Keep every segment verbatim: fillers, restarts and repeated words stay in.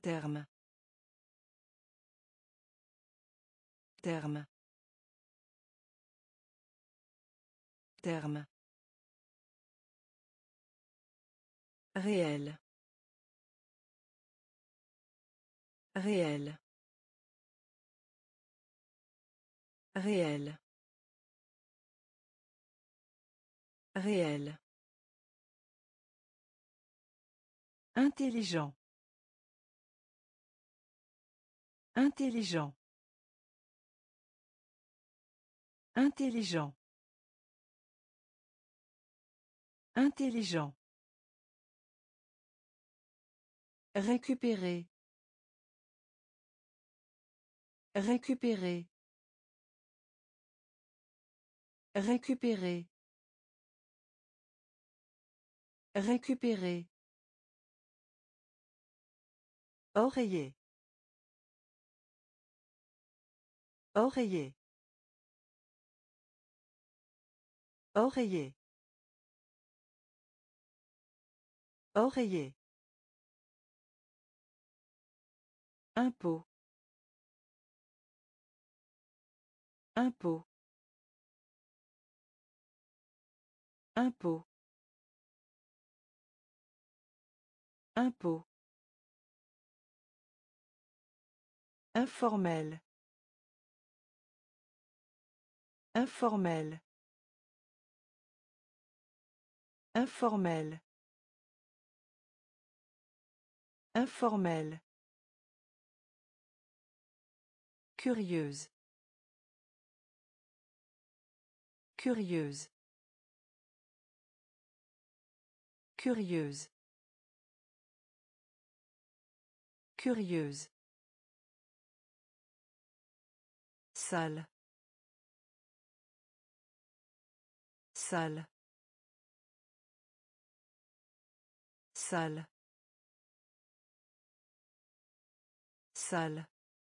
Terme. Terme. Terme. Réel. Réel. Réel. Réel. Intelligent. Intelligent. Intelligent. Intelligent. Récupérer. Récupérer. Récupérer. Récupérer. Oreiller. Oreiller. Oreiller. Oreiller. Impôt. Impôt. Impôt. Impôt. Informel. Informel. Informel. Informel. Curieuse. Curieuse. Curieuse. Curieuse. Salle. Salle. Salle. Salle.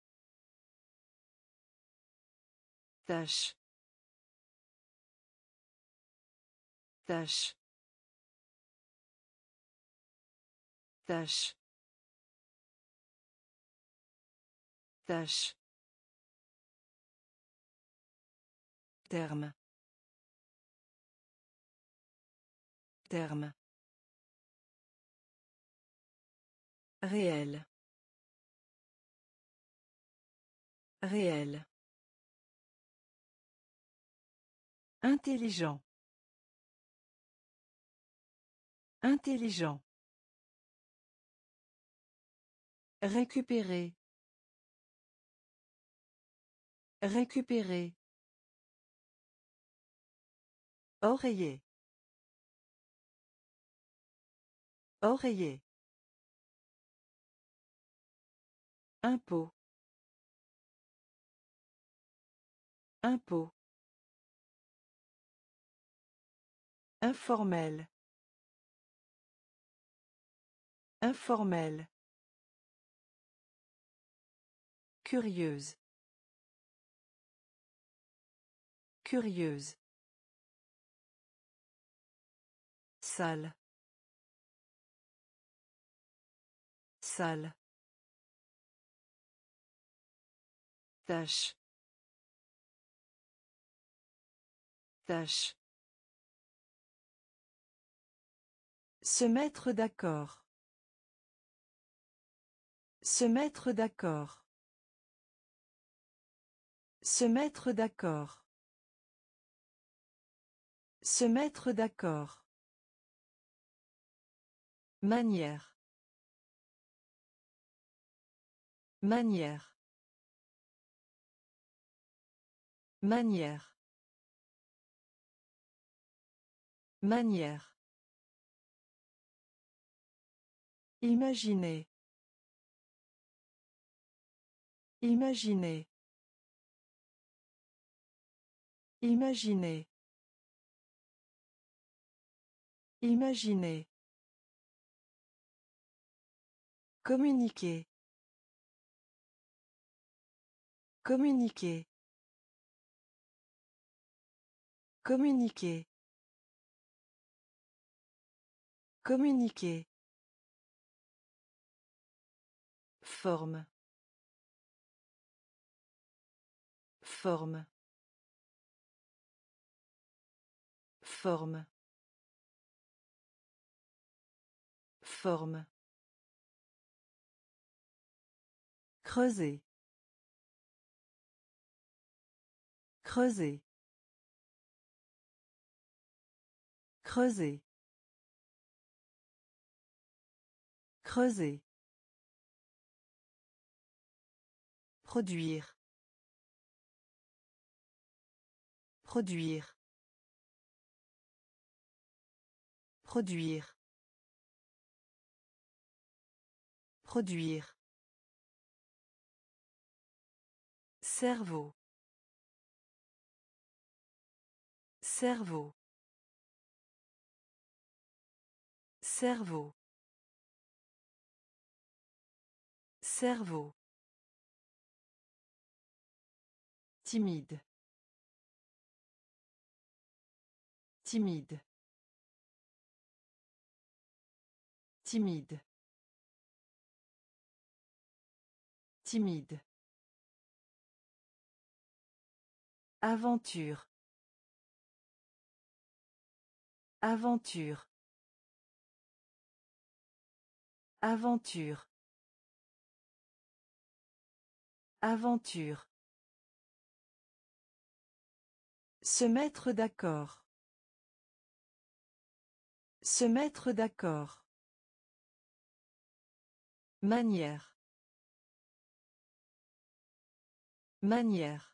Tâche. Tâche. Tâche. Tâche. Terme. Terme. Réel. Réel. Intelligent. Intelligent. Récupérer. Récupérer. Oreiller. Oreiller. Impôt. Impôt. Informel. Informel. Curieuse. Curieuse. Salle. Salle. Tâche. Tâche. Se mettre d'accord. Se mettre d'accord. Se mettre d'accord. Se mettre d'accord. Manière. Manière. Manière. Manière. Imaginez. Imaginez. Imaginez. Imaginez. Communiquer. Communiquer. Communiquer. Communiquer. Forme. Forme. Forme. Forme. Creuser. Creuser. Creuser. Creuser. Produire. Produire. Produire. Produire. Cerveau. Cerveau. Cerveau. Cerveau. Timide. Timide. Timide. Timide. Aventure. Aventure. Aventure. Aventure. Se mettre d'accord. Se mettre d'accord. Manière. Manière.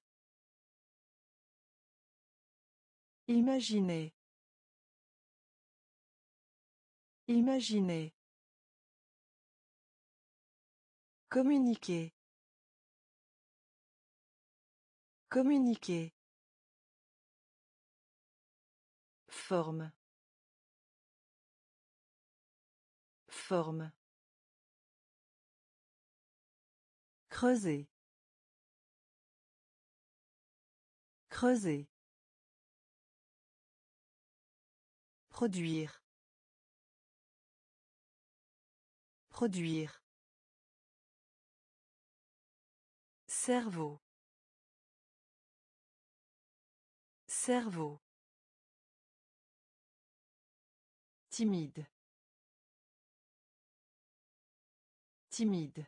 Imaginer. Imaginer. Communiquer. Communiquer. Forme. Forme. Creuser. Creuser. Produire. Produire. Cerveau. Cerveau. Timide. Timide.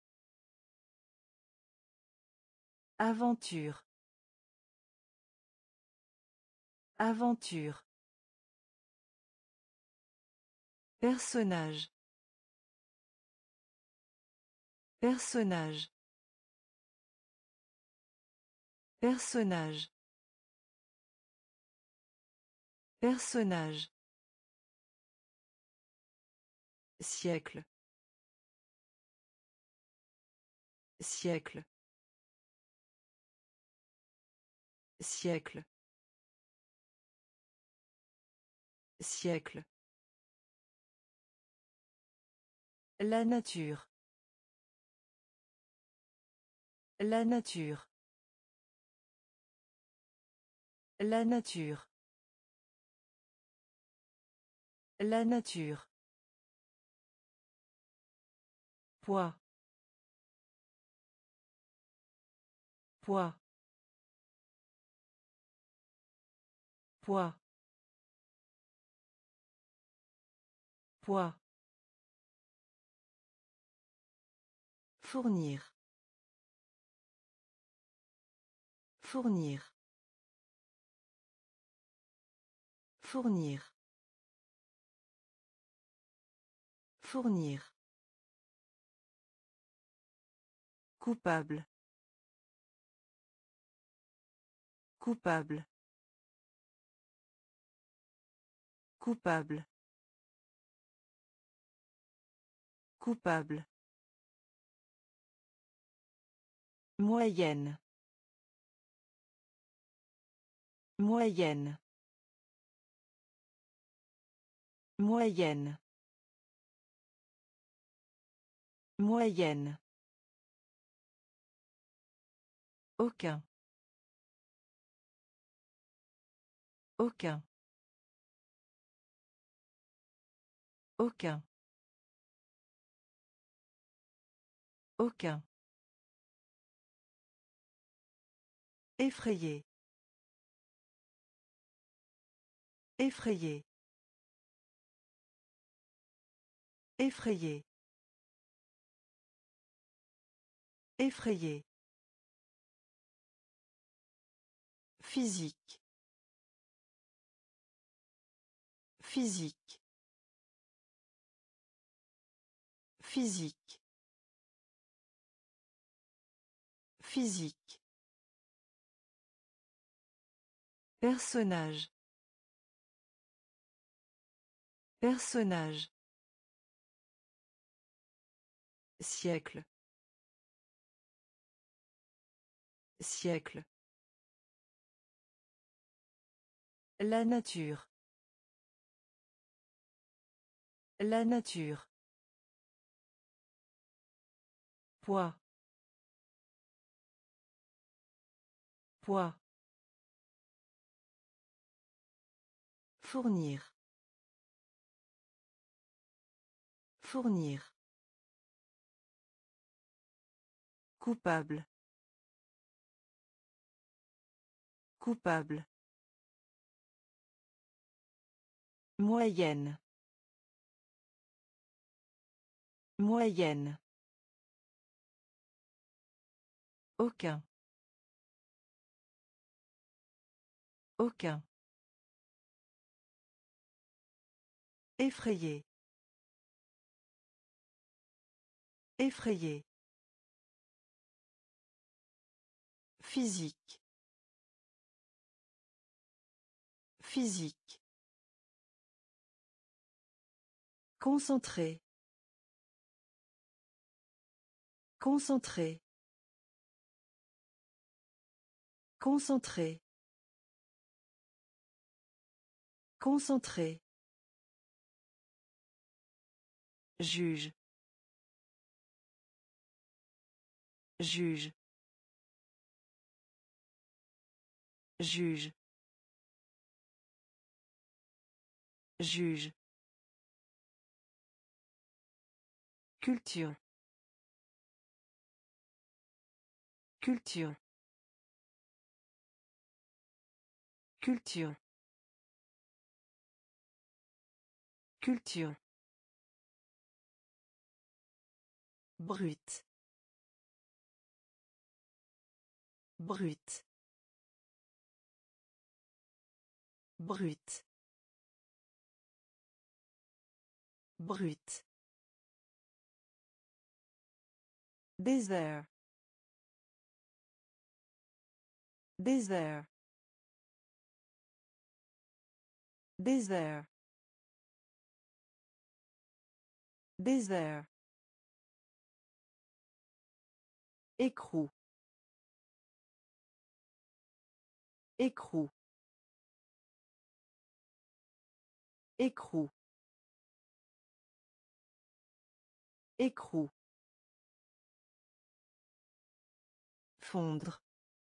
Aventure. Aventure. Personnage. Personnage. Personnage. Personnage. Siècle. Siècle. Siècle. Siècle. La nature. La nature. La nature. La nature. Poids. Poids. Poids. Poids. Fournir. Fournir. Fournir. Fournir. Coupable. Coupable. Coupable. Coupable. Moyenne. Moyenne. Moyenne. Moyenne. Aucun. Aucun. Aucun. Aucun. Effrayé. Effrayé. Effrayé. Effrayé. Physique. Physique. Physique. Physique. Personnage. Personnage. Siècle. Siècle. La nature. La nature. Poids. Poids. Fournir. Fournir. Coupable. Coupable. Moyenne. Moyenne. Aucun. Aucun. Effrayé. Effrayé. Physique. Physique. Concentré. Concentré. Concentré. Concentré. Juge. Juge. Juge. Juge. Culture. Culture. Culture. Culture. Brut. Brut. Brut. Brut. Désert. Désert. Désert. Désert. Écrou. Écrou. Écrou. Écrou. Fondre.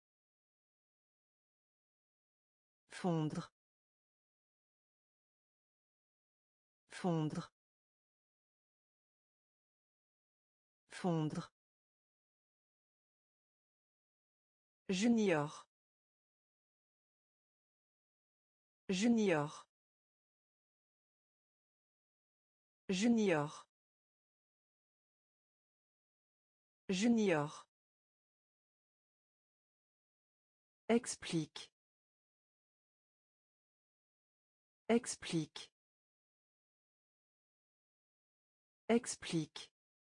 Fondre. Fondre. Fondre. Junior. Junior. Junior. Junior. Explique. Explique. Explique.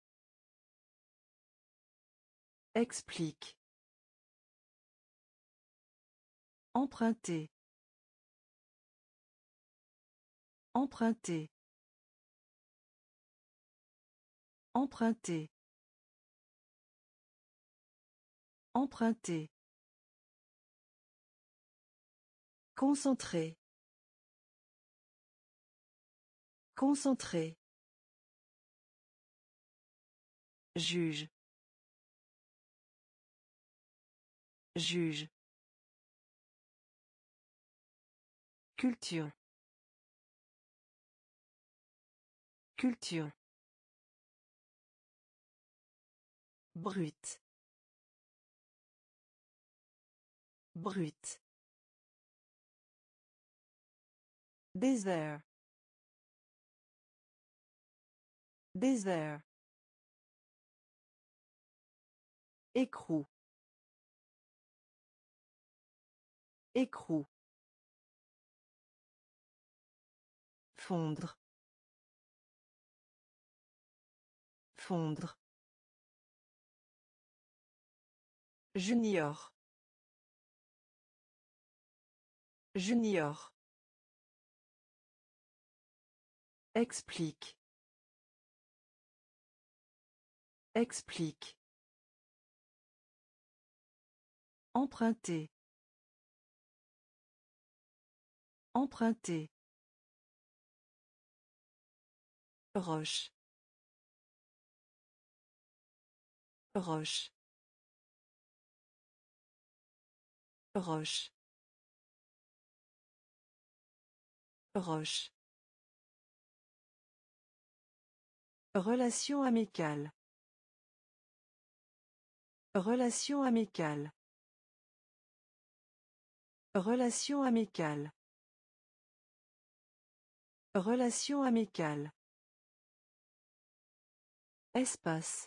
Explique. Emprunter. Emprunter. Emprunter. Emprunter. Concentré. Concentré. Juge. Juge. Culture. Culture. Brut. Brut. Désert. Désert. Écrou. Écrou. Fondre. Fondre. Junior. Junior. Explique. Explique. Emprunter. Emprunter. Roche. Roche. Roche. Roche. Relation amicale. Relation amicale. Relation amicale. Relation amicale. Espace.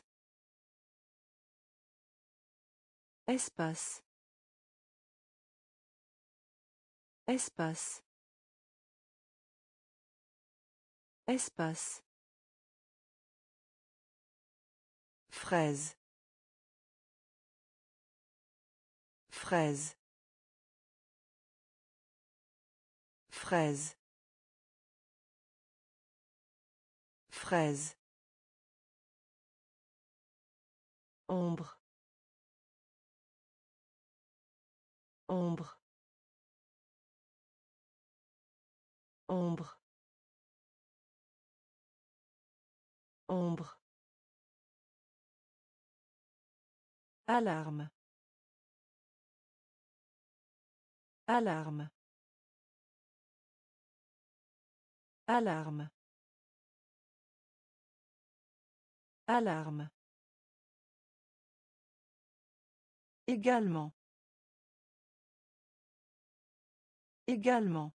Espace. Espace. Espace. Fraise. Fraise. Fraise. Fraise. Ombre. Ombre. Ombre. Ombre. Alarme. Alarme. Alarme. Alarme. Également. Également.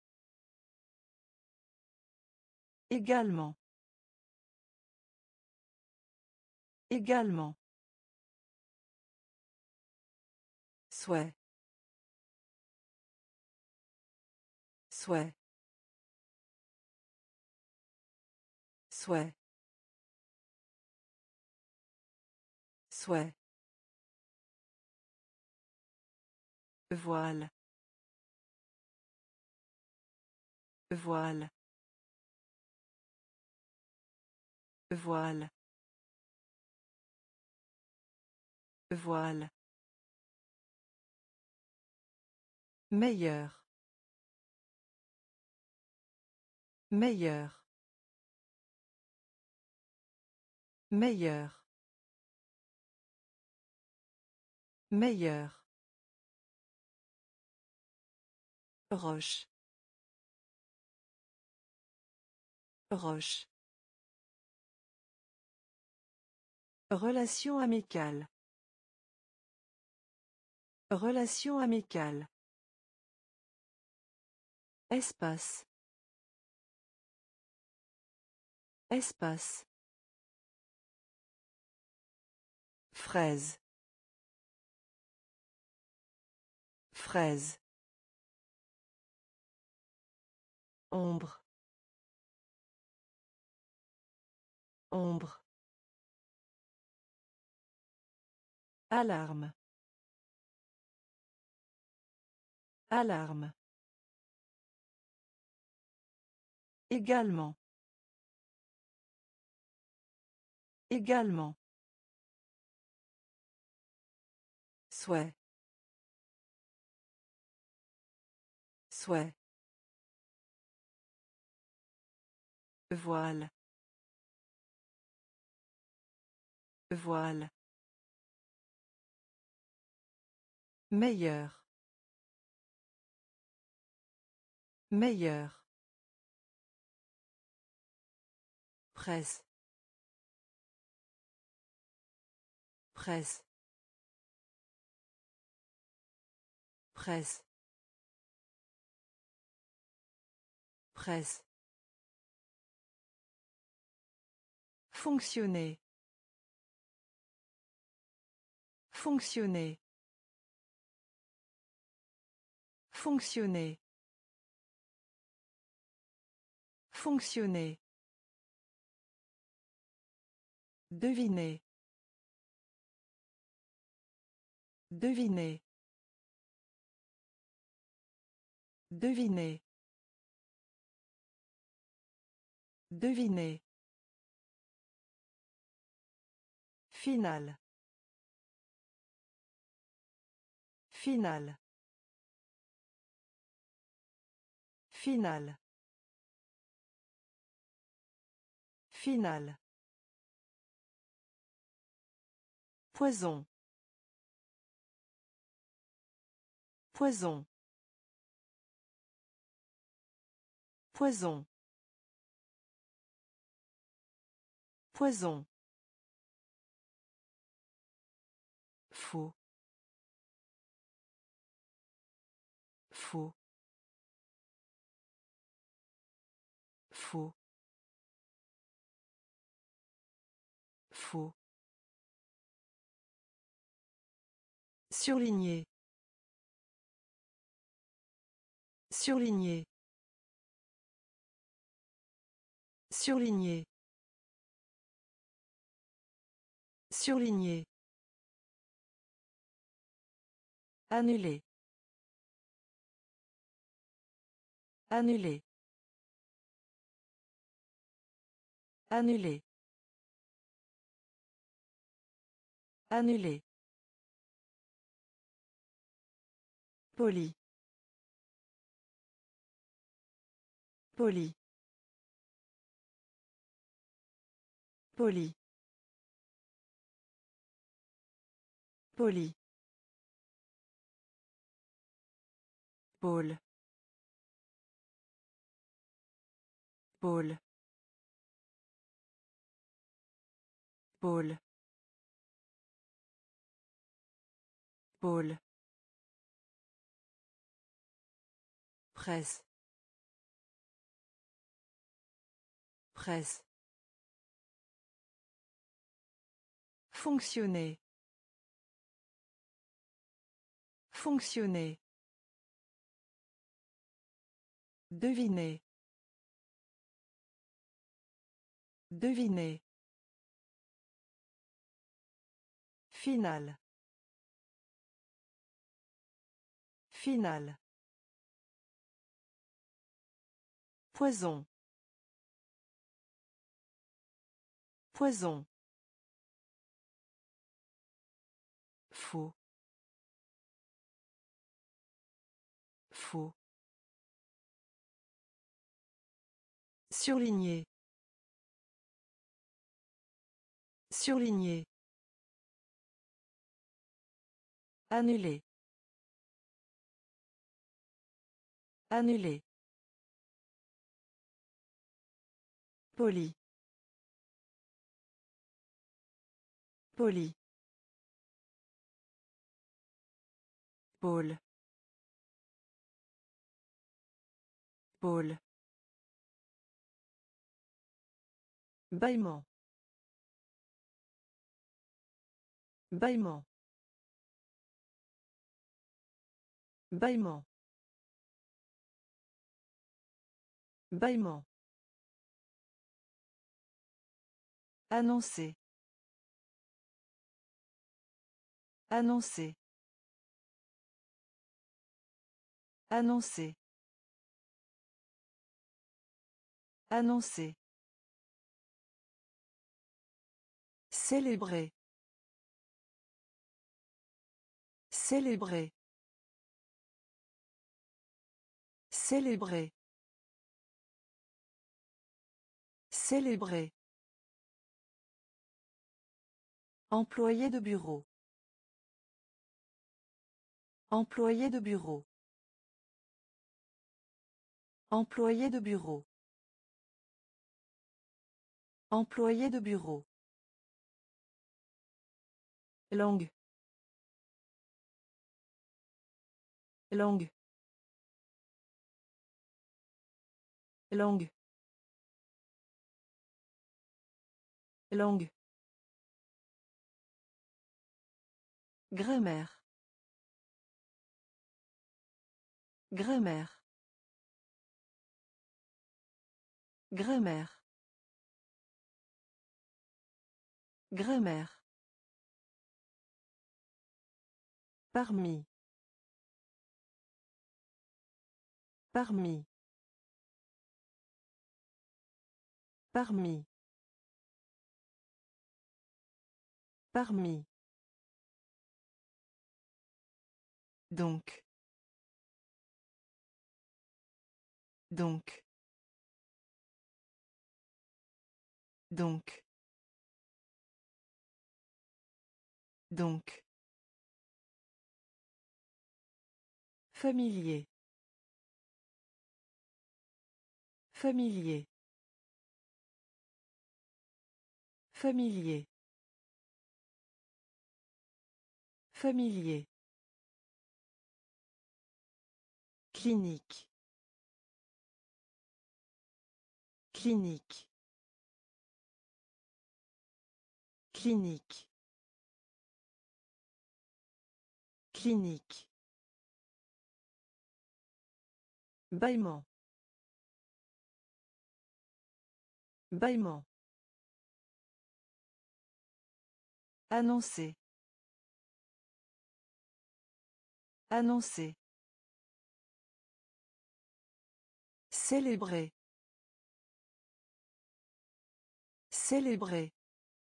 Également. Également. Souhait. Souhait. Souhait. Souhait. Voile. Voile. Voile. Voile. Meilleur. Meilleur. Meilleur. Meilleur. Roche. Roche. Relation amicale. Relation amicale. Espace. Espace. Fraise. Fraise. Ombre. Ombre. Alarme. Alarme. Également. Également. Souhait. Souhait. Voile. Voile. Meilleur. Meilleur. Presse. Presse. Presse. Presse. Fonctionner. Fonctionner. Fonctionner. Fonctionner. Deviner. Deviner. Deviner. Deviner. Finale. Finale. Finale. Finale. Poison. Poison. Poison. Poison. Faux. Faux. Faux. Faux. Surligné. Surligné. Surligné. Surligné. Annuler. Annuler. Annuler. Annuler. Poli. Poli. Poli. Poli. Pôle. Pôle. Pôle. Pôle. Presse. Presse. Fonctionner. Fonctionner. Deviner. Deviner. Finale. Finale. Poison. Poison. Faux. Faux. Surligné. Surligné. Annuler. Annuler. Poli. Poli. Pôle. Pôle. Bâillement. Bâillement. Bâillement. Bâillement. Annoncer. Annoncer. Annoncer. Annoncer. Célébrer. Célébrer. Célébrer. Célébrer. Employé de bureau. Employé de bureau. Employé de bureau. Employé de bureau. Langue. Langue. Langue. Langue. Grammaire. Grammaire. Grammaire. Grammaire. Parmi. Parmi. Parmi. Parmi. Donc. Donc. Donc. Donc. Familier. Familier. Familier. Familier. Clinique. Clinique. Clinique. Clinique. Bâillement. Bâillement. Annoncer. Annoncer. Célébrer. Célébrer.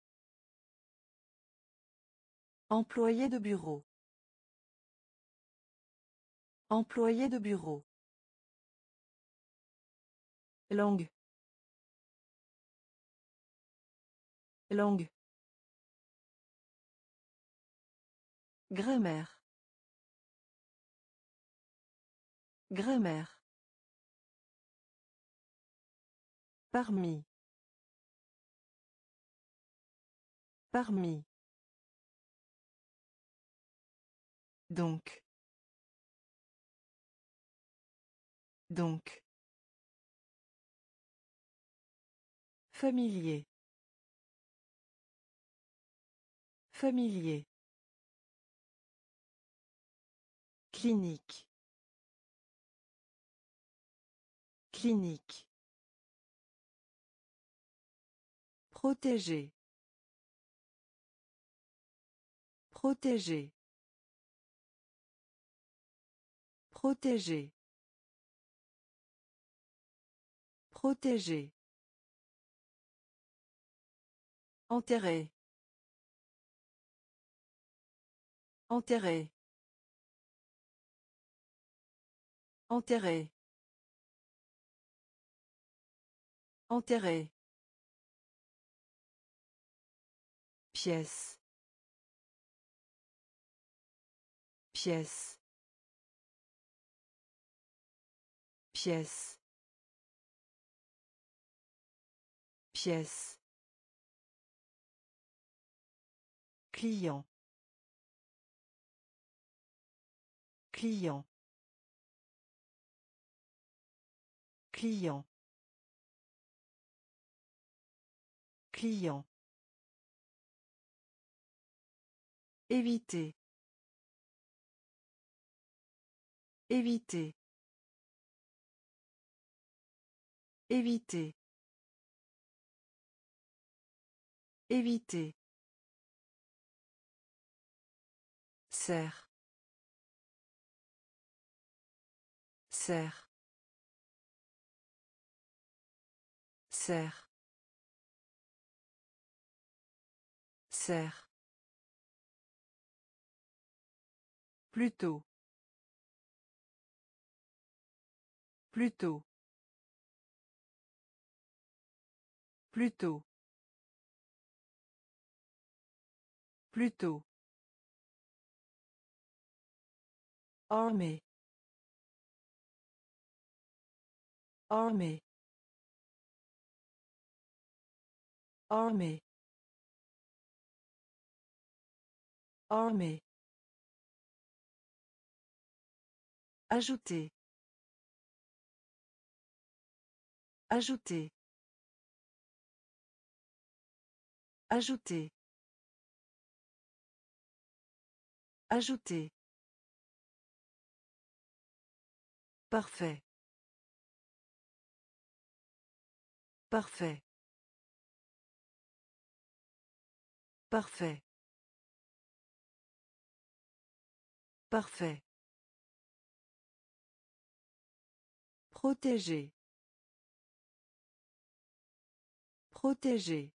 Employé de bureau. Employé de bureau. Langue. Langue. Grammaire. Grammaire. Parmi. Parmi. Donc. Donc. Familier. Familier. Clinique. Clinique. Protéger. Protéger. Protéger. Protéger. Enterrer. Enterrer. Enterrer. Enterrer. Pièce. Pièce. Pièce. Pièce. Client. Client. Client. Client. Éviter. Éviter. Éviter. Éviter. Serre. Serre. Serre. Serre. Plutôt. Plutôt. Plutôt. Plutôt. Armée. Armée. Armée. Armée. Ajouter. Ajouter. Ajouter. Ajouter. Parfait. Parfait. Parfait. Parfait. Protéger. Protéger.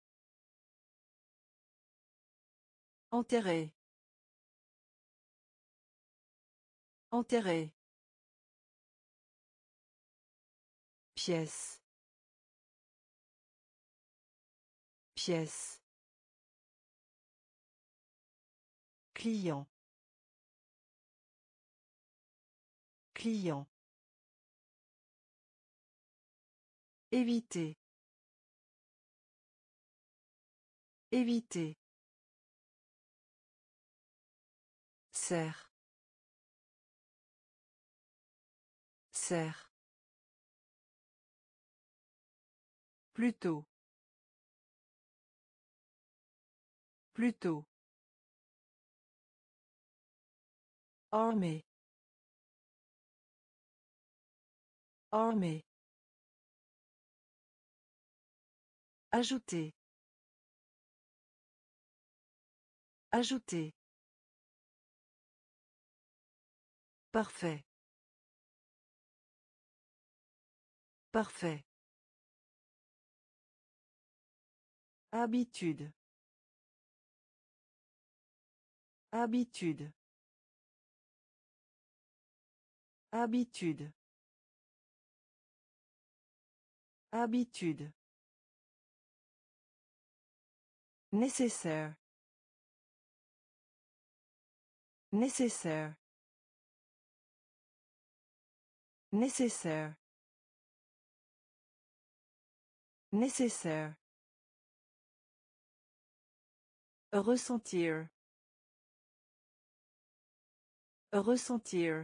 Enterrer. Enterrer. Pièce. Pièce. Client. Client. Éviter. Éviter. Serre. Serre. Plutôt. Plutôt. Armée. Armée. Ajouter. Ajouter. Parfait. Parfait. Habitude. Habitude. Habitude. Habitude. Nécessaire. Nécessaire. Nécessaire. Nécessaire. Ressentir. Ressentir.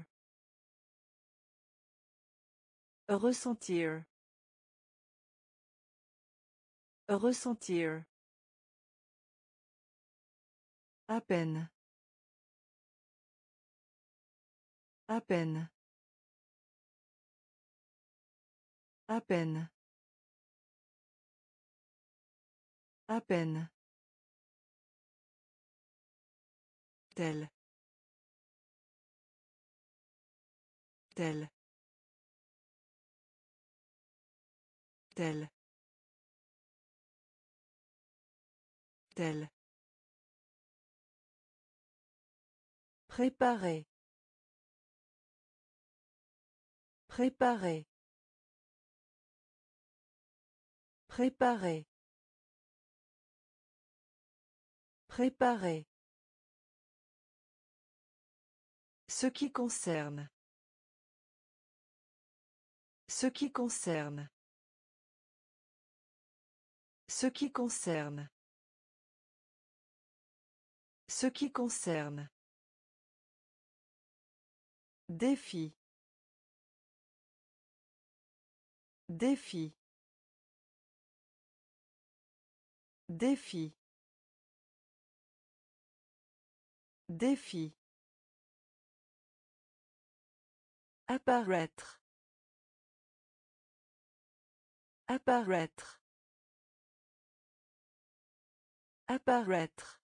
Ressentir. Ressentir. À peine. À peine. À peine. À peine. Tel. Tel. Tel. Tel. Préparer. Préparer. Préparer. Préparer. Ce qui concerne. Ce qui concerne. Ce qui concerne. Ce qui concerne. Défi. Défi. Défi. Défi. Apparaître. Apparaître. Apparaître.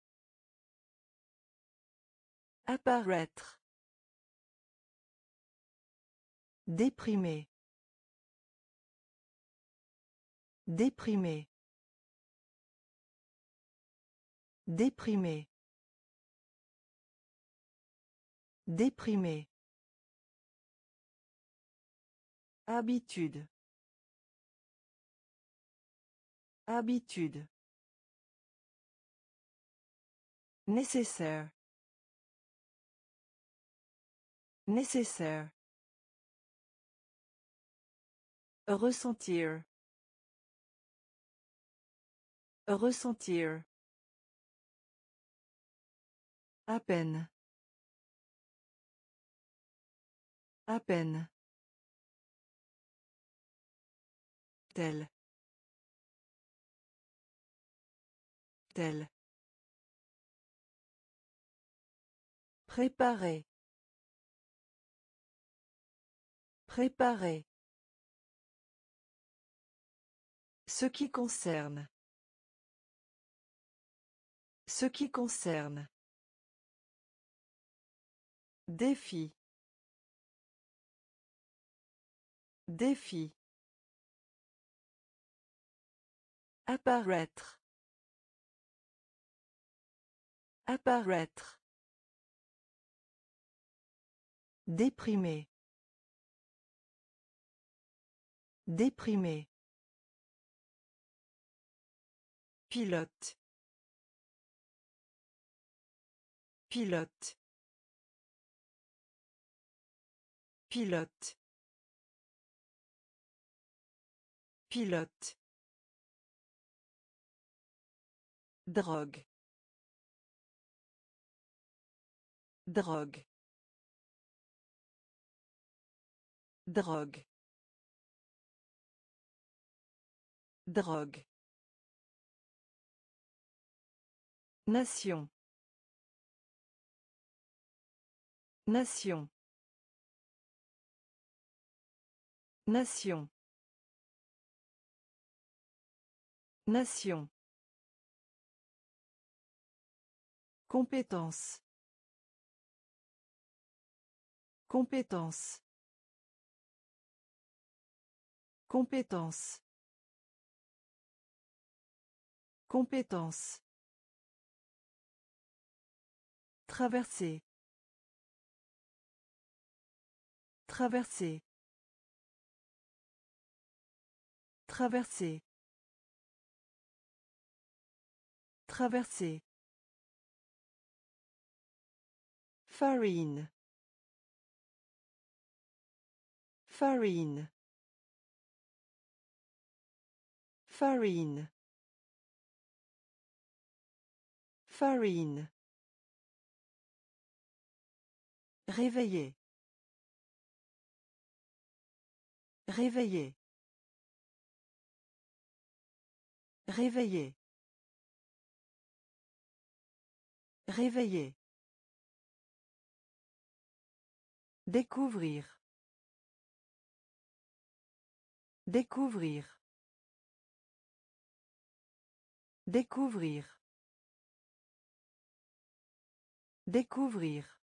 Apparaître. Déprimé. Déprimé. Déprimé. Déprimé. Habitude. Habitude. Nécessaire. Nécessaire. Ressentir. Ressentir. À peine. À peine. Tel. Tel. Préparer. Préparer. Ce qui concerne. Ce qui concerne. Défi. Défi. Apparaître. Apparaître. Déprimé. Déprimé. Pilote. Pilote. Pilote. Pilote. Drogue. Drogue. Drogue. Drogue. Nation. Nation. Nation. Nation. Compétence. Compétence. Compétence. Compétence. Traverser. Traverser. Traverser. Traverser. Farine. Farine. Farine. Farine. Réveiller. Réveiller. Réveiller. Réveiller. Découvrir. Découvrir. Découvrir. Découvrir.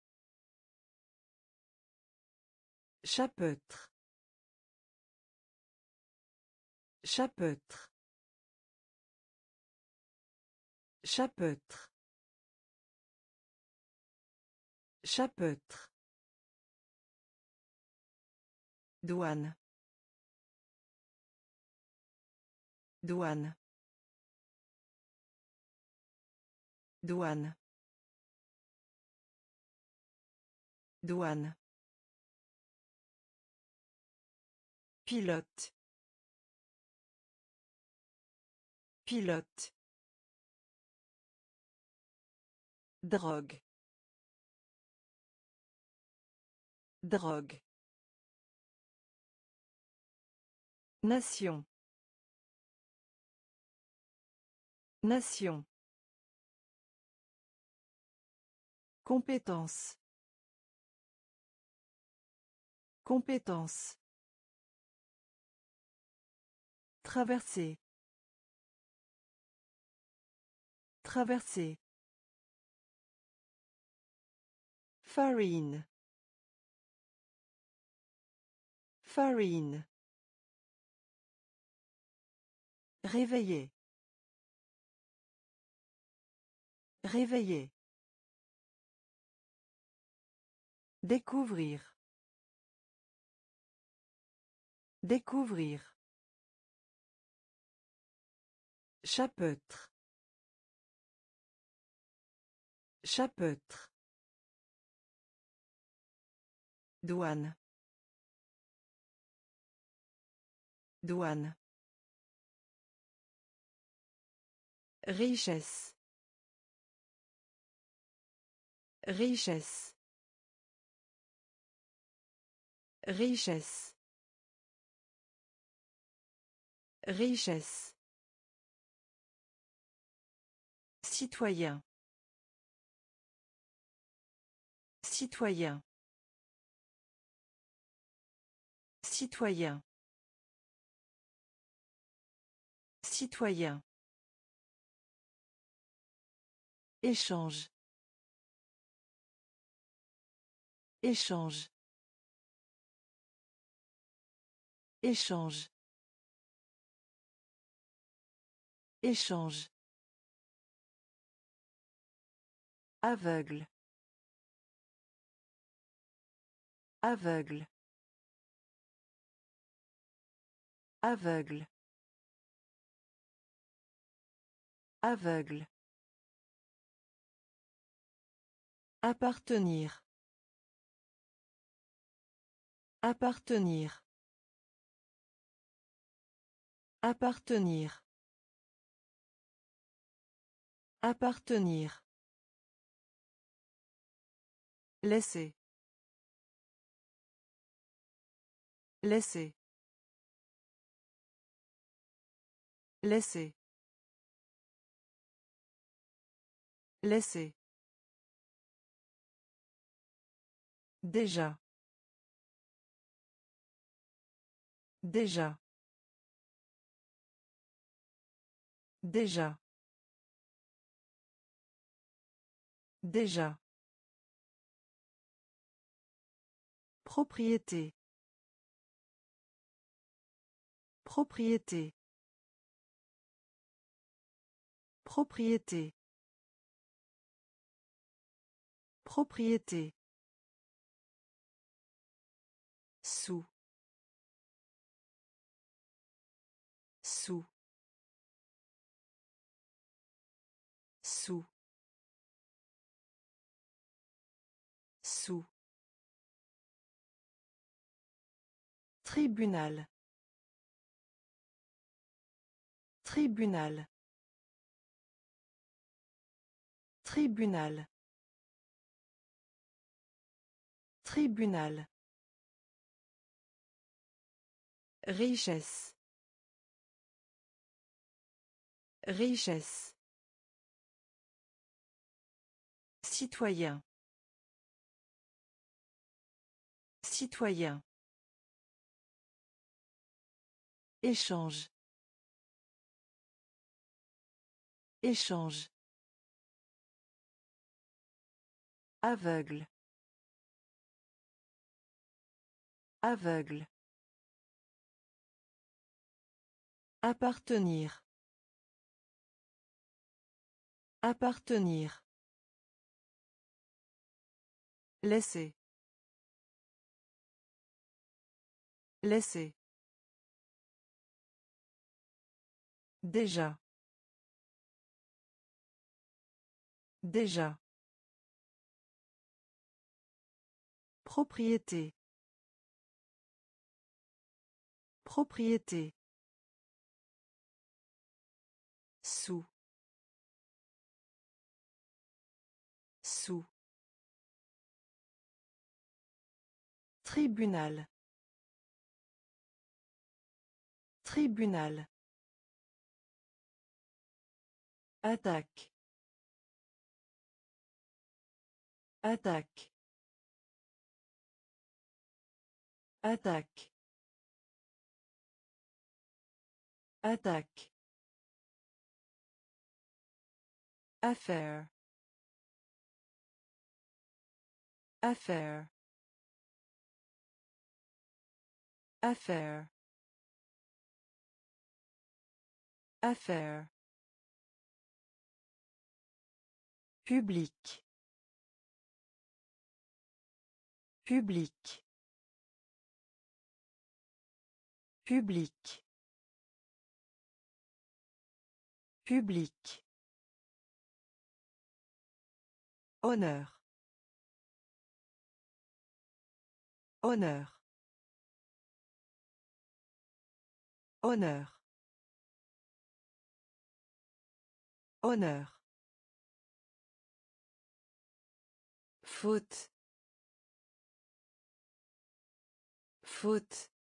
Chapeautre. Chapeautre. Chapeautre. Chapeautre. Douane. Douane. Douane. Douane. Pilote. Pilote. Drogue. Drogue. Nation. Nation. Compétence. Compétence. Traverser. Traverser. Farine. Farine. Réveiller. Réveiller. Découvrir. Découvrir. Chapeautre. Chapeautre. Douane. Douane. Richesse. Richesse. Richesse. Richesse. Citoyen. Citoyen. Citoyen. Citoyen. Échange. Échange. Échange. Échange. Aveugle. Aveugle. Aveugle. Aveugle. Appartenir. Appartenir. Appartenir. Appartenir. Laisser. Laisser. Laisser. Laisser. Déjà. Déjà. Déjà. Déjà. Propriété. Propriété. Propriété. Propriété. Sous. Sous. Sous. Sous. Tribunal. Tribunal. Tribunal. Tribunal. Richesse. Richesse. Citoyen. Citoyen. Échange. Échange. Aveugle. Aveugle. Appartenir. Appartenir. Laisser. Laisser. Déjà. Déjà. Propriété. Propriété. Sous. Sous. Tribunal. Tribunal. Attaque. Attaque. Attaque. Attaque. Affaire. Affaire. Affaire. Affaire. Public. Public. Public. Public. Honneur. Honneur. Honneur. Honneur. Faute. Faute.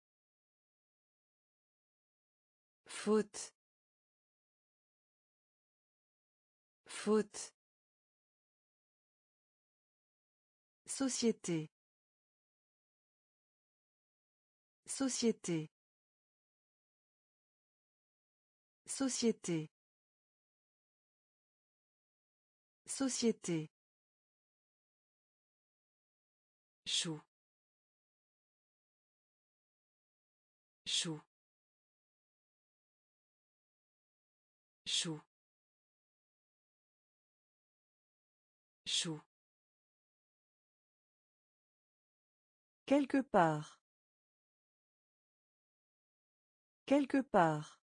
Faute. Faute. Société. Société. Société. Société. Chou. Chou. Chou. Chou. Quelque part. Quelque part.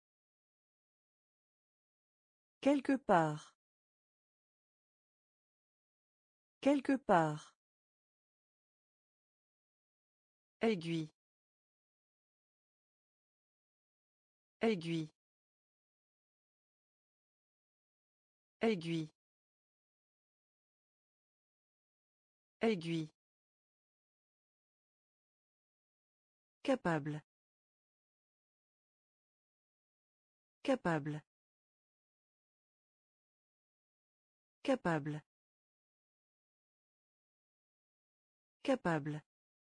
Quelque part. Quelque part. Aiguille. Aiguille. Aiguille. Aiguille. Capable. Capable. Capable. Capable.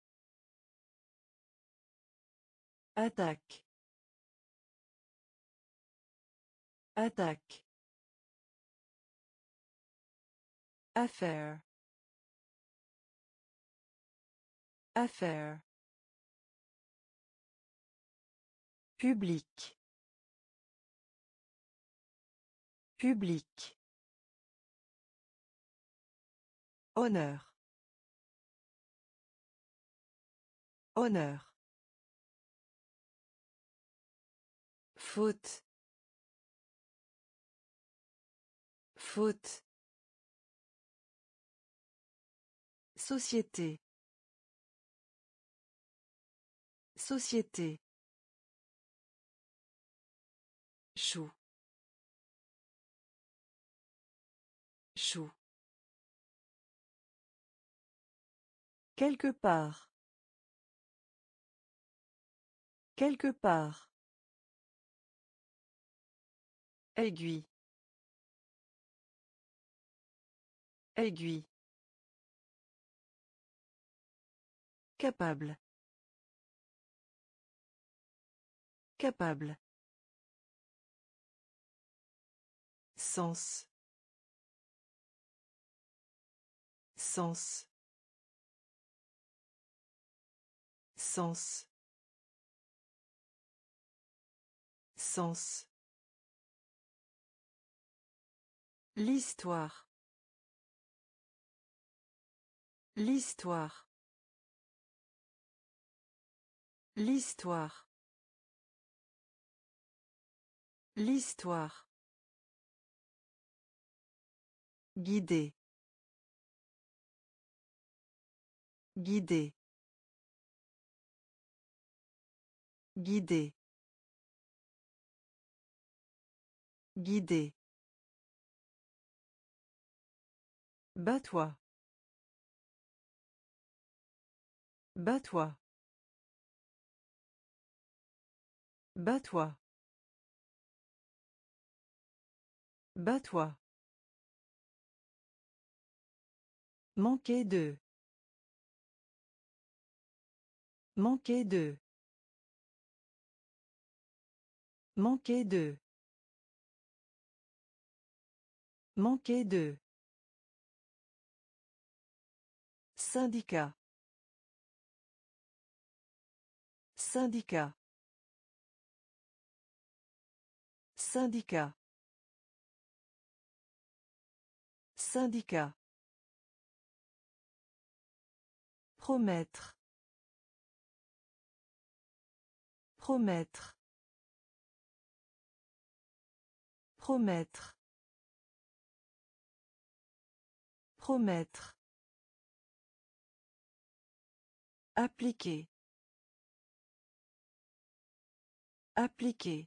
Attaque. Attaque. Affaire. Affaire. Public. Public. Honneur. Honneur. Faute. Faute. Société. Société. Chou. Chou. Quelque part. Quelque part. Aiguille. Aiguille. Capable. Capable. Sens. Sens. Sens. Sens. L'histoire. L'histoire. L'histoire. L'histoire. Guider. Guider. Guider. Guider. Bats-toi. Bats-toi. Bats-toi. Bats-toi. Manquer de. Manquer de. Manquer de. Manquer de. Syndicat. Syndicat. Syndicat. Syndicat. Promettre. Promettre. Promettre. Promettre. Appliquer. Appliquer.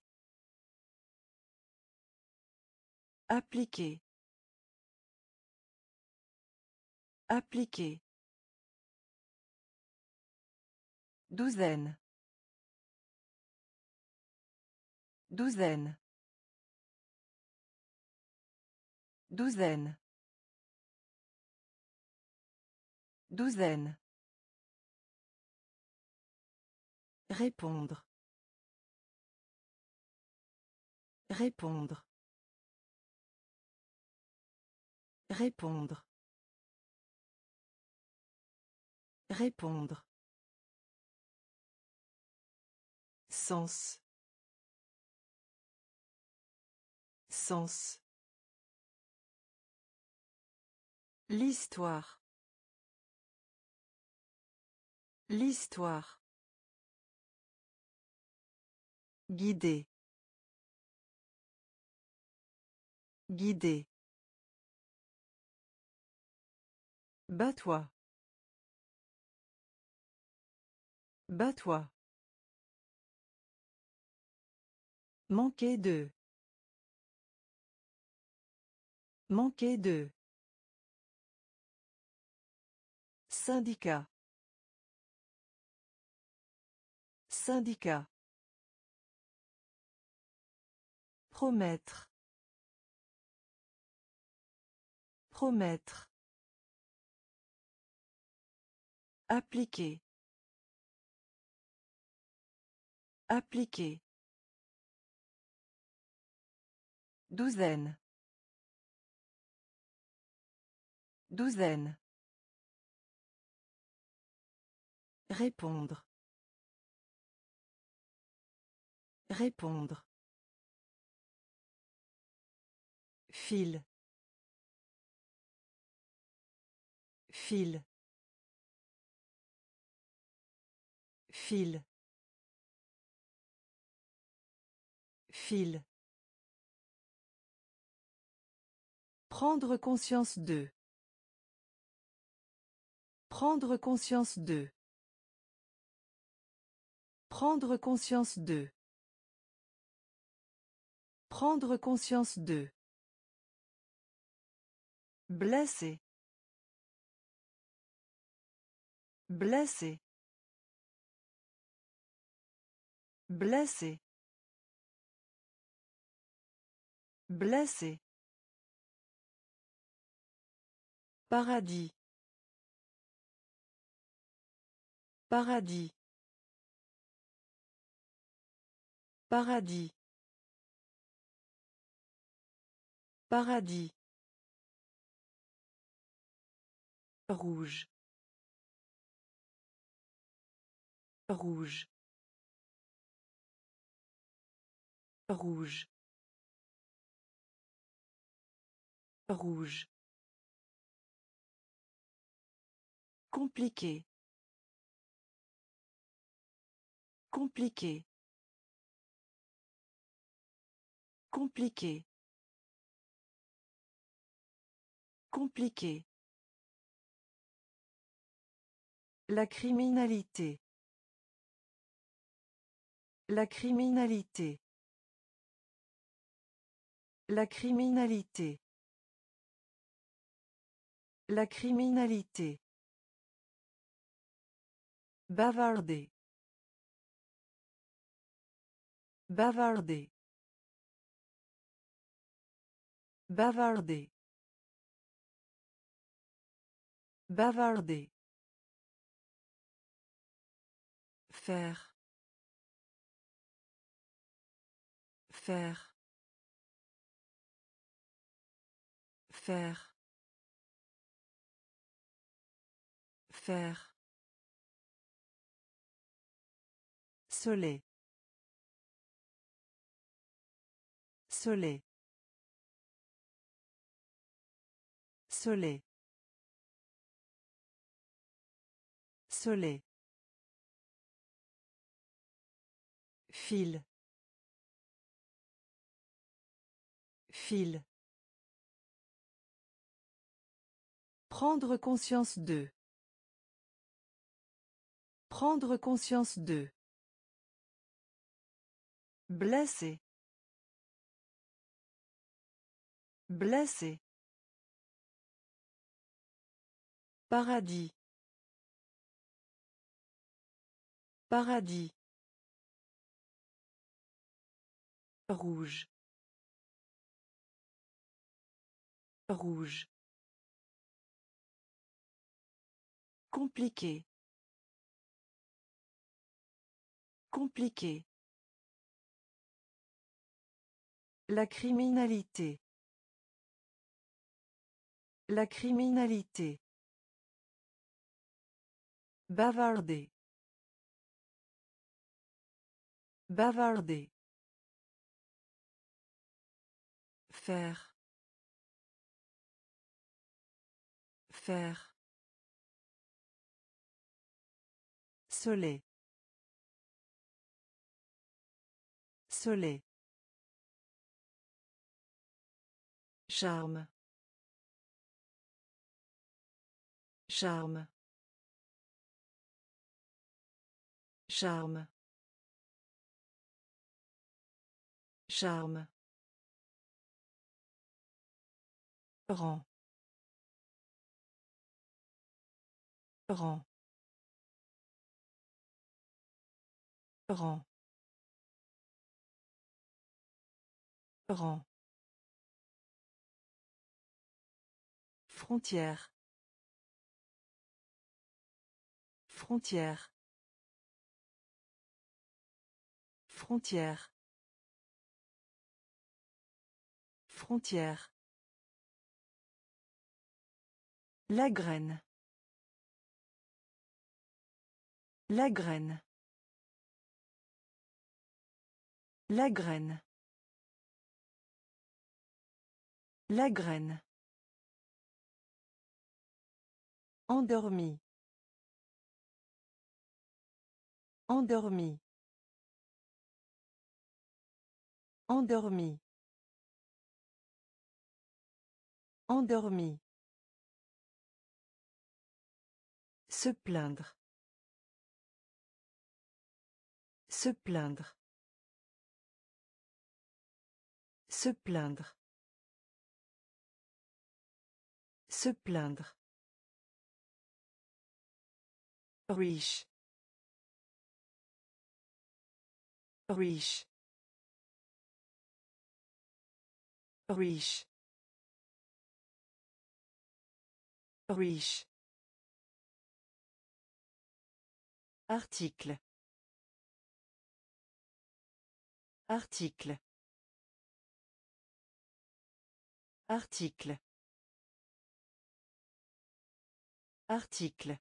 Appliquer. Appliquer. Douzaine. Douzaine. Douzaine. Douzaine. Répondre. Répondre. Répondre. Répondre. Sens. Sens. L'histoire. L'histoire. Guider. Guider. Bats-toi. Bats-toi. Manquer de. Manquer de. Syndicat. Syndicat. Promettre. Promettre. Appliquer. Appliquer. Douzaine. Douzaine. Répondre. Répondre. Fil. Fil. Fil. Fil. Prendre conscience de. Prendre conscience de. Prendre conscience de. Prendre conscience de. Blessé. Blessé. Blessé. Blessé. Paradis. Paradis. Paradis. Paradis. Rouge. Rouge. Rouge. Rouge. Compliqué. Compliqué. Compliqué. Compliqué. La criminalité. La criminalité. La criminalité. La criminalité. Bavarder. Bavarder. Bavarder. Bavarder. Faire. Faire. Faire. Faire. Soleil. Soleil. Soleil. Soleil. Fil. Fil. Prendre conscience de. Prendre conscience de. Blessé. Blessé. Paradis. Paradis. Rouge. Rouge. Compliqué. Compliqué. La criminalité. La criminalité. Bavarder. Bavarder. Faire. Faire. Soleil. Soleil. Charme. Charme. Charme. Charme. Rang. Rang. Rang. Rang. Frontière. Frontière. Frontière. Frontière. La graine. La graine. La graine. La graine. Endormi. Endormi. Endormi. Endormi. Se plaindre. Se plaindre. Se plaindre. Se plaindre. Riche. Riche. Riche. Riche. Article. Article. Article. Article.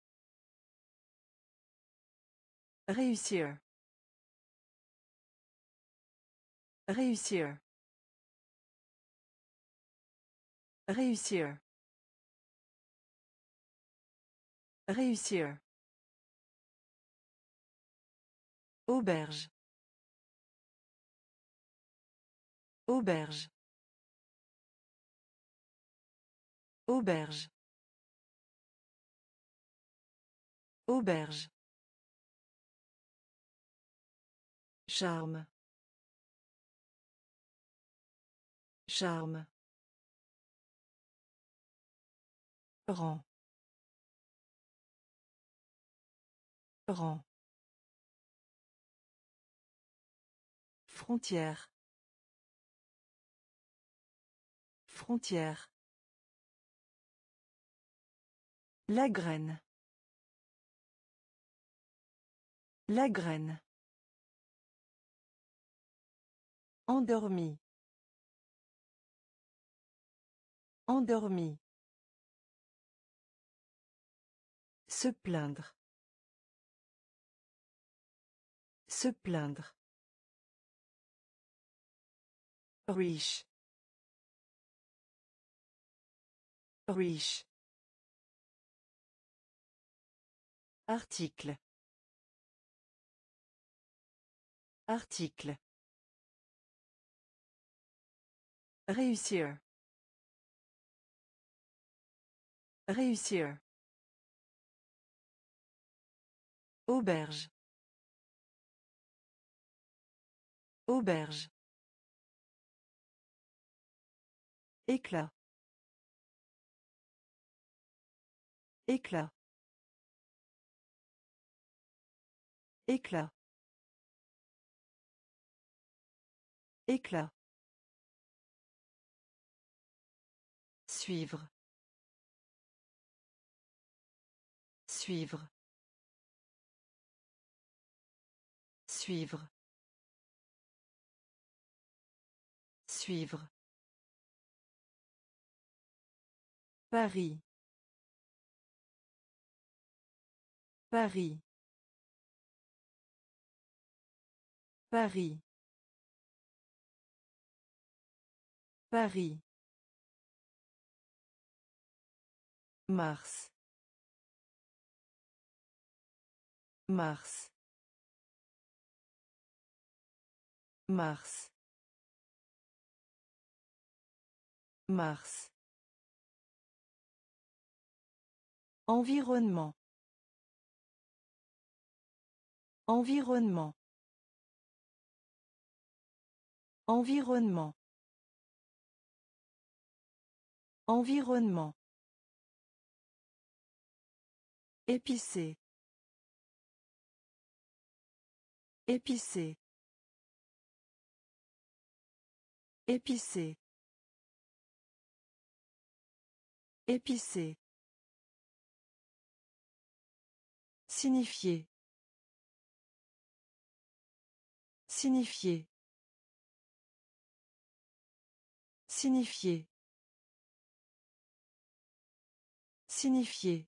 Réussir. Réussir. Réussir. Réussir. Auberge. Auberge. Auberge. Auberge. Charme. Charme. Rang. Rang. Frontière. Frontière. La graine. La graine. Endormi. Endormi. Se plaindre. Se plaindre. Riche. Riche. Article. Article. Réussir. Réussir. Auberge. Auberge. Éclat. Éclat. Éclat. Éclat. Suivre. Suivre. Suivre. Suivre. Paris. Paris. Paris. Paris. Mars. Mars. Mars. Mars. Environnement. Environnement. Environnement. Environnement. Épicé. Épicé. Épicé. Épicé. Signifier. Signifier. Signifier. Signifier.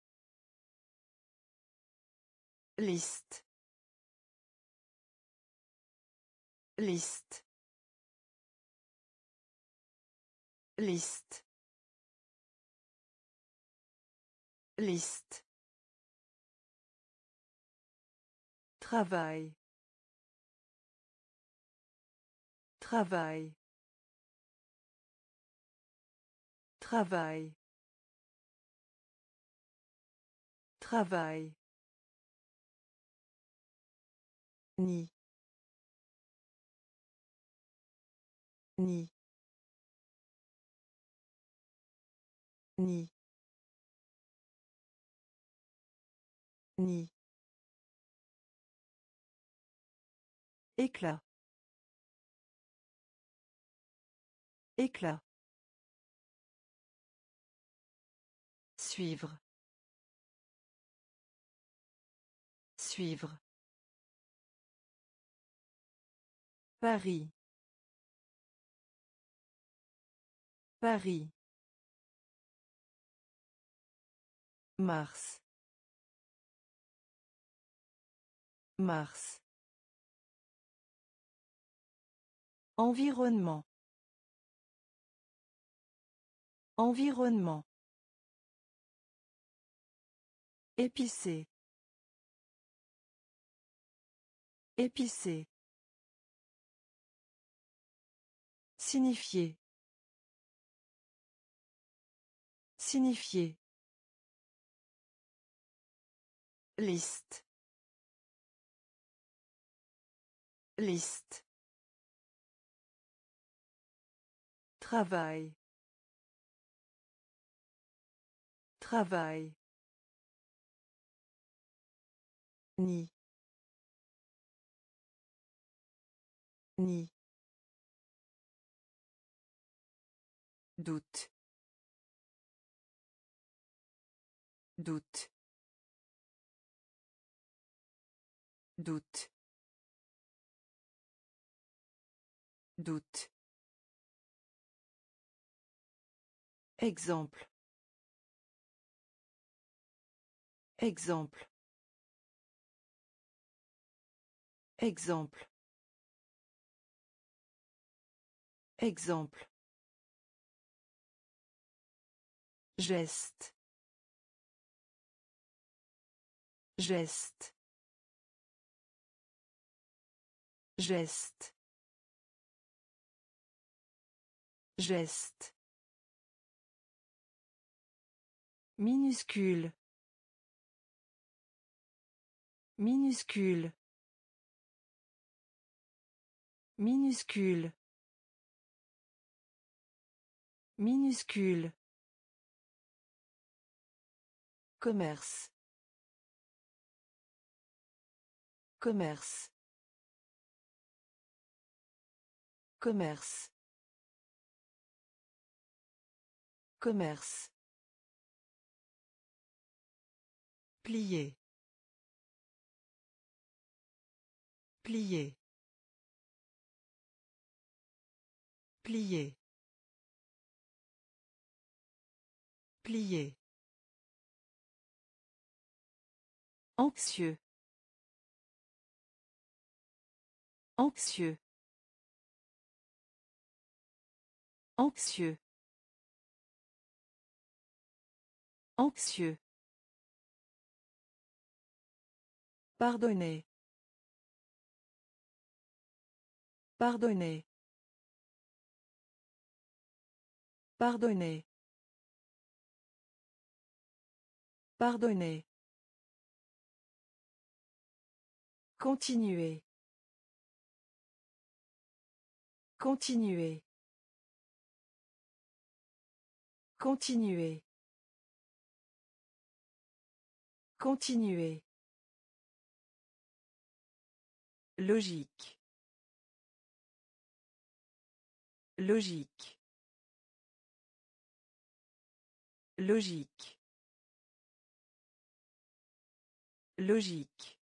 Liste. Liste. Liste. Liste. Travail. Travail. Travail. Travail. Ni. Ni. Ni. Ni. Éclat. Éclat. Suivre. Suivre. Paris. Paris. Mars. Mars. Environnement. Environnement. Épicé. Épicé. Signifier. Signifier. Liste. Liste. Travail. Travail. Ni. Ni. Doute. Doute. Doute. Doute. Exemple. Exemple. Exemple. Exemple. Geste. Geste. Geste. Geste. Minuscule. Minuscule. Minuscule. Minuscule. Commerce. Commerce. Commerce. Commerce. Plier. Plier. Plier. Plier. Anxieux. Anxieux. Anxieux. Anxieux. Pardonner. Pardonner. Pardonner. Pardonner. Continuer. Continuer. Continuer. Continuer. Logique. Logique. Logique. Logique.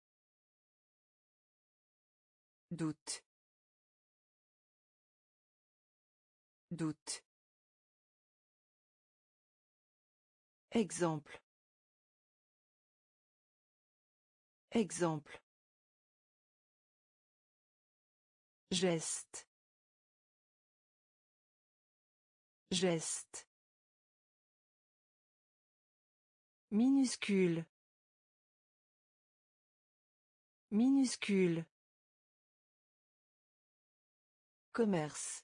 Doute. Doute. Exemple. Exemple. Geste. Geste. Minuscule. Minuscule. Commerce.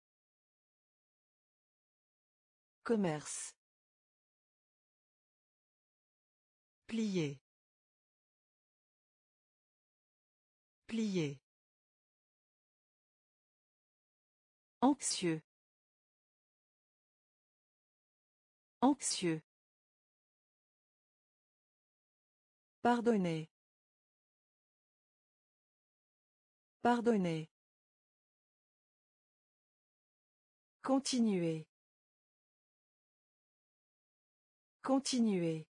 Commerce. Plier. Plier. Anxieux. Anxieux. Pardonner. Pardonner. Continuer. Continuer.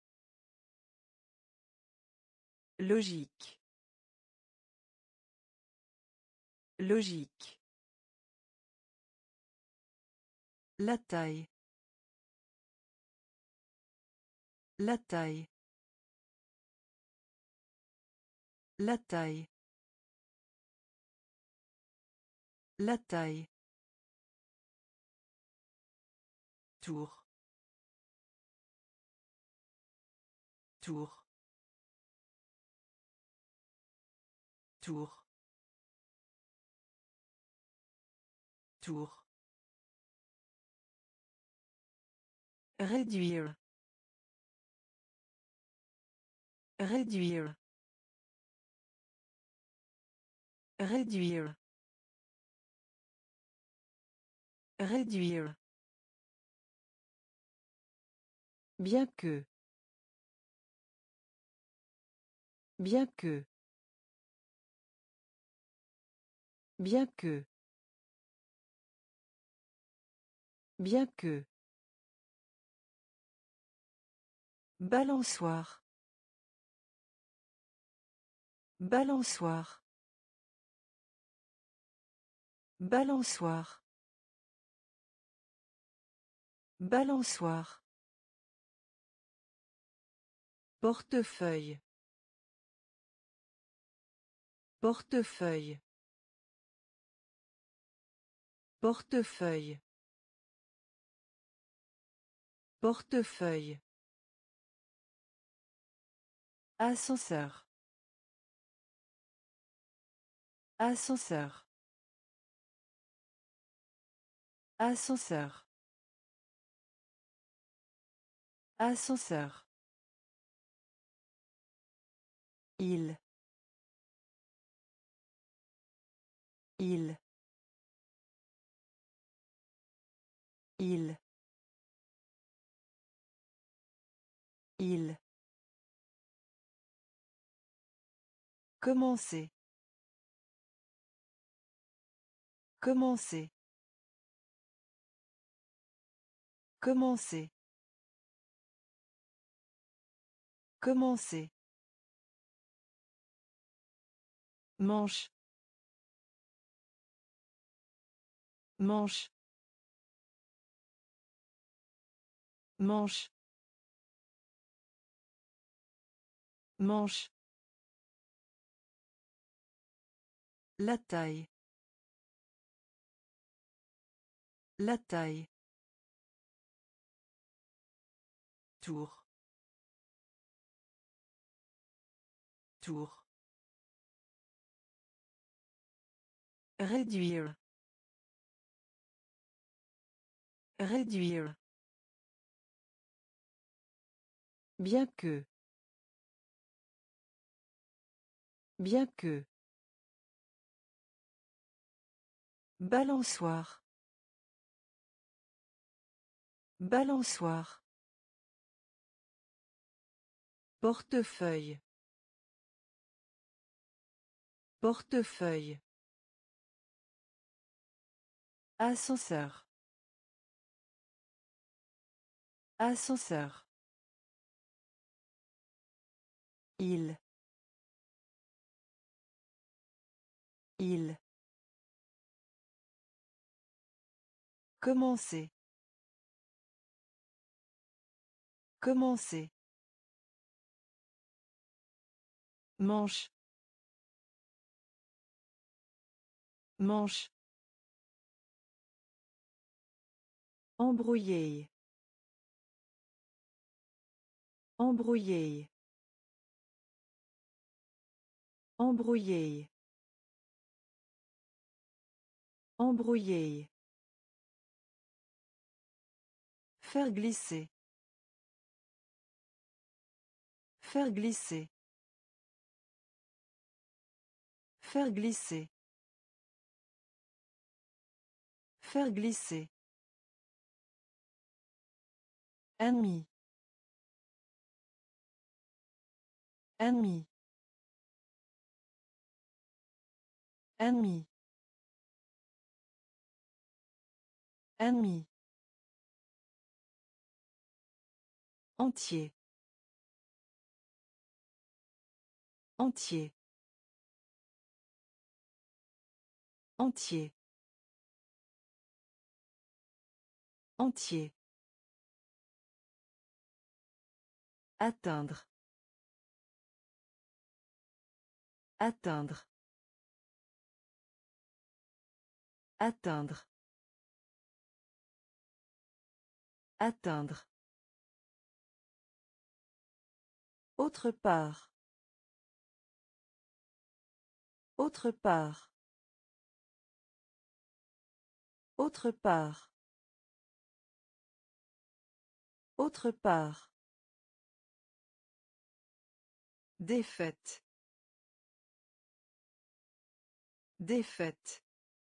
Logique. Logique. La taille. La taille. La taille. La taille. Tour. Tour. Tour. Tour. Réduire. Réduire. Réduire. Réduire. Bien que. Bien que. Bien que. Bien que. Balançoire. Balançoire. Balançoire. Balançoire. Portefeuille. Portefeuille. Portefeuille. Portefeuille. Ascenseur. Ascenseur. Ascenseur. Ascenseur. Il. Il. Il. Il. Commencer. Commencer. Commencer. Commencer. Manche. Manche. Manche. Manche. La taille. La taille. Tour. Tour. Réduire. Réduire. Bien que. Bien que. Balançoire. Balançoire. Portefeuille. Portefeuille. Ascenseur. Ascenseur. Il. Il. Commencer. Commencer. Manche. Manche. Embrouiller. Embrouiller. Embrouiller. Embrouiller. Faire glisser. Faire glisser. Faire glisser. Faire glisser. Ennemi. Ennemi. Ennemi. Ennemi. Entier. Entier. Entier. Entier. Atteindre. Atteindre. Atteindre. Atteindre. Autre part. Autre part. Autre part. Autre part. Défaite. Défaite.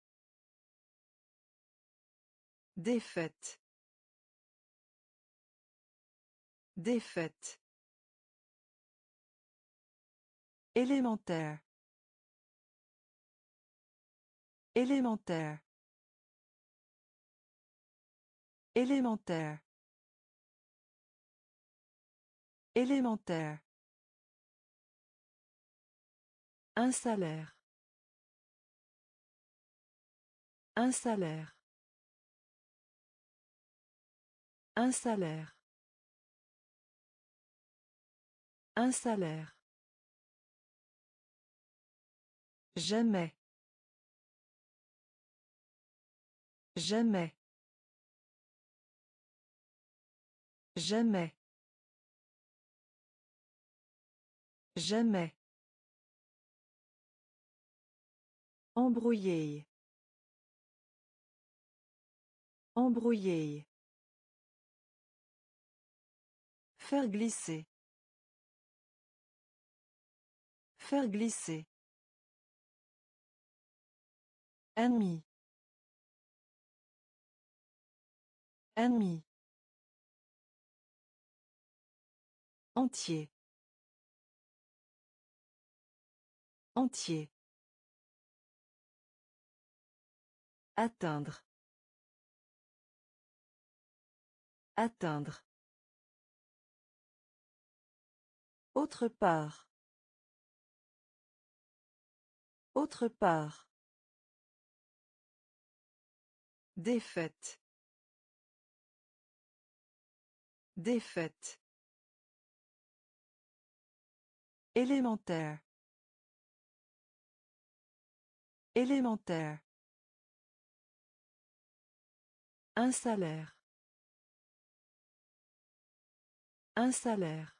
Défaite. Défaite. Élémentaire. Élémentaire. Élémentaire. Élémentaire. Un salaire. Un salaire. Un salaire. Un salaire. Jamais. Jamais. Jamais. Jamais. Embrouiller. Embrouiller. Faire glisser. Faire glisser. Ennemi. Ennemi. Entier. Entier. Atteindre. Atteindre. Autre part. Autre part. Défaite. Défaite. Élémentaire. Élémentaire. Un salaire. Un salaire.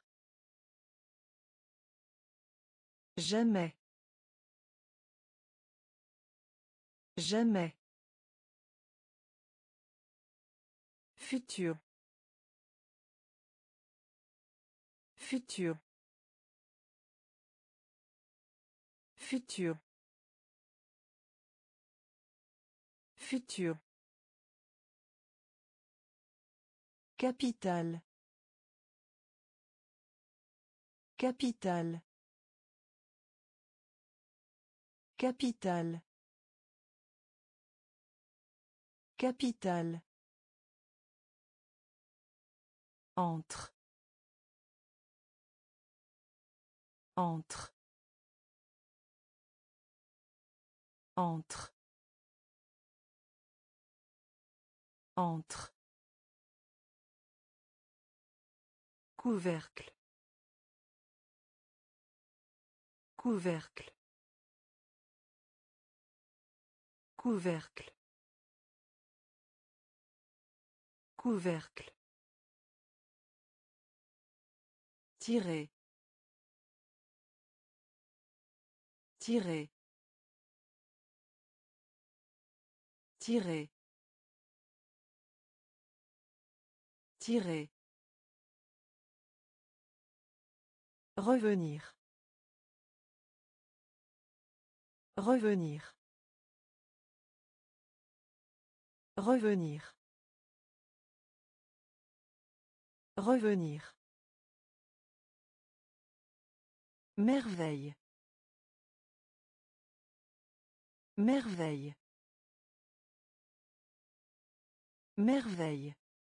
Jamais. Jamais. Futur. Futur. Futur. Futur. Capitale. Capitale. Capitale. Capitale. Entre. Entre. Entre. Entre. Couvercle. Couvercle. Couvercle. Couvercle. Tirer. Tirer. Tirer. Tirer. Revenir. Revenir. Revenir. Revenir. Merveille. Merveille. Merveille.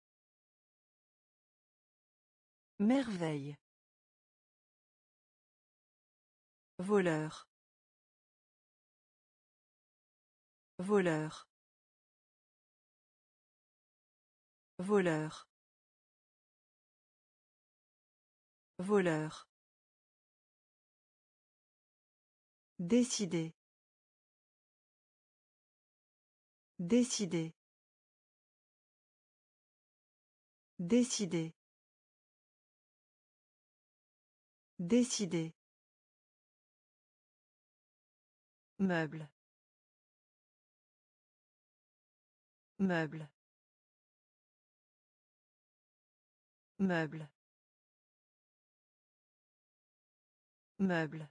Merveille. Voleur. Voleur. Voleur. Voleur. Décider. Décider. Décider. Décider. Meuble. Meuble. Meuble. Meuble.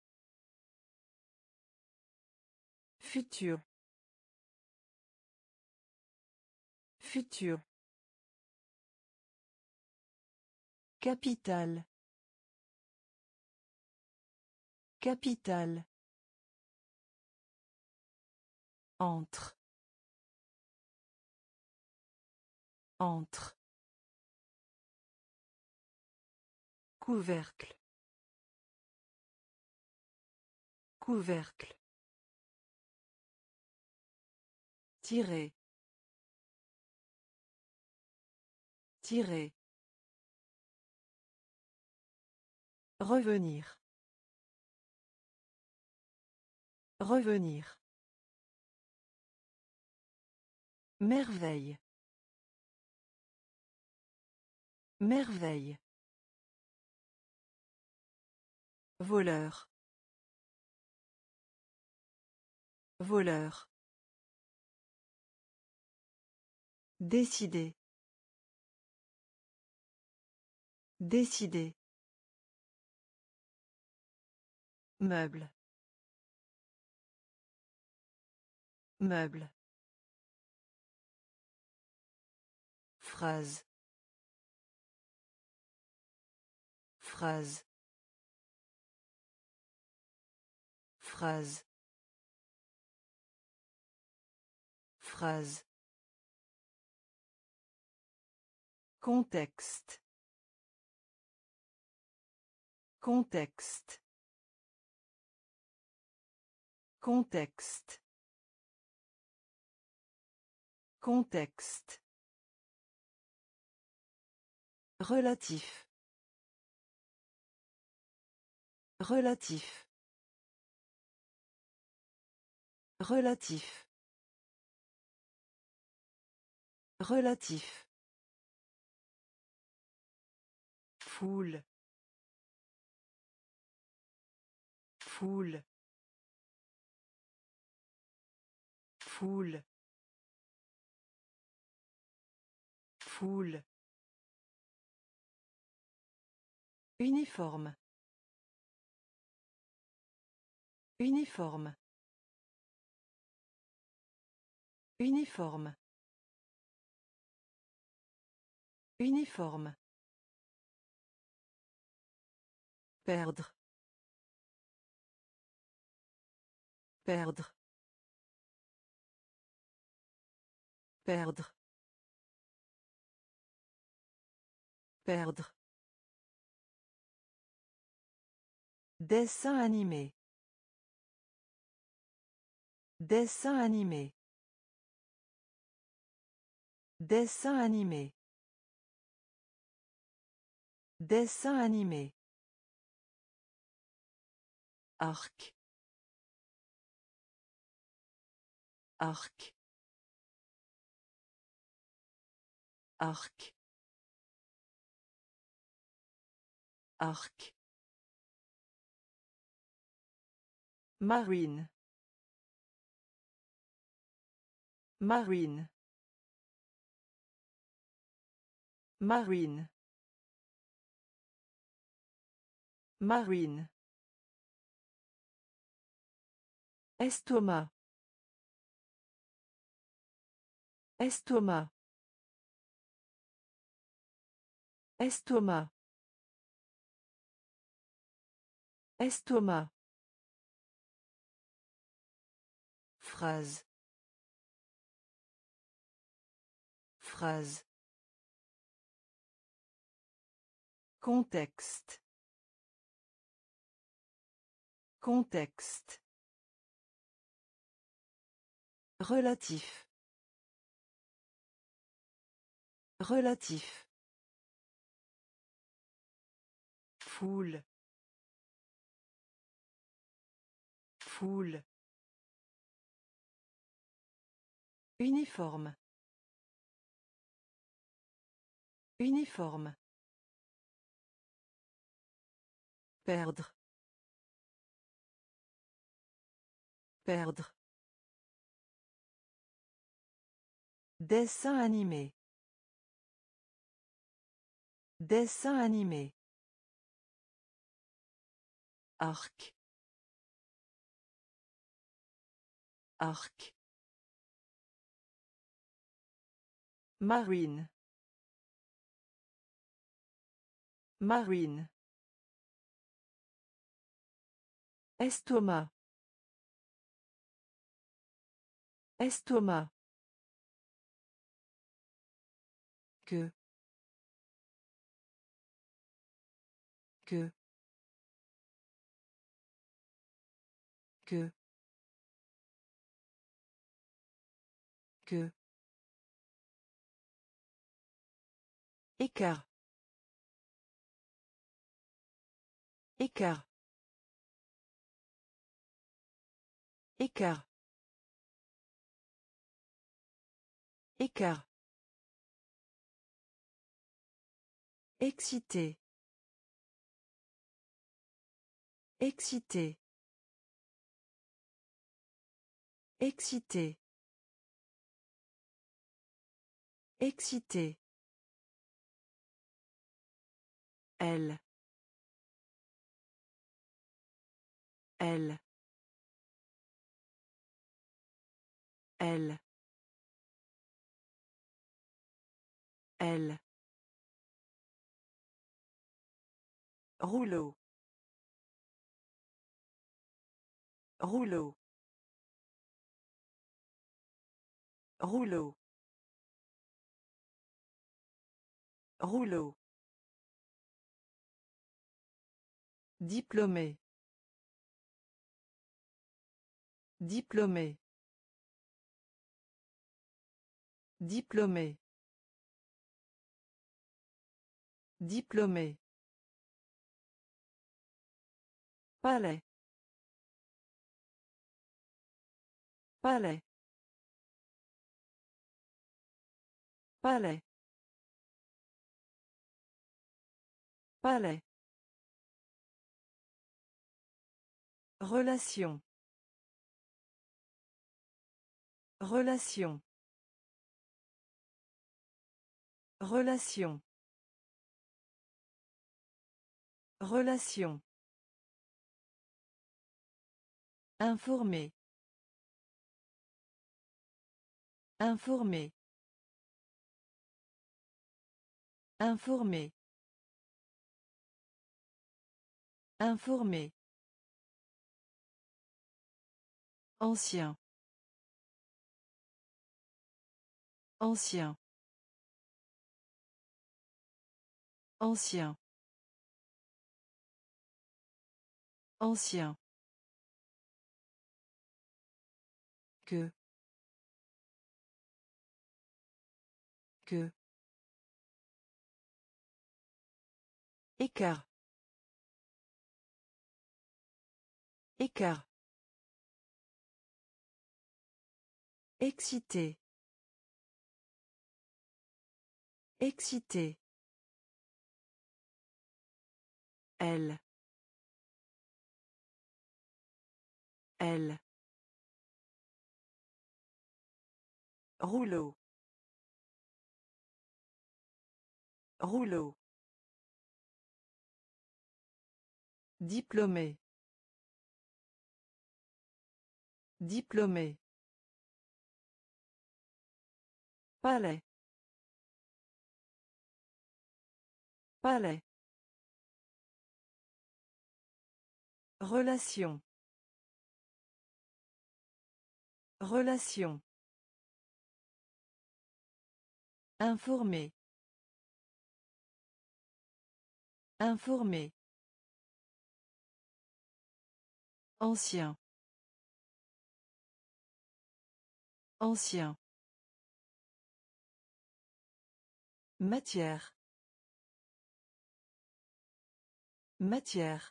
Futur. Futur. Capitale. Capitale. Entre. Entre. Couvercle. Couvercle. Tirer. Tirer. Revenir. Revenir. Merveille. Merveille. Voleur. Voleur. Décider. Décider. Meuble. Meuble. Phrase. Phrase. Phrase. Phrase. Contexte. Contexte. Contexte. Contexte. Relatif. Relatif. Relatif. Relatif. Foule. Foule. Foule. Foule. Uniforme. Uniforme. Uniforme. Uniforme. Perdre. Perdre. Perdre. Perdre. Dessin animé. Dessin animé. Dessin animé. Dessin animé. Arc. Arc. Arc. Arc. Marine. Marine. Marine. Marine. Estomac. Estomac. Estomac. Estomac. Phrase. Phrase. Contexte. Contexte. Relatif. Relatif. Foule. Foule. Uniforme. Uniforme. Perdre. Perdre. Dessin animé. Dessin animé. Arc. Arc. Marine. Marine. Estomac. Estomac. Que. Que. Que. Que. Écart. Écart. Écart. Écart. Excité. Excité. Excité. Excité. Elle. Elle. Elle. Elle. Rouleau. Rouleau. Rouleau. Rouleau. Diplômé. Diplômé. Diplômé. Diplômé. Palais. Palais. Palais. Palais. Relation. Relation. Relation. Relation. Informer. Informer. Informer. Informer. Ancien. Ancien. Ancien. Ancien. Que. Que. Écart. Écart. Excité. Excité. Elle. Elle. Rouleau. Rouleau. Diplômé. Diplômé. Palais. Palais. Relation. Relation. Informer. Informer. Ancien. Ancien. Matière. Matière.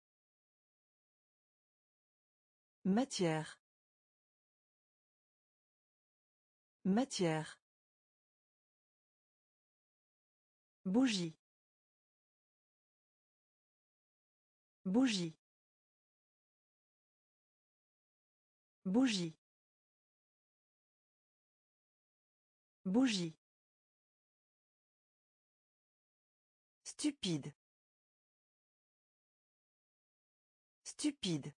Matière. Matière. Bougie. Bougie. Bougie. Bougie. Stupide. Stupide.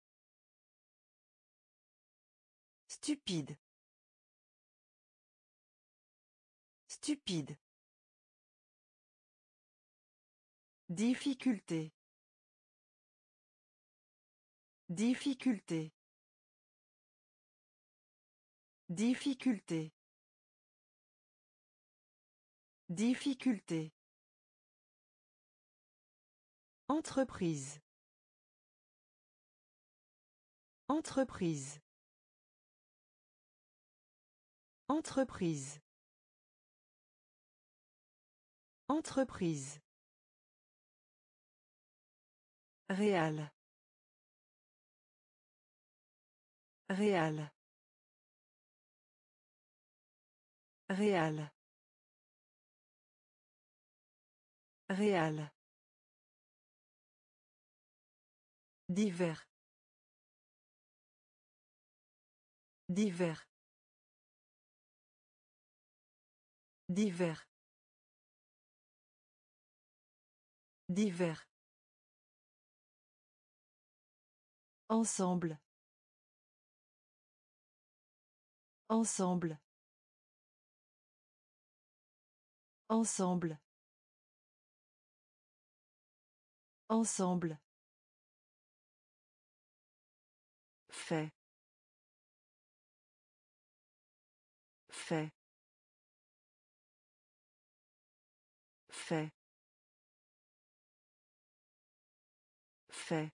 Stupide. Stupide. Difficulté. Difficulté. Difficulté. Difficulté. Entreprise. Entreprise. Entreprise. Entreprise. Réal. Réal. Réal. Réal. Divers. Divers. Divers. Divers. Ensemble. Ensemble. Ensemble. Ensemble. Fait. Fait. Fait. Fait.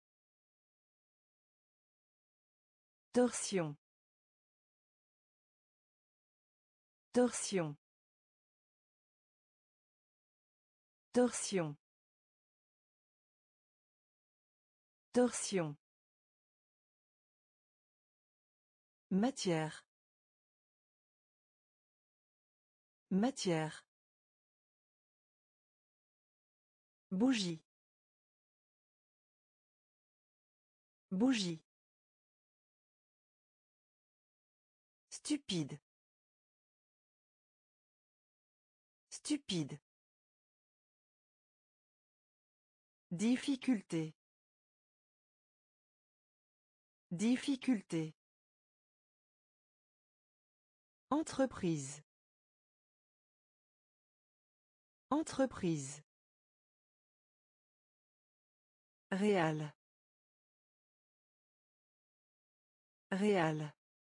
Torsion. Torsion. Torsion. Torsion. Matière. Matière. Bougie. Bougie. Stupide. Stupide. Difficulté. Difficulté. Entreprise. Entreprise. Réal. Réal.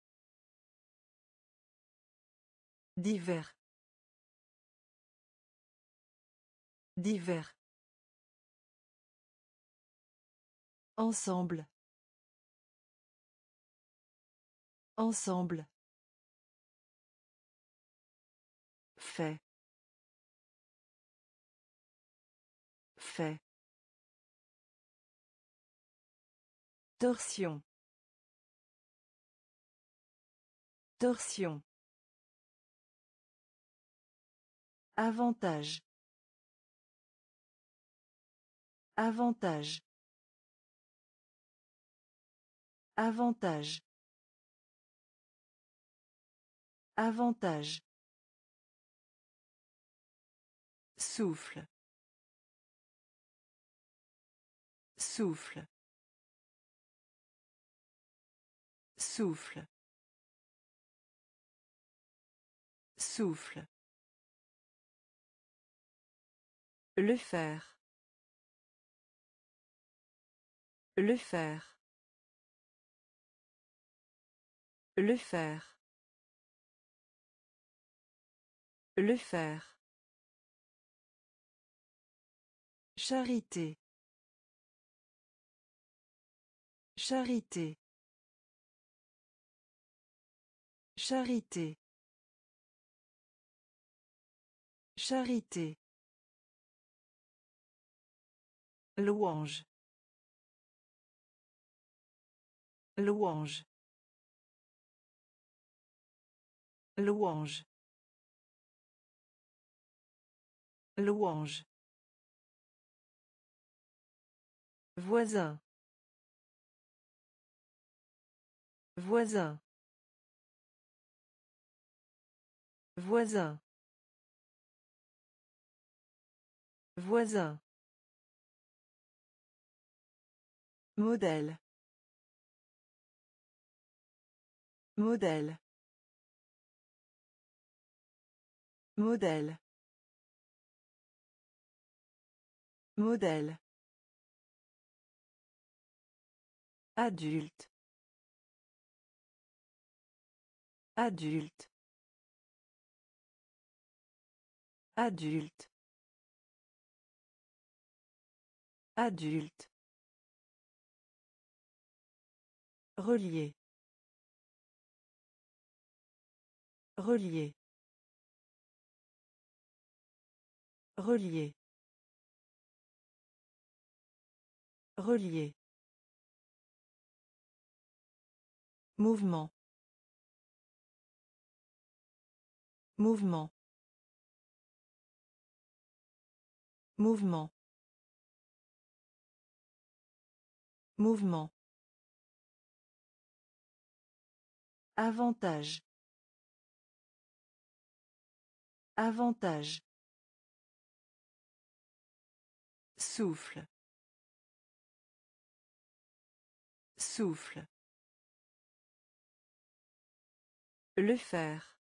Divers. Divers. Ensemble. Ensemble. Fait. Fait. Torsion. Torsion. Avantage. Avantage. Avantage. Avantage. Souffle. Souffle. Souffle. Souffle. Le faire. Le faire. Le faire. Le faire. Charité. Charité. Charité. Charité. Louange. Louange. Louange. Louange. Voisin. Voisin. Voisin. Voisin. Modèle. Modèle. Modèle. Modèle. Adulte. Adulte. Adulte. Adulte. Relier. Relier. Relier. Relier. Mouvement. Mouvement. Mouvement. Mouvement. Avantage. Avantage. Souffle. Souffle. Le faire.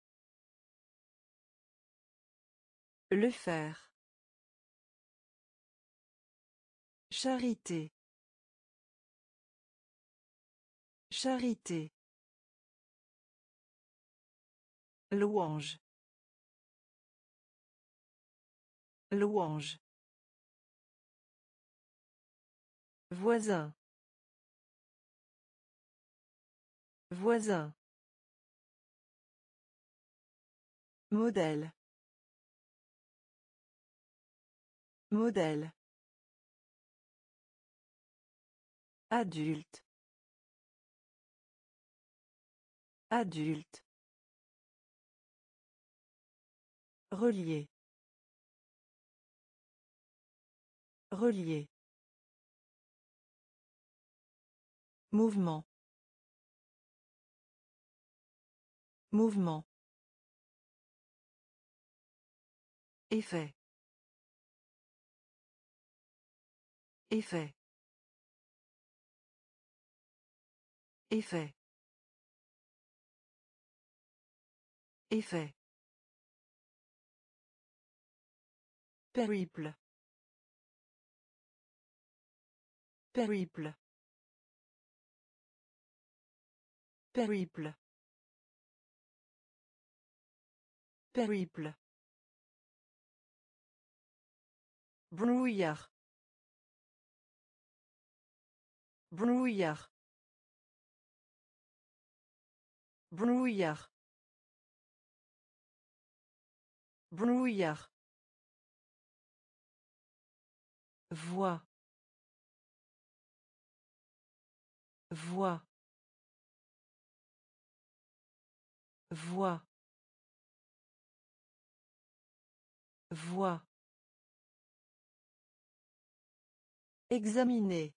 Le faire. Charité. Charité. Louange. Louange. Voisin. Voisin. Modèle. Modèle. Adulte. Adulte. Relier. Relier. Mouvement. Mouvement. Effet. Effet. Effet. Effet. Périple. Périple. Périple. Périple. Brouillard. Brouillard. Brouillard. Brouillard. Voix. Voix. Voix. Voix. Examiner.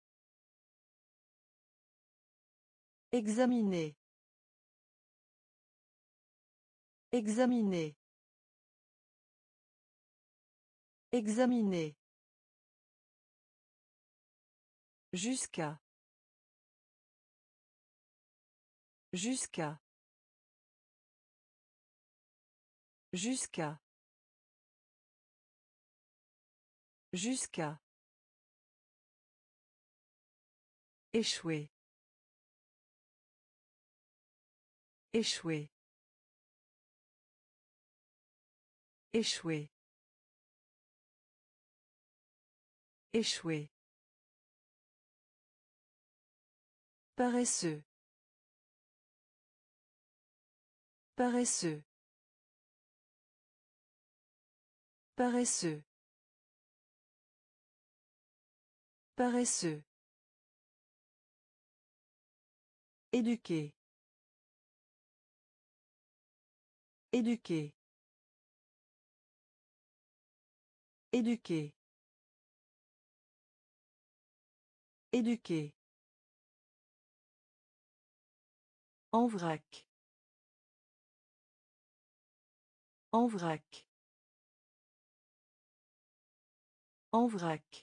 Examiner. Examiner. Examiner. Jusqu'à. Jusqu'à. Jusqu'à. Jusqu'à. Échouer. Échouer. Échouer. Échouer. Paresseux. Paresseux. Paresseux. Paresseux. Éduquer. Éduquer. Éduquer. Éduquer. En vrac. En vrac. En vrac.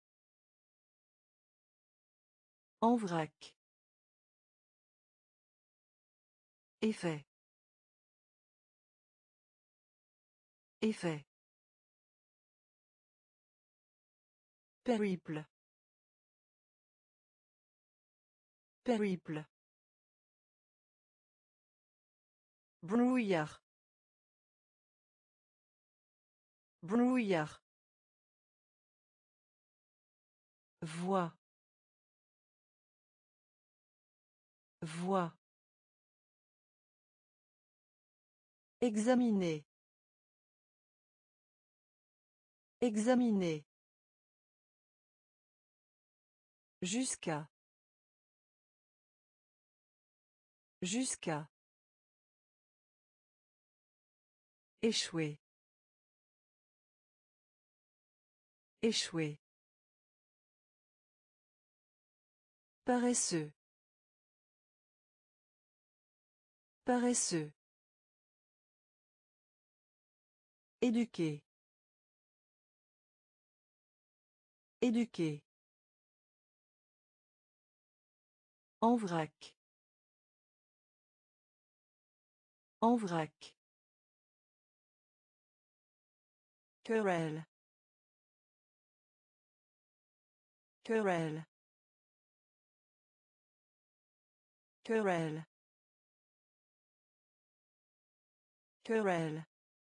En vrac. Effet. Effet. Périple. Périple. Brouillard. Brouillard. Voix. Voix. Examiner. Examiner. Jusqu'à. Jusqu'à. Échouer. Échouer. Paresseux. Paresseux. Éduquer. Éduquer. En vrac. En vrac. Querelle. Querelle. Querelle. Querelle.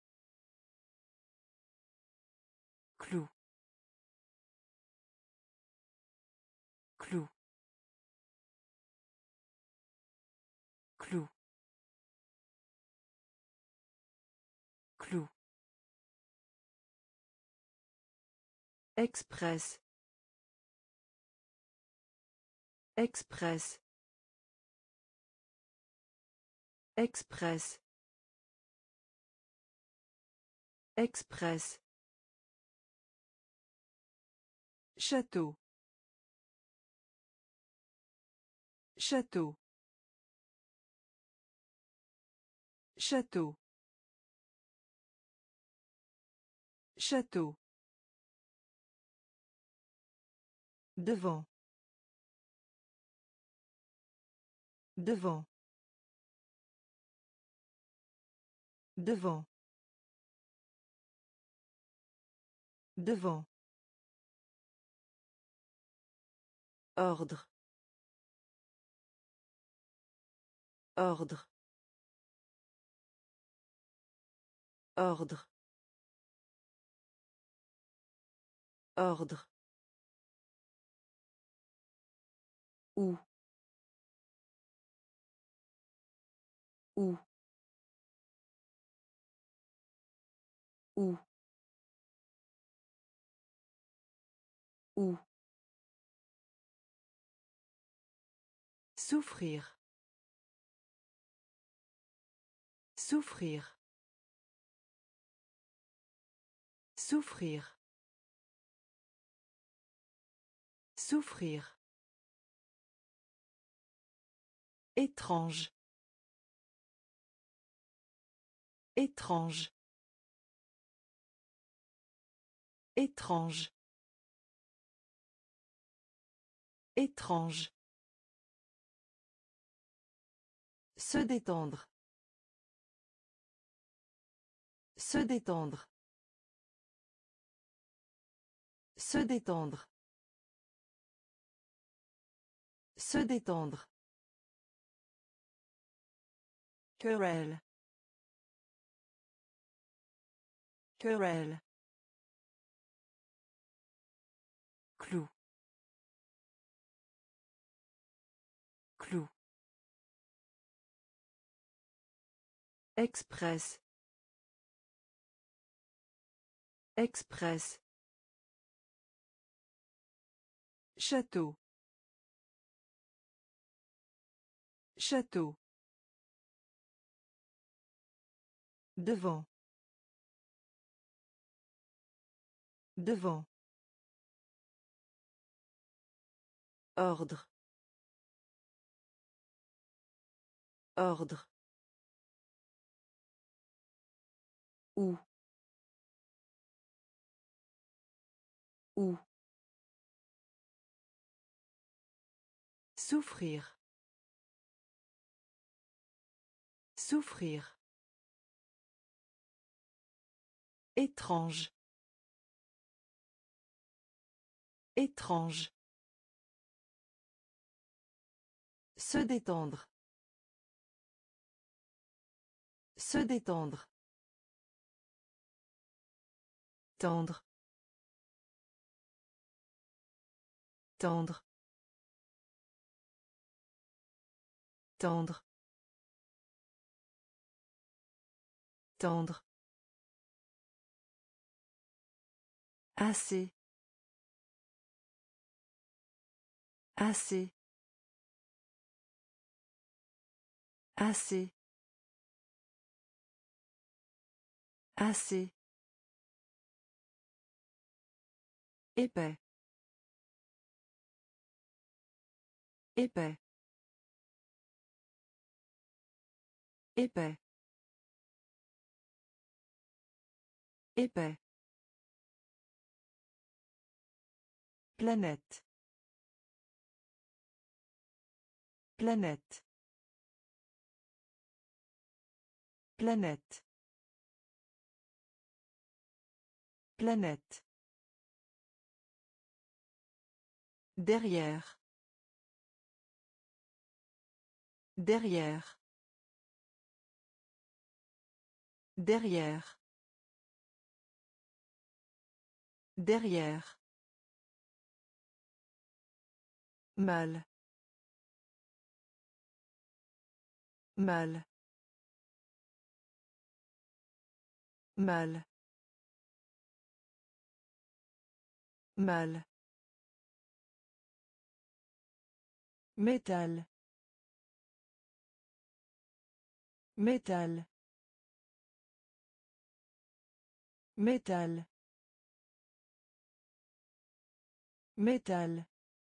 Clou. Clou. Clou. Clou. Express. Express. Express. Express. Château. Château. Château. Château. Devant. Devant. Devant. Devant. Ordre. Ordre. Ordre. Ordre. Où. Où. Où. Où. Souffrir. Souffrir. Souffrir. Souffrir. Étrange. Étrange. Étrange. Étrange. Se détendre. Se détendre. Se détendre. Se détendre. Querelle. Querelle. Clou. Clou. Express. Express. Château. Château. Devant. Devant. Ordre. Ordre. Où. Où. Souffrir. Souffrir. Étrange. Étrange. Se détendre. Se détendre. Tendre. Tendre. Tendre. Tendre. Assez. Assez. Assez. Assez. Épais. Épais. Épais. Épais. Planète. Planète. Planète. Planète. Derrière. Derrière. Derrière. Derrière. Mal. Mal. Mal. Mal. Métal. Métal. Métal. Métal.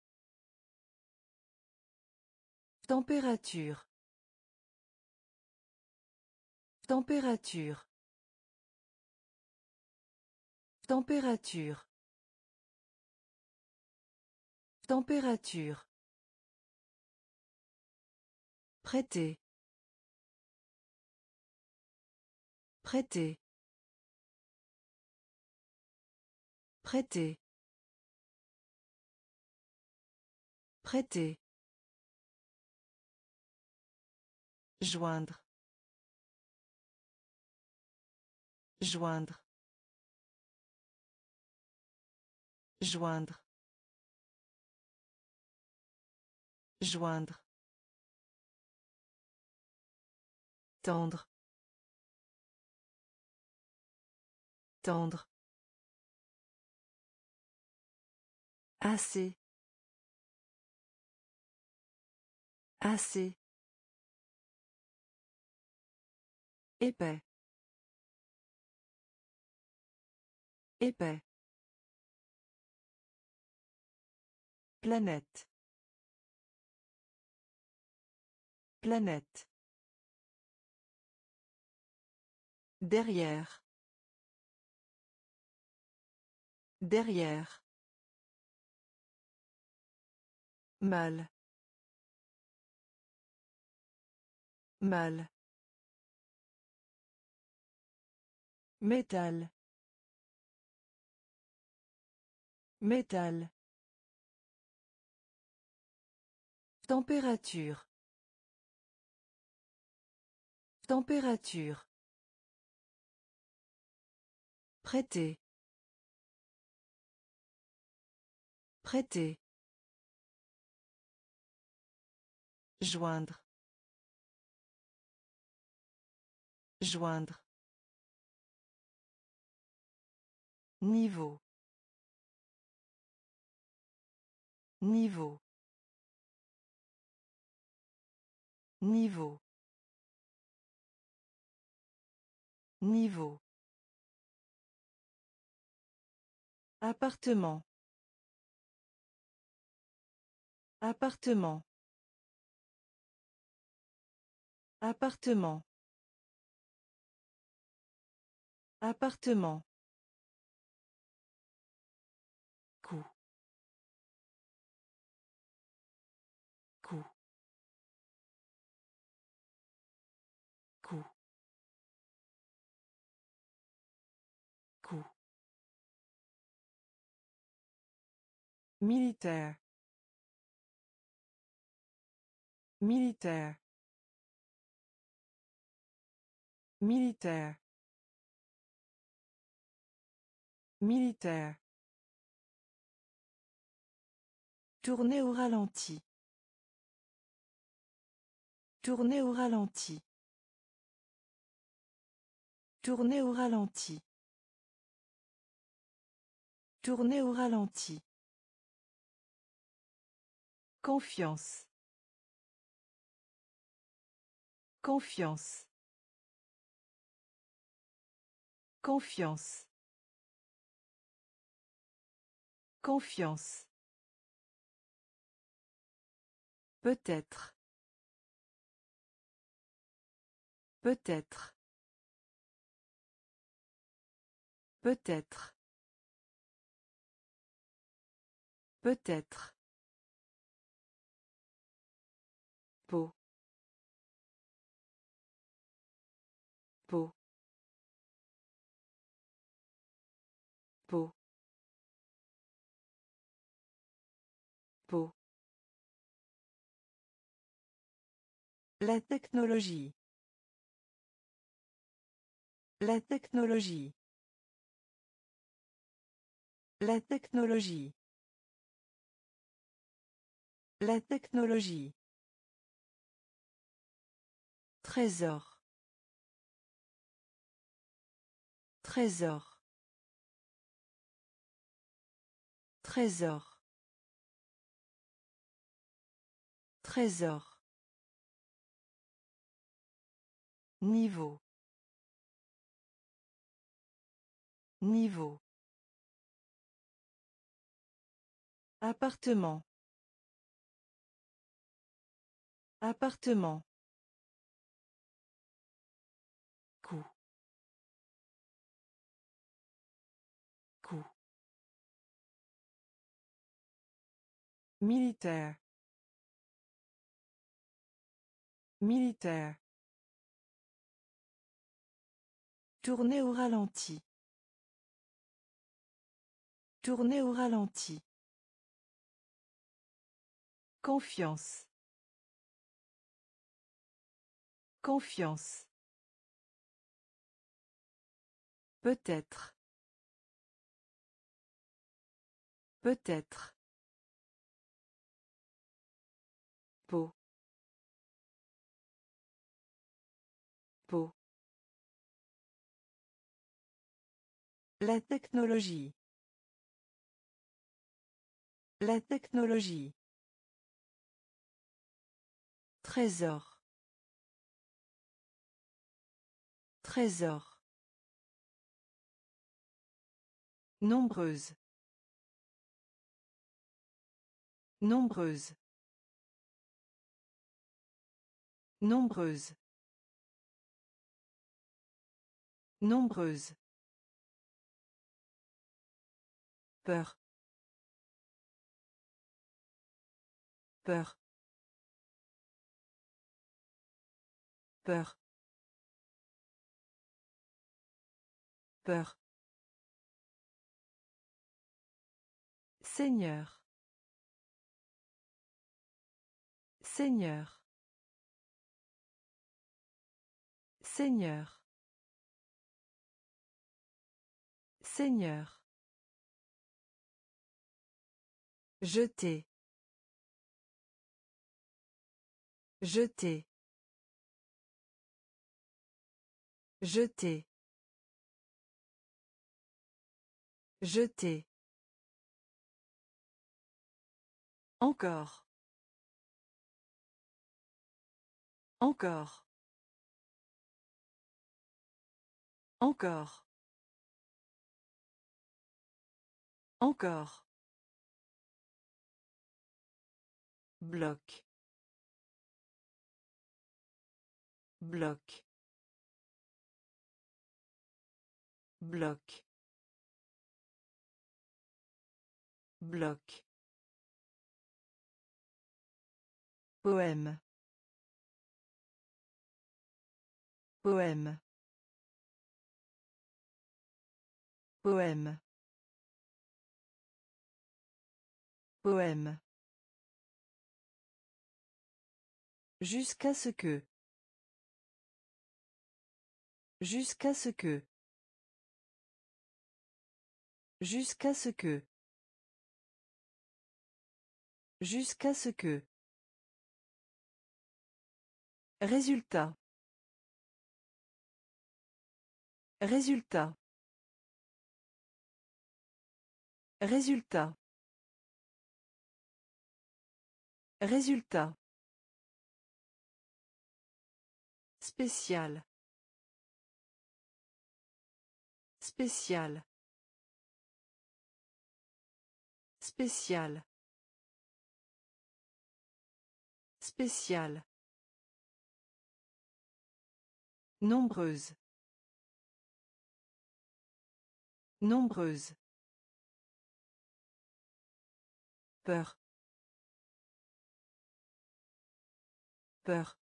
Température. Température. Température. Température. Prêter. Prêter. Prêter. Prêter. Joindre. Joindre. Joindre. Joindre. Tendre. Tendre. Assez. Assez. Épais. Épais. Planète. Planète. Derrière. Derrière. Mal. Mal. Métal. Métal. Température. Température. Prêter. Prêter. Joindre. Joindre. Niveau. Niveau. Niveau. Niveau. Appartement. Appartement. Appartement. Appartement. Coup. Coup. Coup. Coup. Militaire. Militaire. Militaire. Militaire. Tourner au ralenti. Tourner au ralenti. Tourner au ralenti. Tourner au ralenti. Confiance. Confiance. Confiance. Confiance. Peut-être. Peut-être. Peut-être. Peut-être. Peau. Peau. Peau. La technologie. La technologie. La technologie. La technologie. Trésor. Trésor. Trésor. Trésor. Niveau. Niveau. Appartement. Appartement. Coup. Coup. Militaire. Militaire. Tourner au ralenti. Tourner au ralenti. Confiance. Confiance. Peut-être. Peut-être. Peau. Peau. La technologie. La technologie. Trésor. Trésor. Nombreuse. Nombreuse. Nombreuse. Nombreuse. Peur. Peur. Peur. Peur. Seigneur. Seigneur. Seigneur. Seigneur. Jeter. Jeter. Jeter. Jeter. Encore. Encore. Encore. Encore. Bloc. Bloc. Bloc. Bloc. Poème. Poème. Poème. Poème. Jusqu'à ce que. Jusqu'à ce que. Jusqu'à ce que. Jusqu'à ce que. Résultat. Résultat. Résultat. Résultat. Spécial. Spécial. Spécial. Spécial. Nombreuse. Nombreuse. Peur. Peur.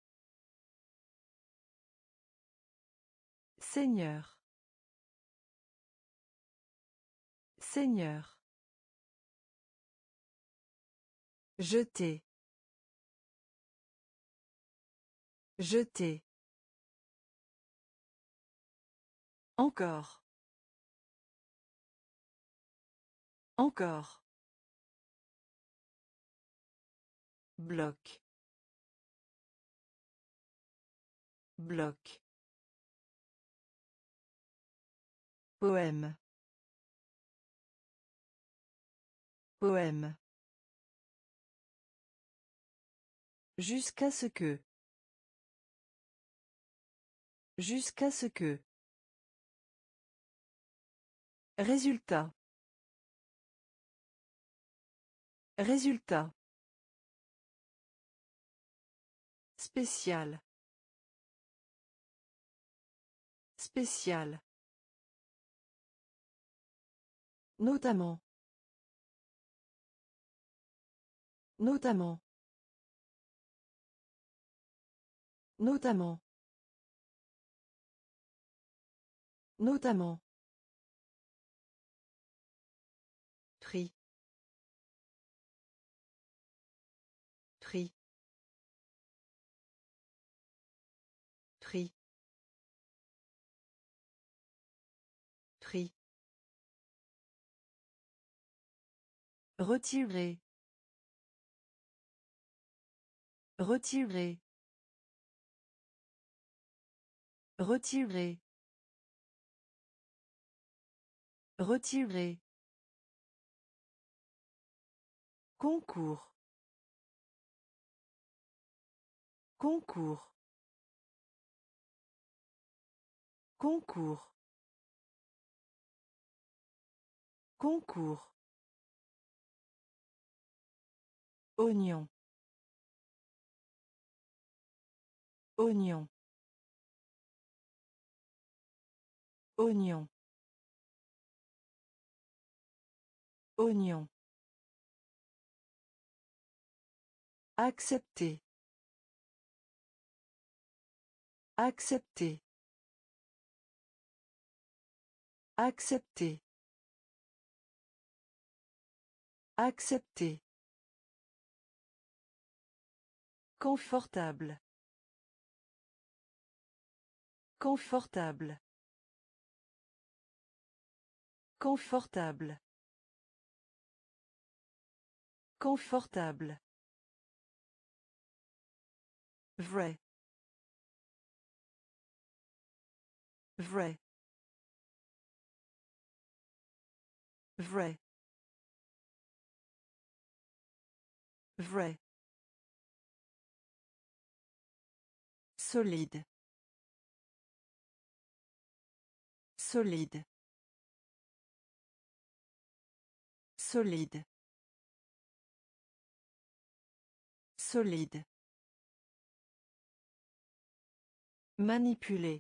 Seigneur. Seigneur. Jeter. Jeter. Encore. Encore. Bloc. Bloc. Poème. Poème. Jusqu'à ce que. Jusqu'à ce que. Résultat. Résultat. Spécial. Spécial. Notamment. Notamment. Notamment. Notamment. Tri. Tri. Tri. Tri. Retirer. Retirer. Retirer. Retirer. Concours. Concours. Concours. Concours. Oignon. Oignon. Oignon. Oignon. Accepter. Accepter. Accepter. Accepter. Confortable. Confortable. Confortable. Confortable. Vrai. Vrai. Vrai. Vrai. Solide. Solide. Solide. Solide. Manipuler.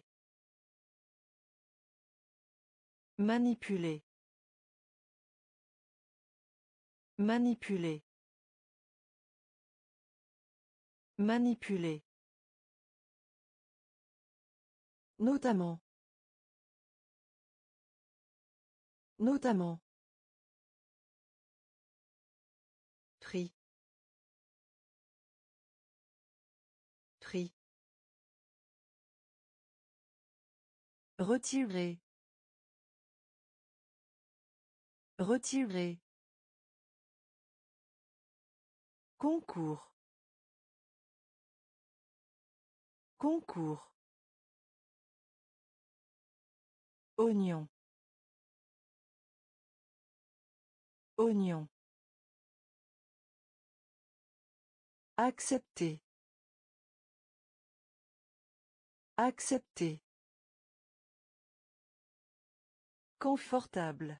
Manipuler. Manipuler. Manipuler. Notamment. Notamment. Tri. Tri. Retirer. Retirer. Concours. Concours. Oignon. Oignon. Accepter. Accepter. Confortable.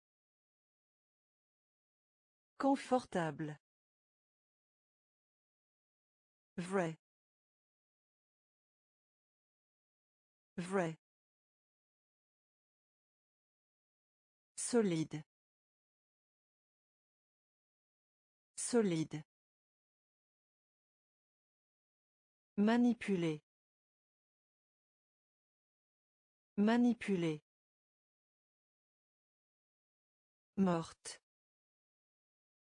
Confortable. Vrai. Vrai. Solide. Solide. Manipuler. Manipuler. Morte.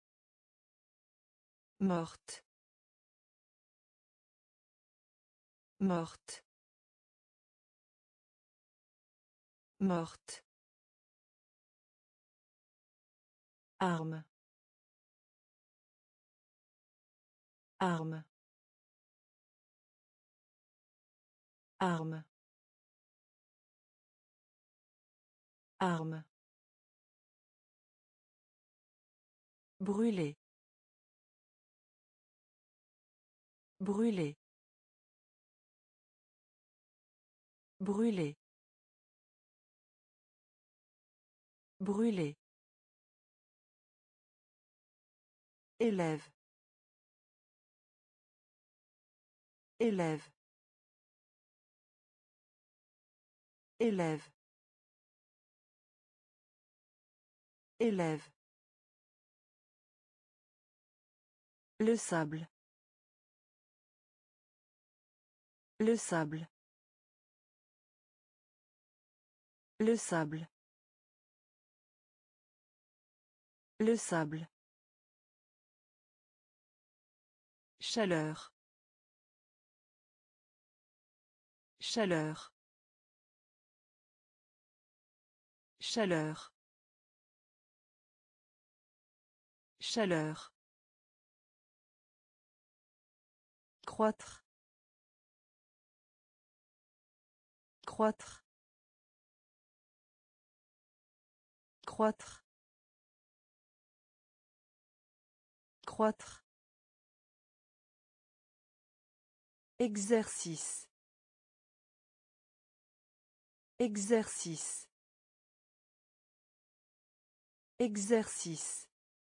Morte. Morte. Morte. Arme. Arme. Arme. Arme. Brûler. Brûler. Brûler. Brûler. Élève. Élève. Élève. Élève. Le sable. Le sable. Le sable. Le sable. Chaleur. Chaleur. Chaleur. Chaleur. Croître. Croître. Croître. Croître. Exercice. Exercice. Exercice.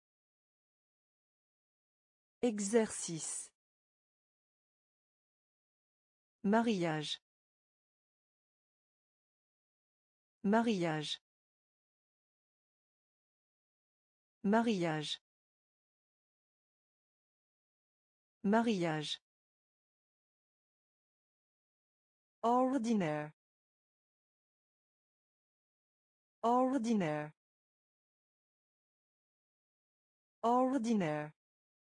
Exercice. Mariage. Mariage. Mariage. Mariage. Ordinaire. Ordinaire. Ordinaire.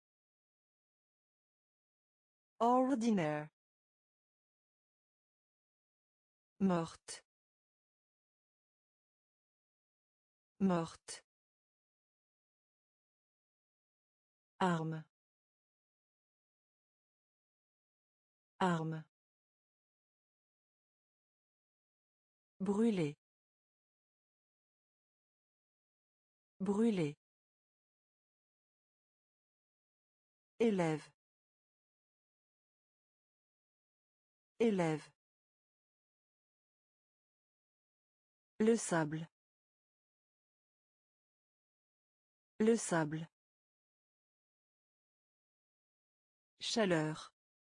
Ordinaire. Morte. Morte. Arme. Arme. Brûler. Brûler. Élève. Élève. Le sable. Le sable. Chaleur.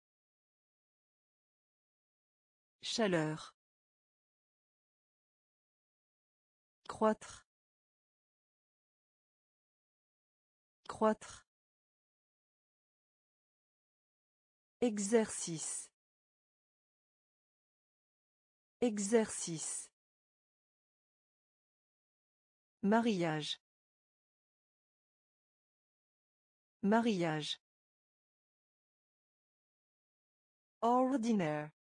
Chaleur. Croître. Croître. Exercice. Exercice. Mariage. Mariage. Ordinaire.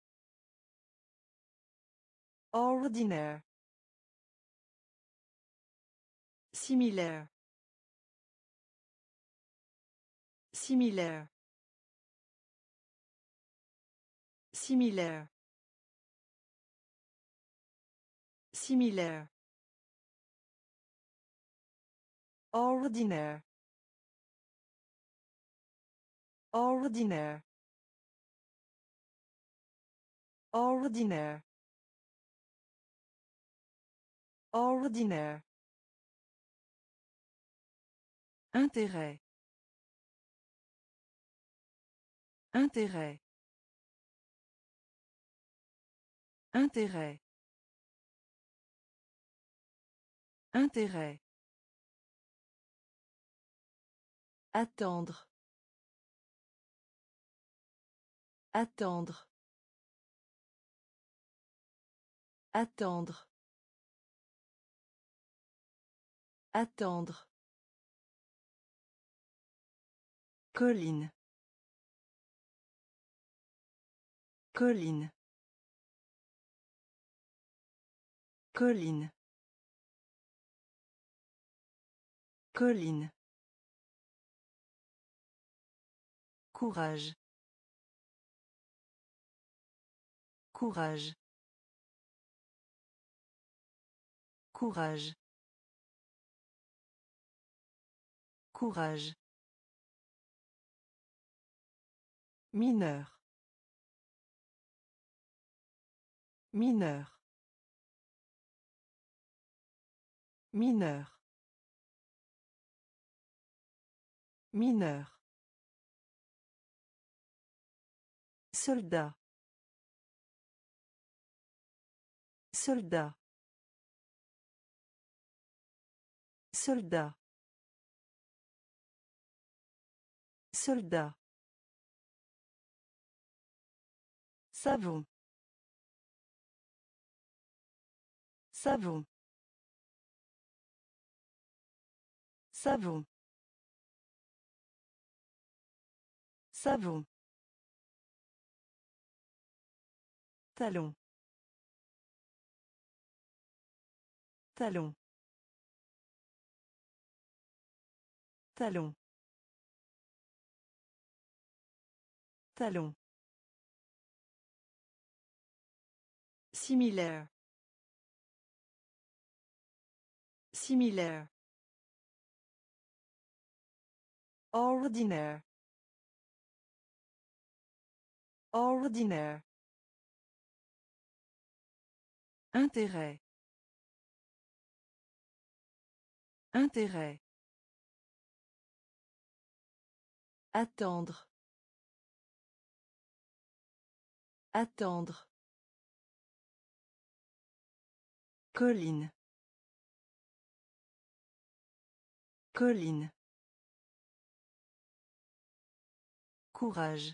Ordinaire. Similaire. Similaire. Similaire. Similaire. Ordinaire. Ordinaire. Ordinaire. Ordinaire. Intérêt. Intérêt. Intérêt. Intérêt. Attendre. Attendre. Attendre. Attendre. Colline. Colline. Colline. Colline. Courage. Courage. Courage. Courage. Mineur. Mineur. Mineur. Mineur. Soldat. Soldat. Soldat. Soldat. Savon. Savon. Savon. Savon. Talon. Talon. Talon. Talon. Similaire. Similaire. Ordinaire. Ordinaire. Intérêt. Intérêt. Attendre. Attendre. Colline. Colline. Courage.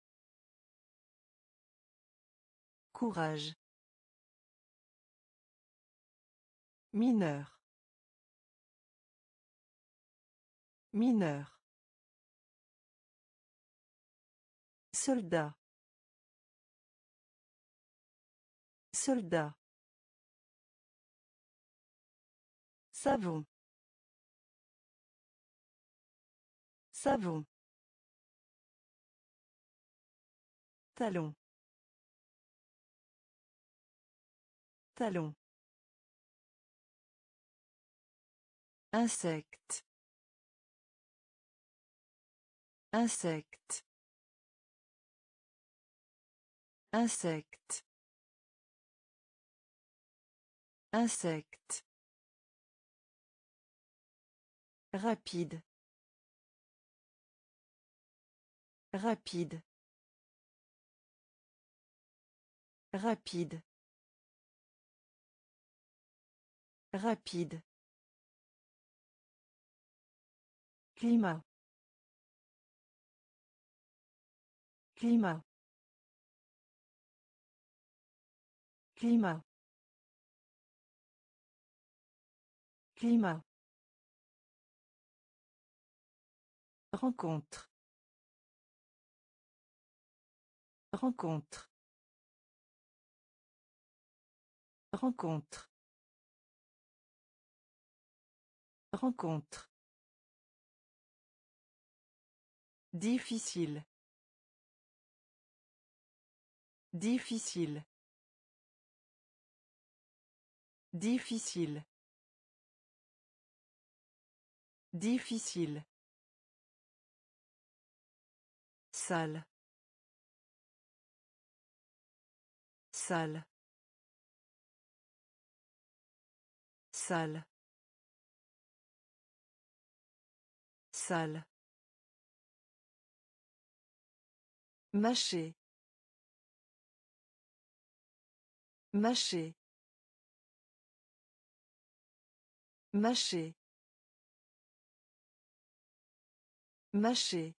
Courage. Mineur. Mineur. Soldat. Soldat. Savon. Savon. Talon. Talon. Insecte. Insecte. Insecte. Insecte. Rapide. Rapide. Rapide. Rapide. Climat. Climat. Climat. Climat. Rencontre. Rencontre. Rencontre. Rencontre. Difficile. Difficile. Difficile. Difficile. Salle. Salle. Salle. Salle. Mâcher. Mâcher. Mâcher. Mâcher.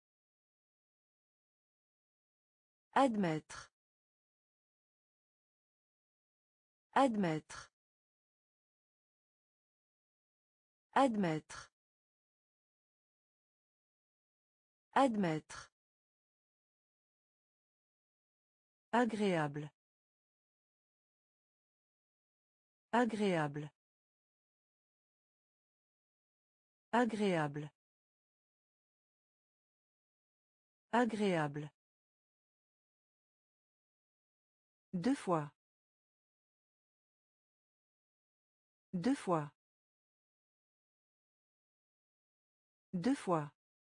Admettre. Admettre. Admettre. Admettre. Agréable. Agréable. Agréable. Agréable. Deux fois. Deux fois. Deux fois.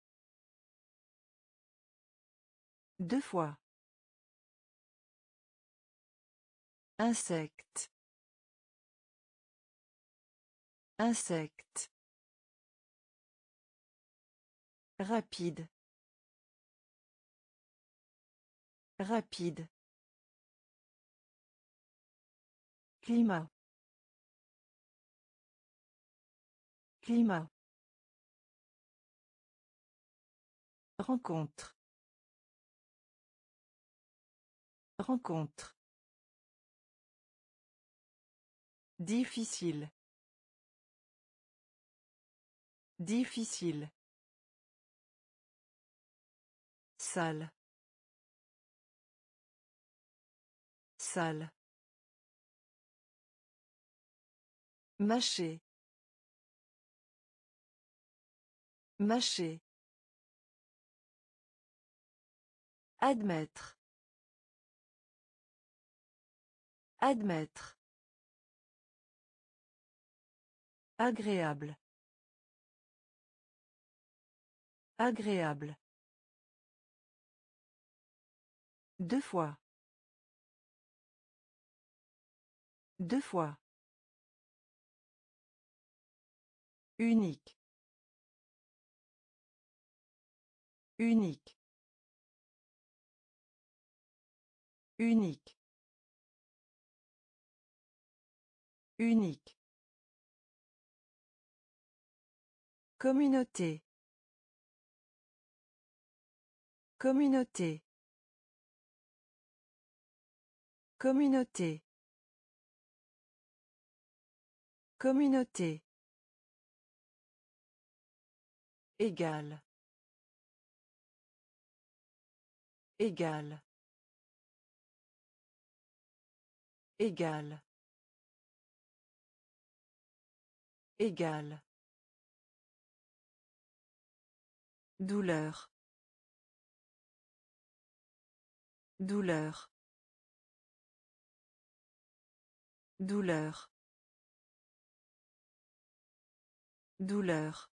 Deux fois. Insecte. Insecte. Rapide. Rapide. Climat. Climat. Rencontre. Rencontre. Difficile. Difficile. Salle. Salle. Mâcher. Mâcher. Admettre. Admettre. Agréable. Agréable. Deux fois. Deux fois. Unique. Unique. Unique. Unique. Communauté. Communauté. Communauté. Communauté. Égal. Égal. Égal. Égal. Douleur. Douleur. Douleur. Douleur.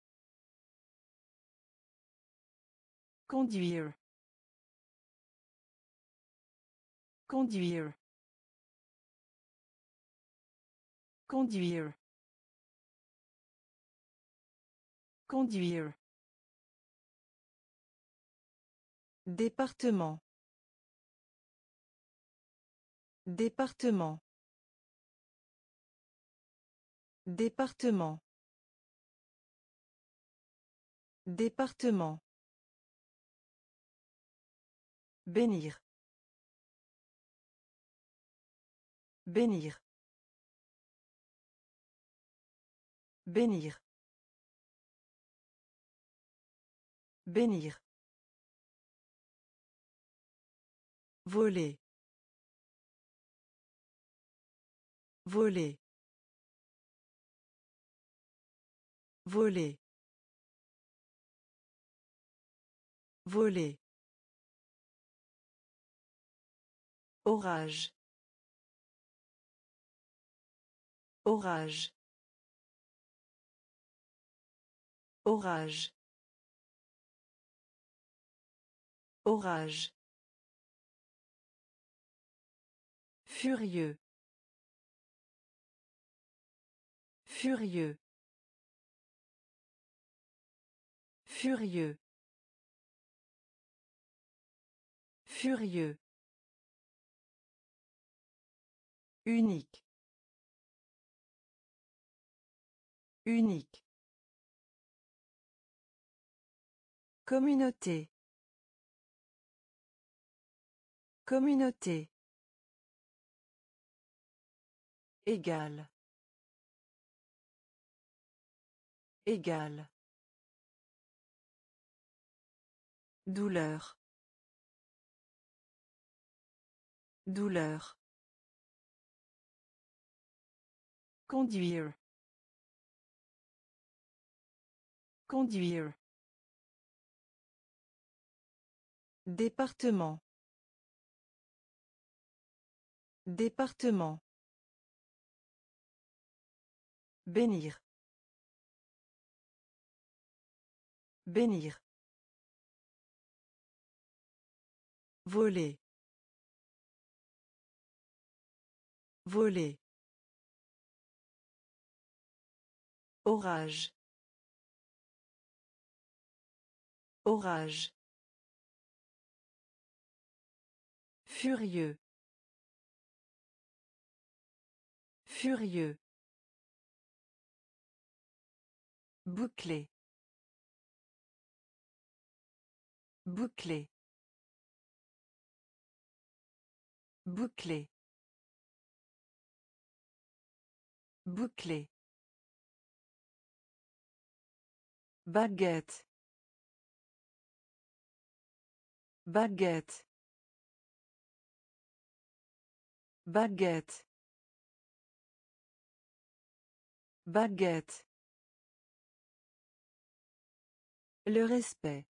Conduire. Conduire. Conduire. Conduire. Département. Département. Département. Département. Bénir. Bénir. Bénir. Bénir. Voler. Voler. Voler. Voler. Orage. Orage. Orage. Orage. Furieux. Furieux. Furieux. Furieux. Unique. Unique. Communauté. Communauté. Égal. Égal. Douleur. Douleur. Conduire. Conduire. Département. Département. Bénir. Bénir. Voler. Voler. Orage. Orage. Furieux. Furieux. Bouclé. Bouclé. Bouclé. Bouclé. Baguette. Baguette. Baguette. Baguette. Le respect.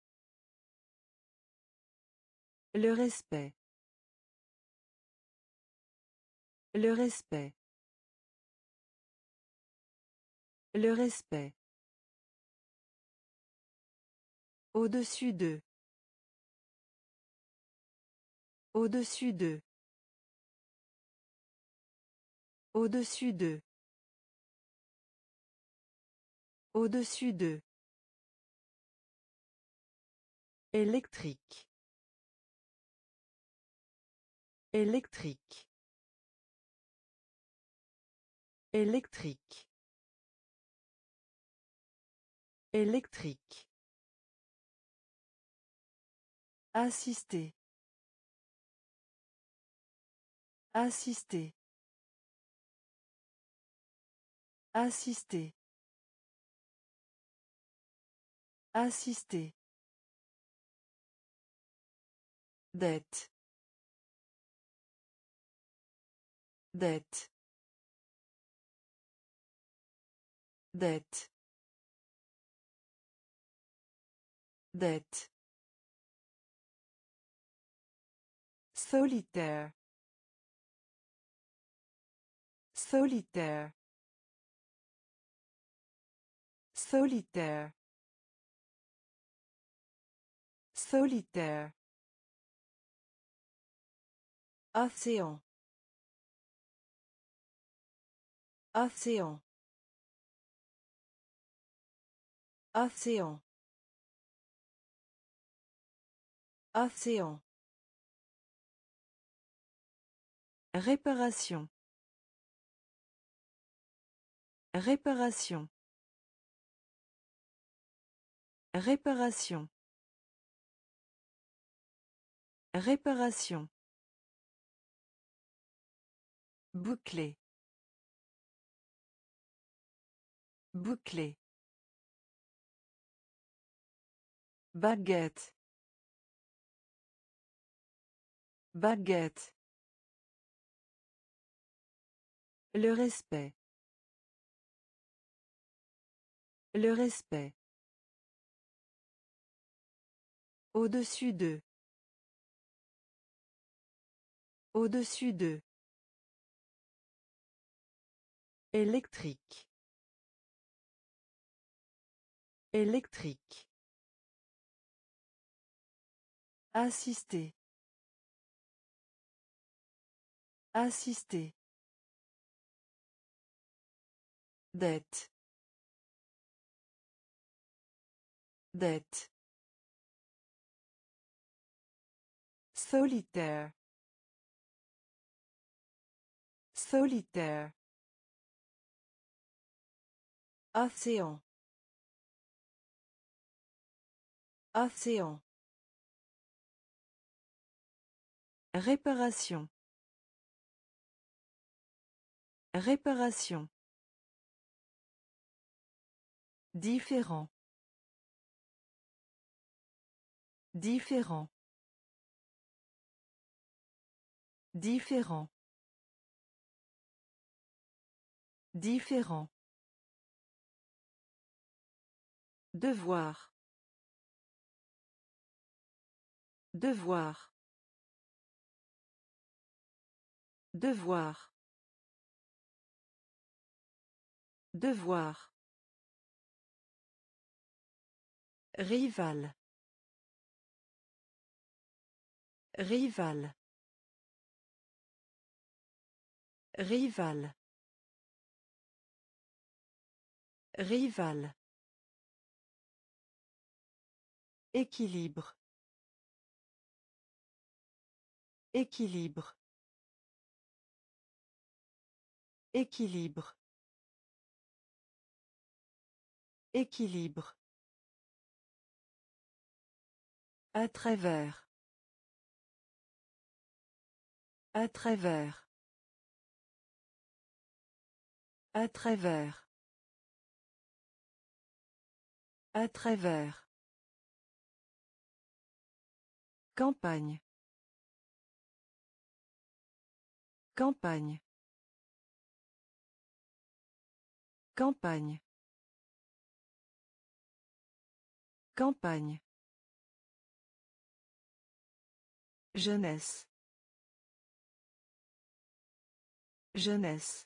Le respect. Le respect. Le respect. Au-dessus d'eux. Au-dessus d'eux. Au-dessus d'eux. Au-dessus d'eux. Électrique. Électrique. Électrique. Électrique. Assister. Assister. Assister. Assister. Dette. Dette. Dette. Dette. Solitaire. Solitaire. Solitaire. Solitaire. Océan. Océan. Océan. Océan. Réparation. Réparation. Réparation. Réparation. Bouclé. Bouclé. Baguette. Baguette. Le respect. Le respect. Au-dessus d'eux. Au-dessus d'eux. Électrique. Électrique. Assister. Assister. Dette. Dette. Solitaire. Solitaire. Océan. Océan. Réparation. Réparation. Différent. Différent. Différent. Différent. Devoir. Devoir. Devoir. Devoir. Rival. Rival. Rival. Rival. Équilibre. Équilibre. Équilibre. Équilibre. À travers. À travers. À travers. À travers. Campagne. Campagne. Campagne. Campagne. Jeunesse. Jeunesse.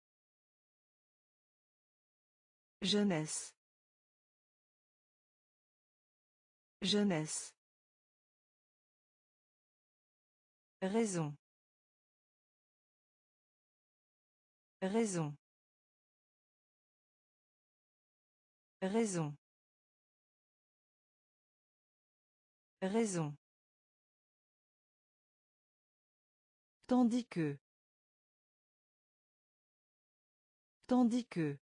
Jeunesse. Jeunesse. Raison. Raison. Raison. Raison. Tandis que. Tandis que.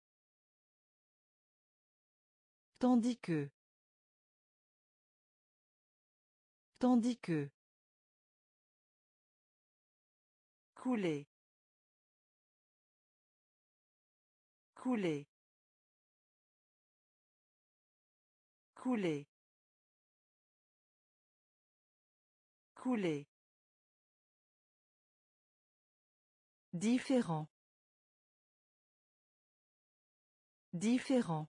Tandis que. Tandis que. Couler. Couler. Couler. Couler. Différent. Différent.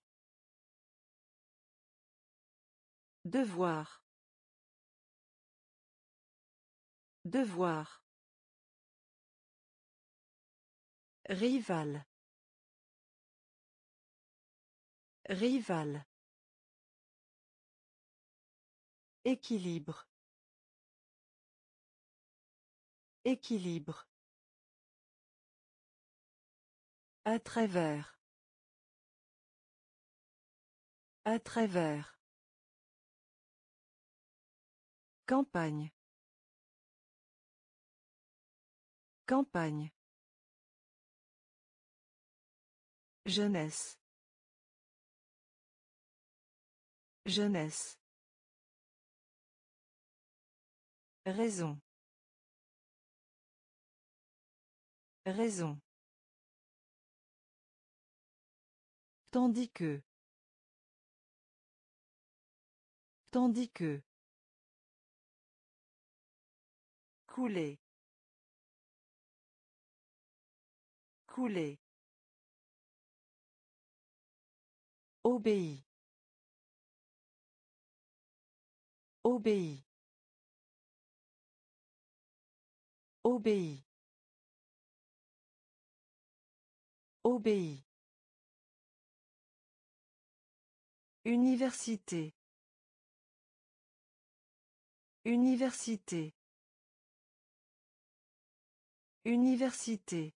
Devoir. Devoir. Rival. Rival. Équilibre. Équilibre. À travers. À travers. Campagne. Campagne. Jeunesse. Jeunesse. Raison. Raison. Tandis que. Tandis que. Couler. Couler. Obéit. Obéit. Obéit. Obéit. Université. Université. Université.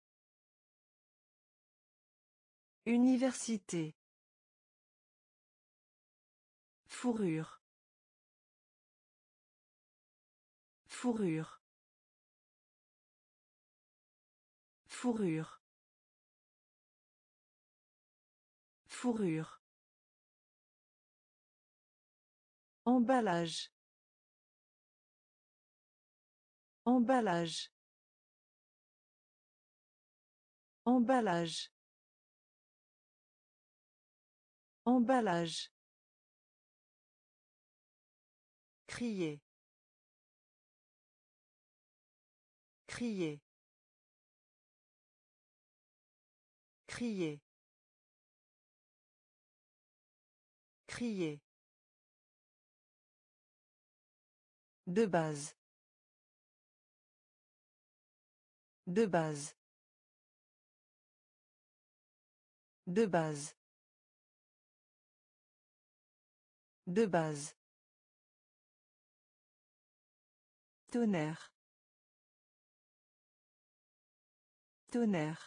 Université. Fourrure. Fourrure. Fourrure. Fourrure. Emballage. Emballage. Emballage. Emballage. Crier. Crier. Crier. Crier. De base. De base. De base. De base. Tonnerre. Tonnerre.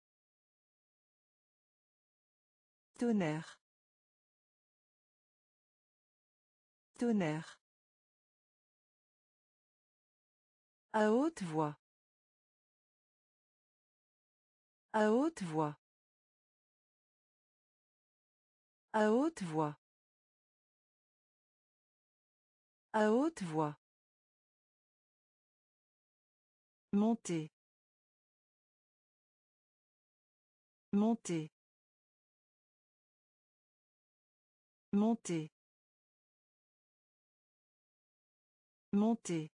Tonnerre. Tonnerre. À haute voix. À haute voix. À haute voix. À haute voix. Monter. Monter. Monter. Monter.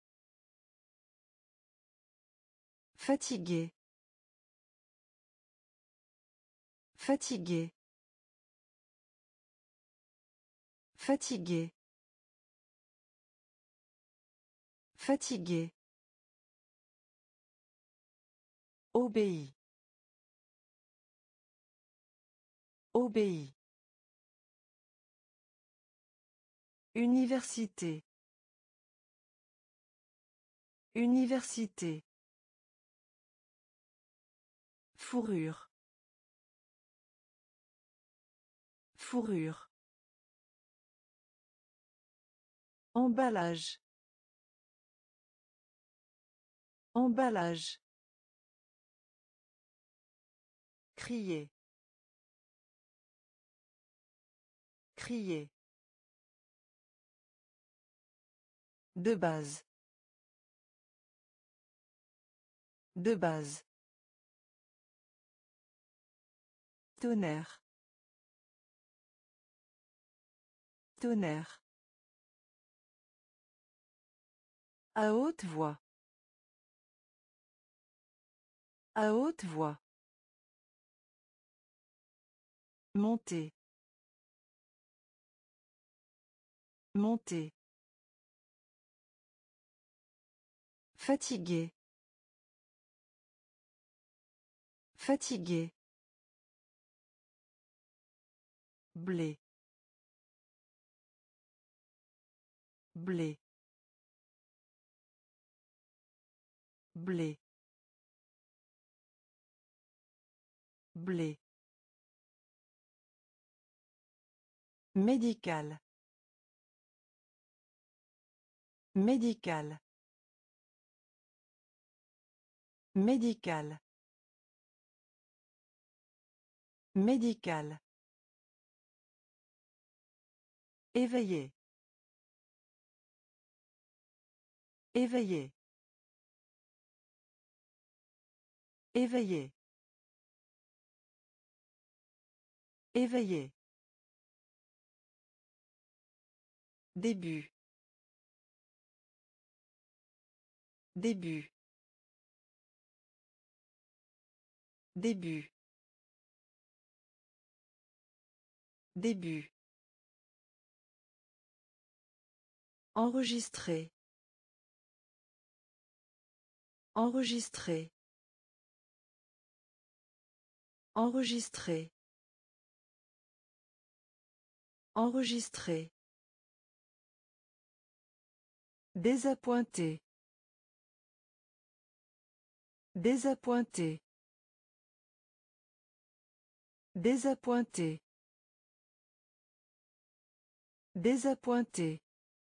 Fatigué. Fatigué. Fatigué. Fatigué. Obéit. Obéit. Université. Université. Fourrure. Fourrure. Emballage. Emballage. Crier. Crier. De base. De base. Tonnerre. Tonnerre. À haute voix. À haute voix. Monter. Monter. Fatigué. Fatigué. Blé. Blé. Blé. Blé. Médical. Médical. Médical. Médical. Éveillé. Éveillé. Éveillé. Éveillé. Début. Début. Début. Début. Enregistrer. Enregistrer. Enregistrer. Enregistrer. Désappointé. Désappointé. Désappointé. Désappointé.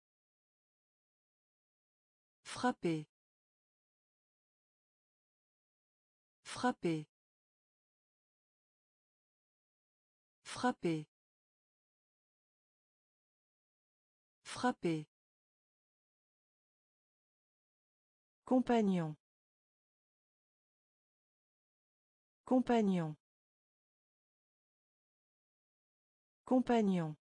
Frapper. Frapper. Frapper. Frapper. Compagnon. Compagnon. Compagnon.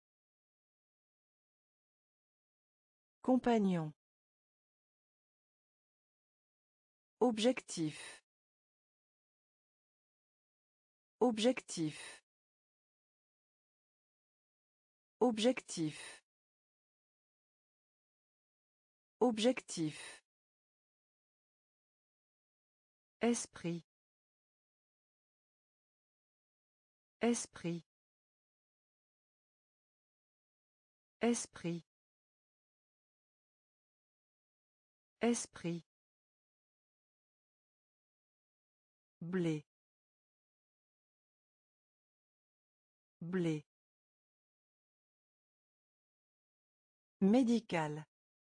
Compagnon. Objectif. Objectif. Objectif. Objectif. Esprit. Esprit. Esprit. Esprit. Blé. Blé. Médical.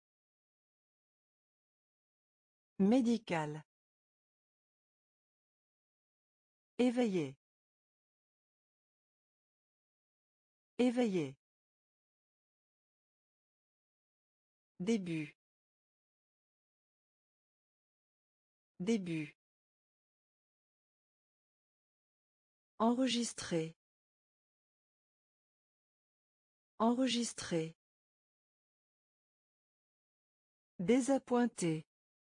Médical. Éveillé. Éveillé. Début. Début. Enregistrer. Enregistrer. Désappointé.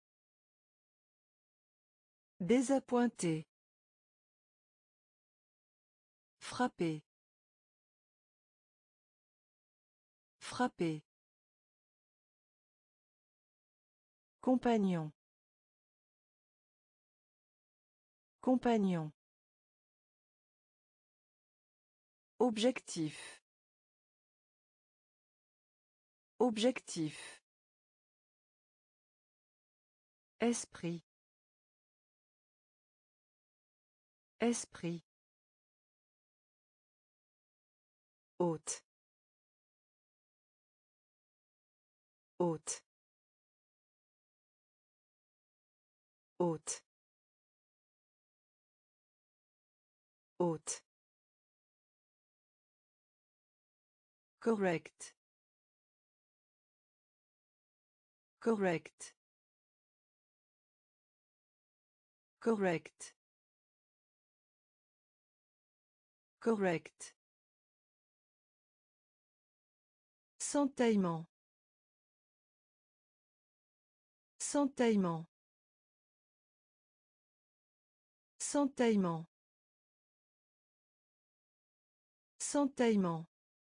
Désappointé. Frapper. Frapper. Compagnon. Compagnon. Objectif. Objectif. Esprit. Esprit. Hôte. Hôte. Hôte. Hôte. Correct. Correct. Correct. Correct. Sentaillement. Sentaillement. Sentaillement. Sentaillement.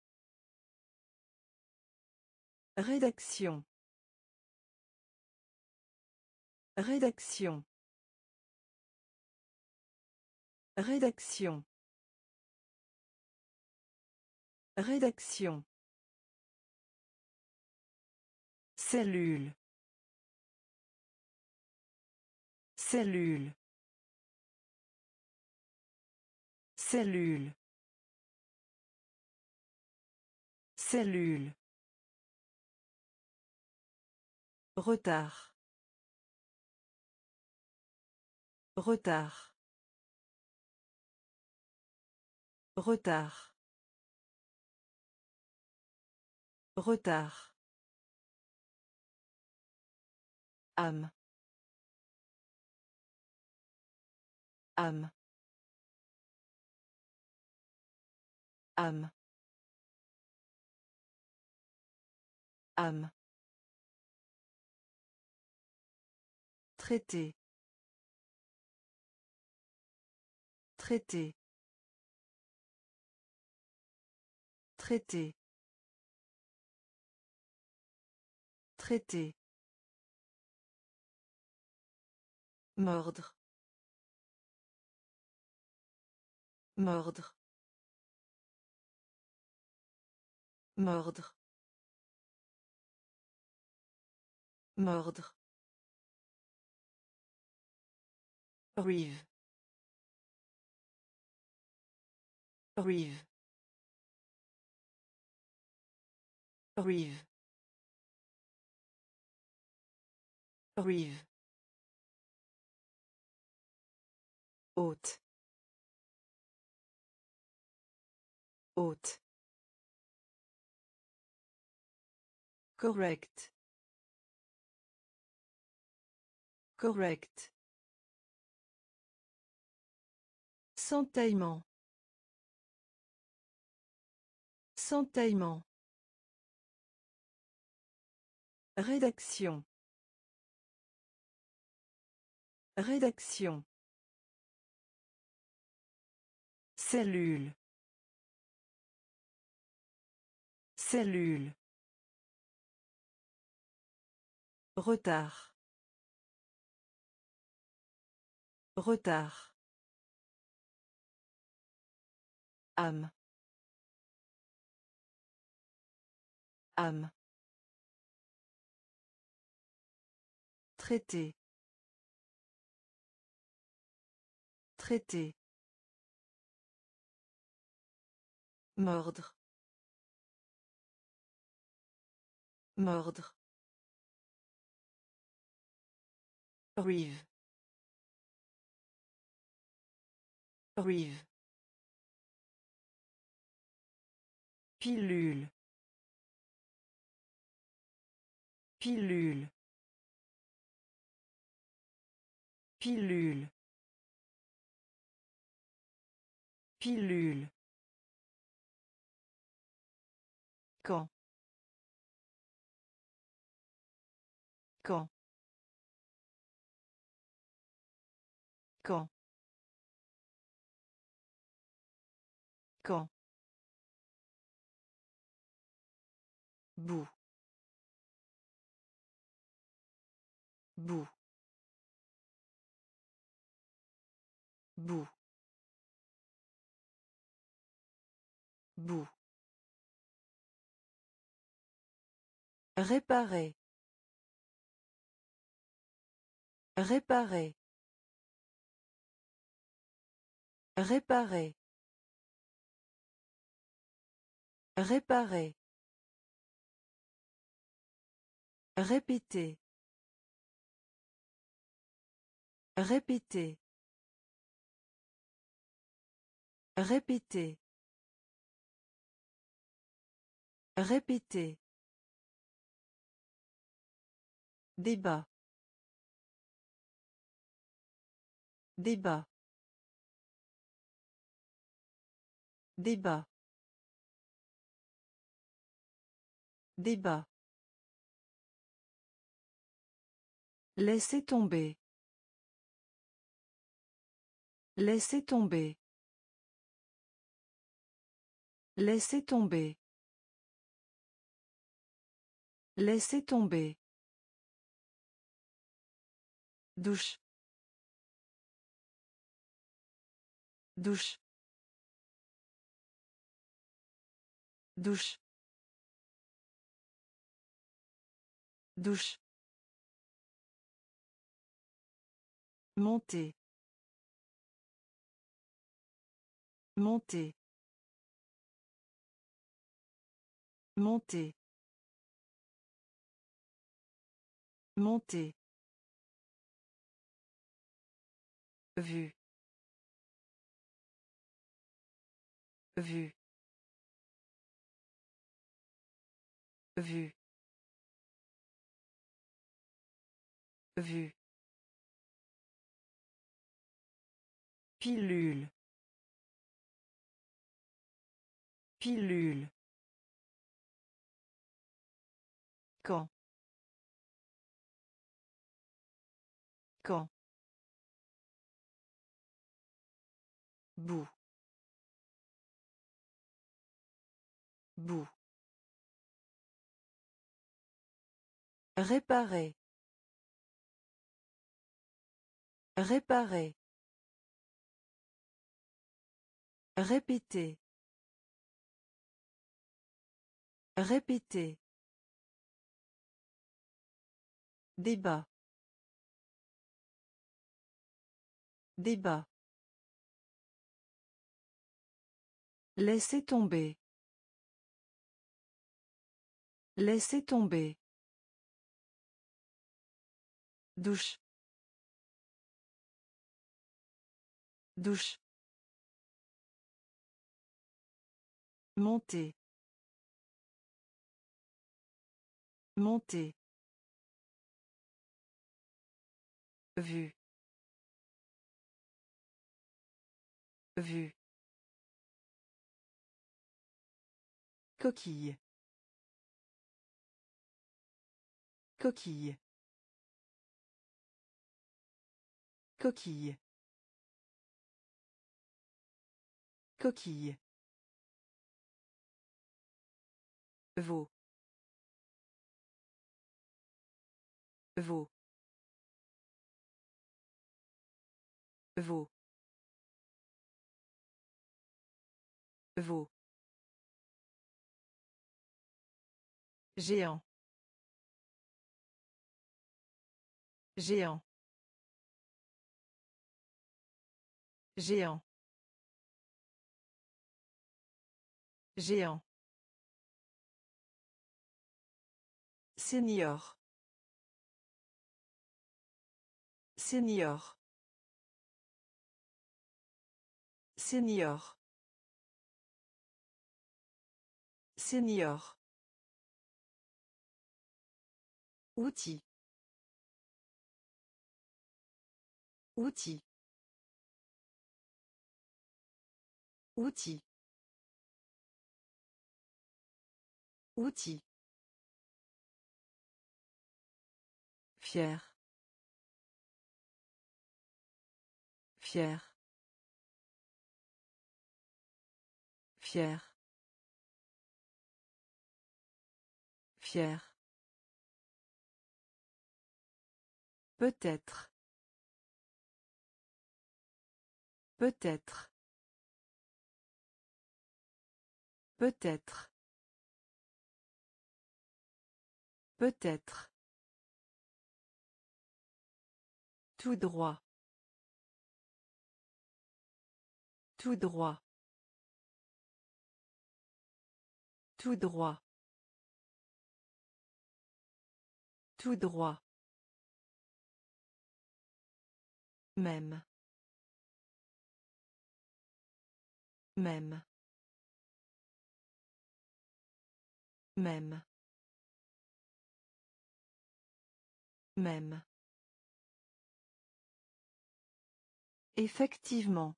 Rédaction. Rédaction. Rédaction. Rédaction. Cellule. Cellule. Cellule. Cellule. Retard. Retard. Retard. Retard. Âme. Âme. Âme. Âme. Traité. Traité. Traité. Traité. Mordre. Mordre. Mordre. Mordre. Rive. Rive. Rive. Rive. Hôte. Hôte. Correct. Correct. Sentaillement. Sentaillement. Rédaction. Rédaction. Cellule. Cellule. Retard. Retard. Âme. Âme. Traité. Traité. Mordre. Mordre. Rive. Rive. Pilule. Pilule. Pilule. Pilule. Quand. Quand. Quand. Quand. Bout. Bout. Bout. Bout. Réparer. Réparer. Réparer. Réparer. Répéter. Répéter. Répéter. Répéter. Débat. Débat. Débat. Débat. Laissez tomber. Laissez tomber. Laissez tomber. Laissez tomber. Douche. Douche. Douche. Douche. Monter. Monter. Monter. Monter. Vue. Vue. Vue. Vue. Pilule. Pilule. Quand. Quand. Bout. Bout. Réparer. Réparer. Répéter. Répéter. Débat. Débat. Laissez tomber. Laissez tomber. Douche. Douche. Monter. Monter. Vue. Vue. Coquille. Coquille. Coquille. Coquille. Veau. Veau. Veau. Veau. Géant. Géant. Géant. Géant. Senior. Senior. Senior. Senior. Outil. Outil. Outil. Outil. Fier. Fier. Fier. Fier. Peut-être. Peut-être. Peut-être. Peut-être. Tout droit. Tout droit. Tout droit. Tout droit. Même. Même. Même. Même. Effectivement.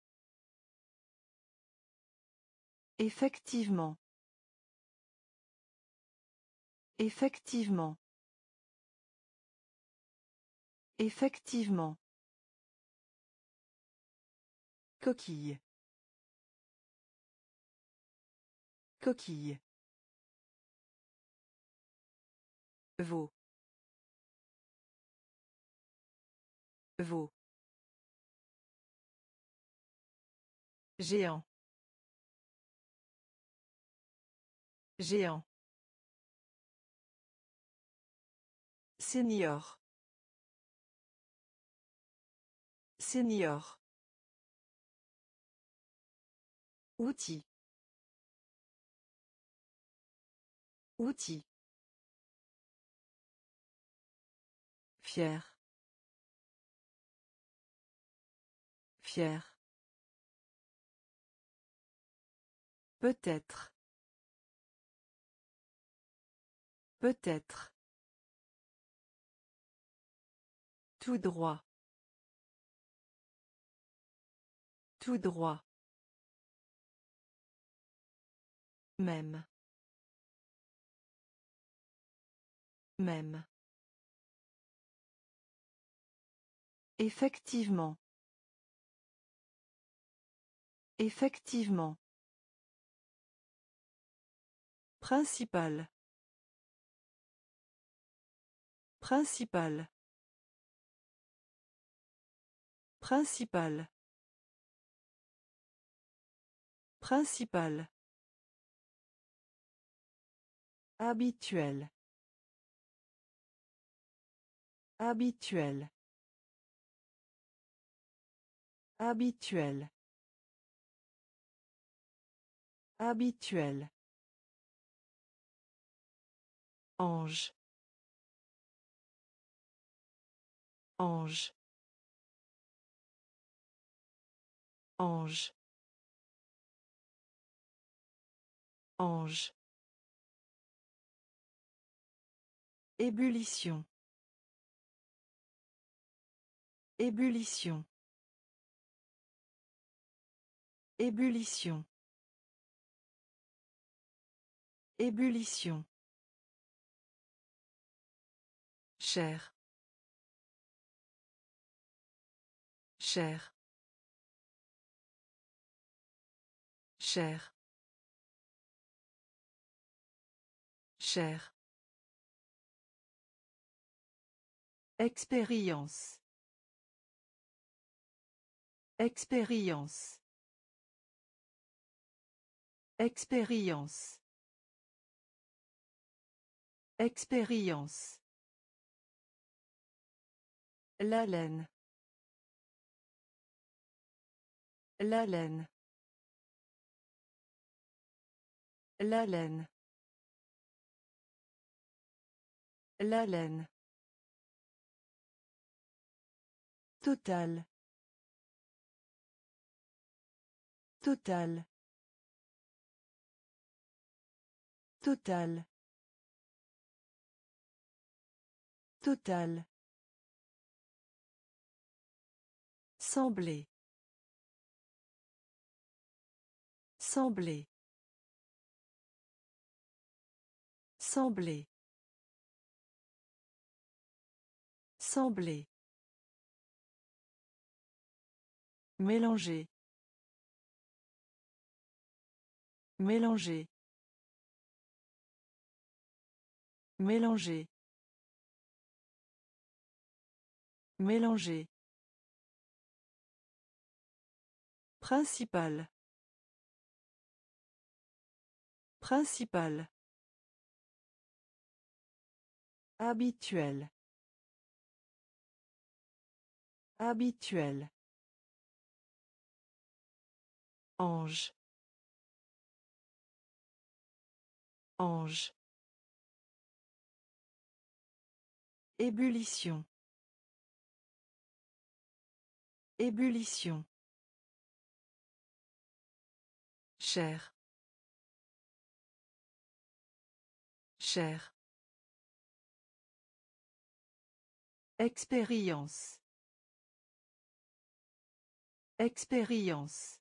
Effectivement. Effectivement. Effectivement. Coquille. Coquille. Veau. Veau. Géant. Géant. Senior. Senior. Outil. Outil. Fier. Fier. Peut-être. Peut-être. Tout droit. Tout droit. Même. Même. Effectivement. Effectivement. Principal. Principal. Principal. Principal. Habituel. Habituel. Habituel. Habituel. Ange. Ange. Ange. Ange. Ébullition. Ébullition. Ébullition. Ébullition. Cher. Cher. Cher. Cher. Expérience. Expérience. Expérience. Expérience. La laine. La laine. La laine. La laine. Total. Total. Total. Total. Sembler. Sembler. Sembler. Sembler. Mélanger. Mélanger. Mélanger. Mélanger. Principal. Principal. Habituel. Habituel. Ange. Ange. Ébullition. Ébullition. Cher. Cher. Expérience. Expérience.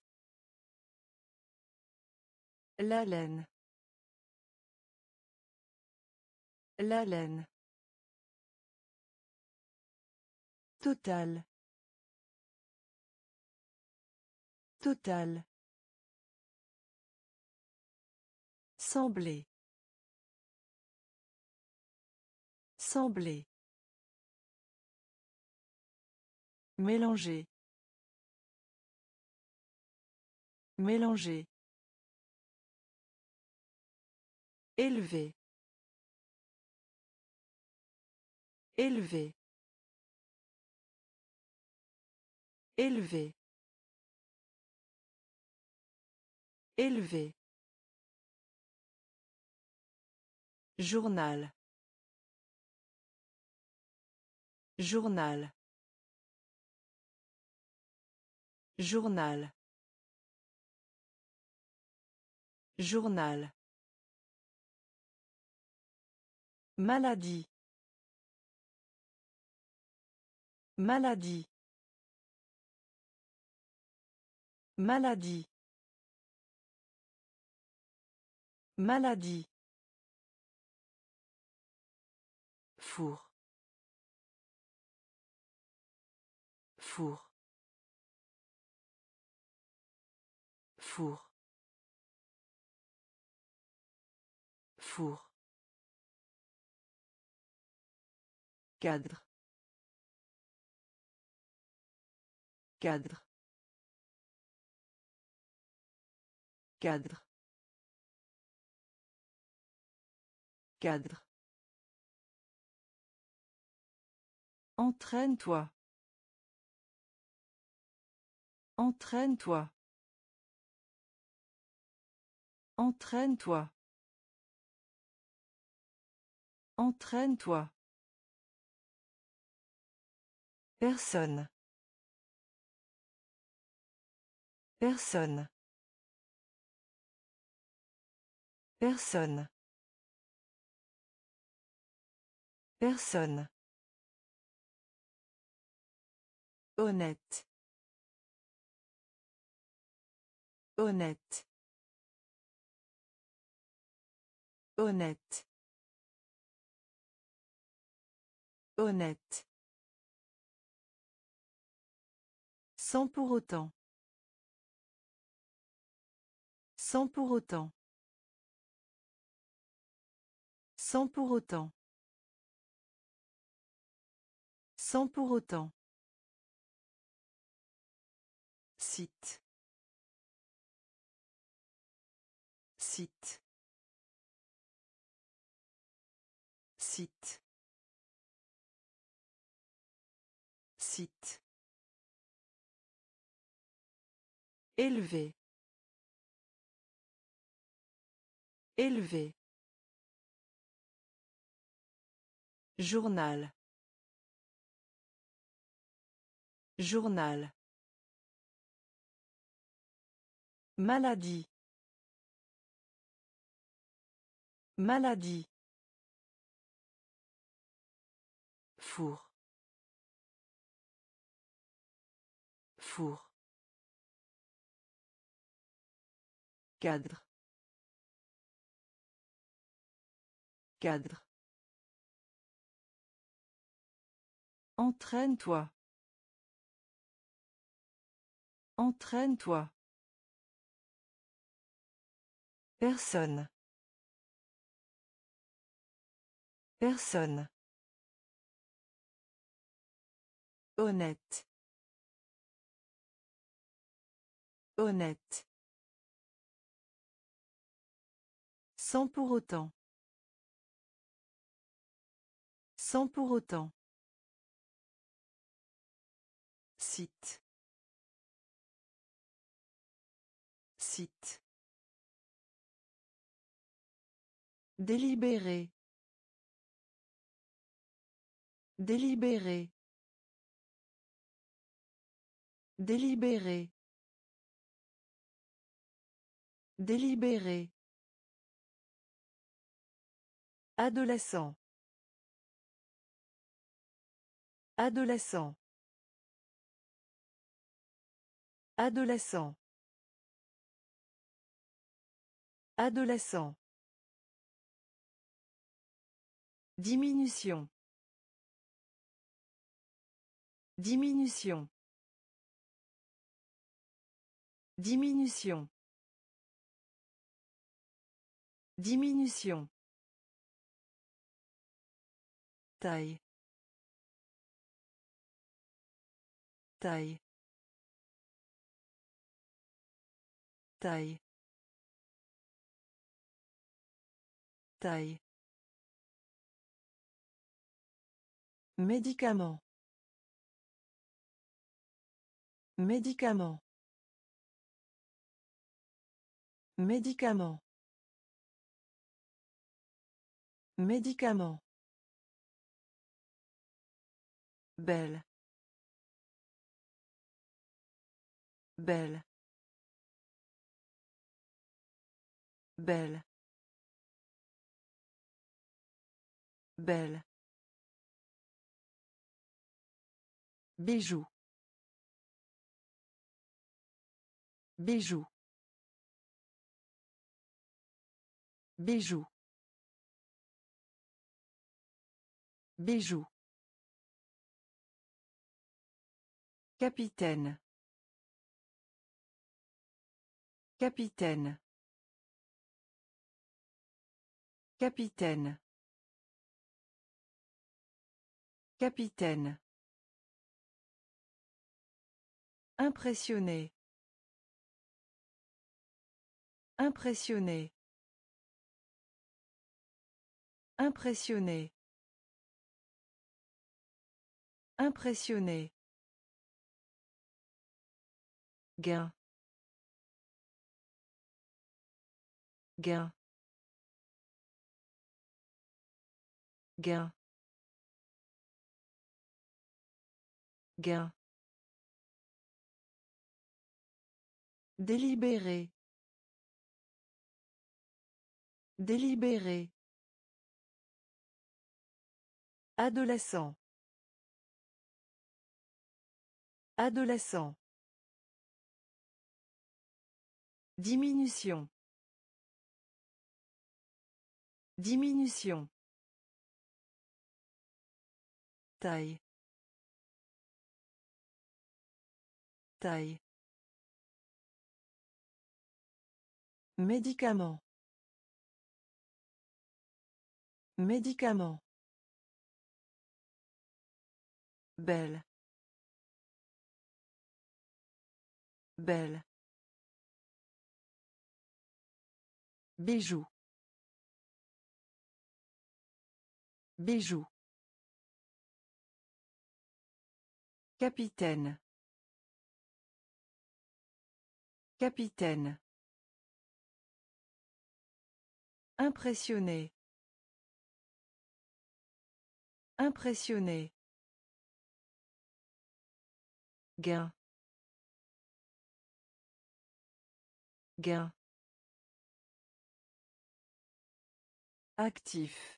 La laine. La laine. Total. Total. Sembler. Sembler. Mélanger. Mélanger. Élevé. Élevé. Élevé. Élevé. Journal. Journal. Journal. Journal. Maladie. Maladie. Maladie. Maladie. Four. Four. Four. Four. Cadre. Cadre. Cadre. Cadre. Entraîne-toi. Entraîne-toi. Entraîne-toi. Entraîne-toi. Personne. Personne. Personne. Personne. Honnête. Honnête. Honnête. Honnête. Sans pour autant. Sans pour autant. Sans pour autant. Sans pour autant. Site. Site. Site. Site. Élevé. Élevé. Journal. Journal. Maladie. Maladie. Four. Four. Cadre. Cadre. Entraîne-toi. Entraîne-toi. Personne. Personne. Honnête. Honnête. Sans pour autant. Sans pour autant. Site. Site. Délibéré. Délibéré. Délibéré. Délibéré. Adolescent. Adolescent. Adolescent. Adolescent. Diminution. Diminution. Diminution. Diminution. Taille. Taille. Taille. Taille. Médicament. Médicament. Médicament. Médicament. Belle. Belle. Belle. Belle. Bijou. Bijou. Bijou. Bijou. Capitaine. Capitaine. Capitaine. Capitaine. Impressionné. Impressionné. Impressionné. Impressionné. Gain. Gain. Gain. Gain. Délibéré. Délibéré. Adolescent. Adolescent. Diminution. Diminution. Taille. Éventail. Médicament. Médicament. Belle. Belle. Bijou. Bijou. Capitaine. Capitaine. Impressionné. Impressionné. Gain. Gain. Actif.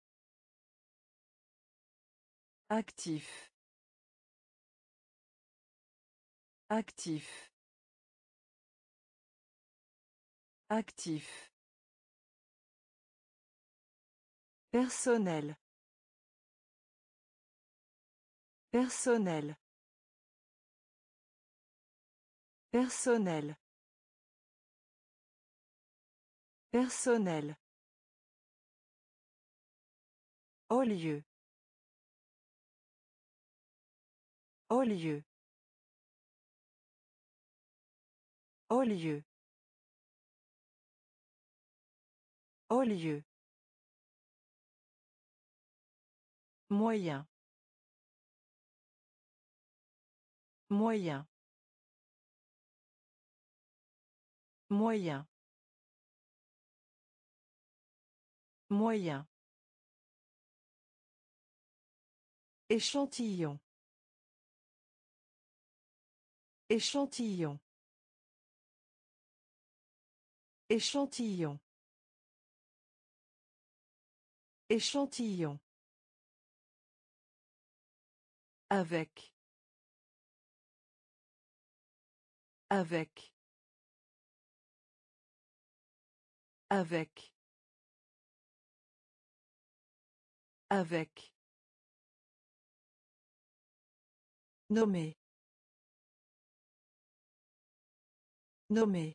Actif. Actif. Actif. Personnel. Personnel. Personnel. Personnel. Au lieu. Au lieu. Au lieu. Au lieu. Moyen. Moyen. Moyen. Moyen. Échantillon. Échantillon. Échantillon. Échantillon. Avec. Avec. Avec. Avec. Nommé. Nommé.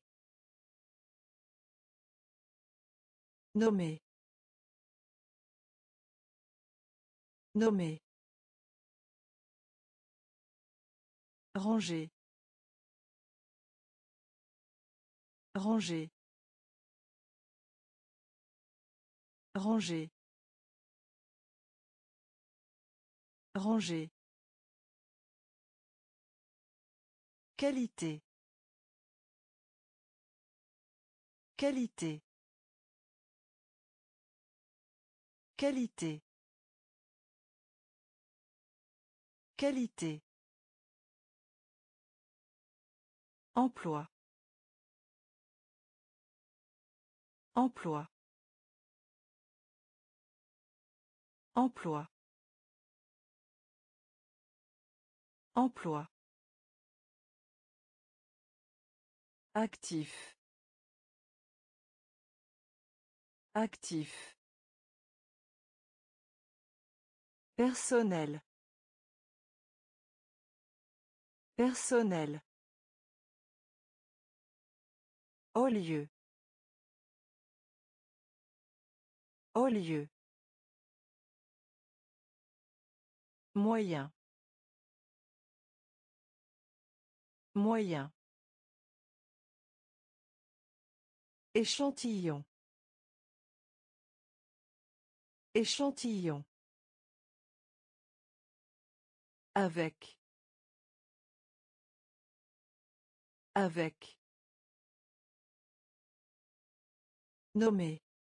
Nommé. Nommé. Ranger. Ranger. Ranger. Ranger. Qualité. Qualité. Qualité. Qualité. Emploi. Emploi. Emploi. Emploi. Actif. Actif. Personnel. Personnel. Au lieu. Au lieu. Moyen. Moyen. Échantillon. Échantillon. Avec. Avec. Nommé.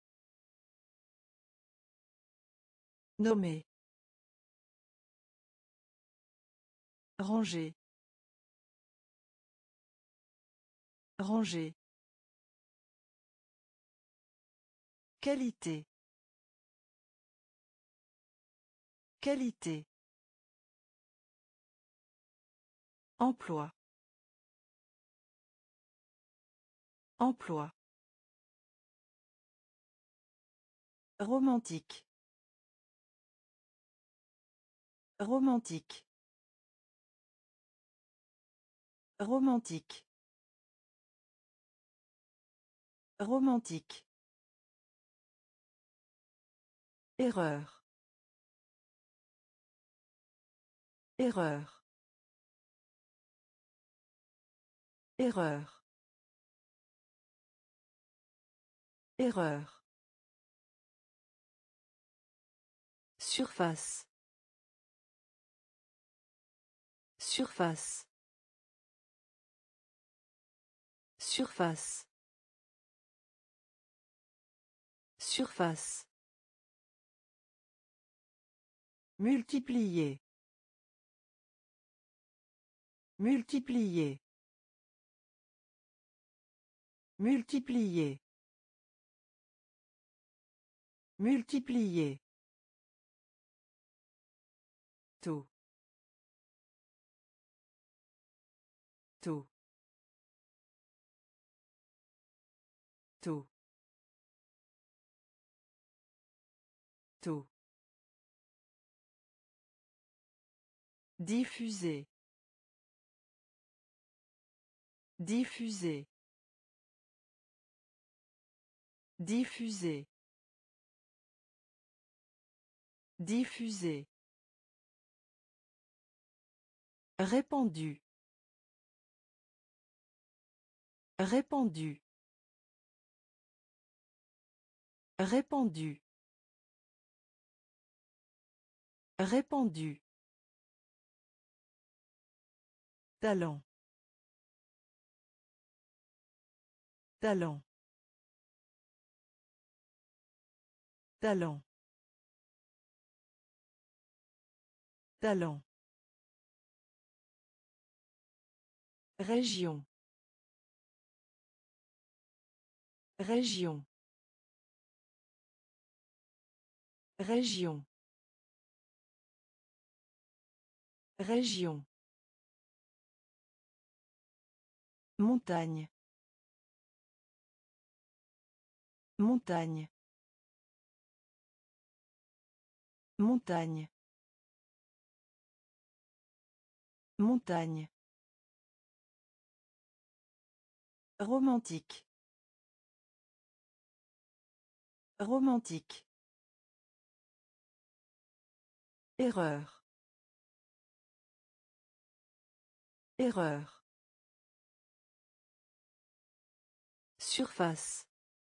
Nommé. Ranger. Ranger. Qualité. Qualité. Emploi. Emploi. Romantique. Romantique. Romantique. Romantique. Erreur. Erreur. Erreur. Erreur. Surface. Surface. Surface. Surface. Multiplier. Multiplier. Multiplier. Multiplier. Taux. Taux. Taux. Taux. Diffuser. Diffuser. Diffuser. Diffuser. Répandu. Répandu. Répandu. Répandu. Talent. Talent. Talent. Talent. Région. Région. Région. Région. Montagne. Montagne. Montagne. Montagne. Romantique. Romantique. Erreur. Erreur. Surface.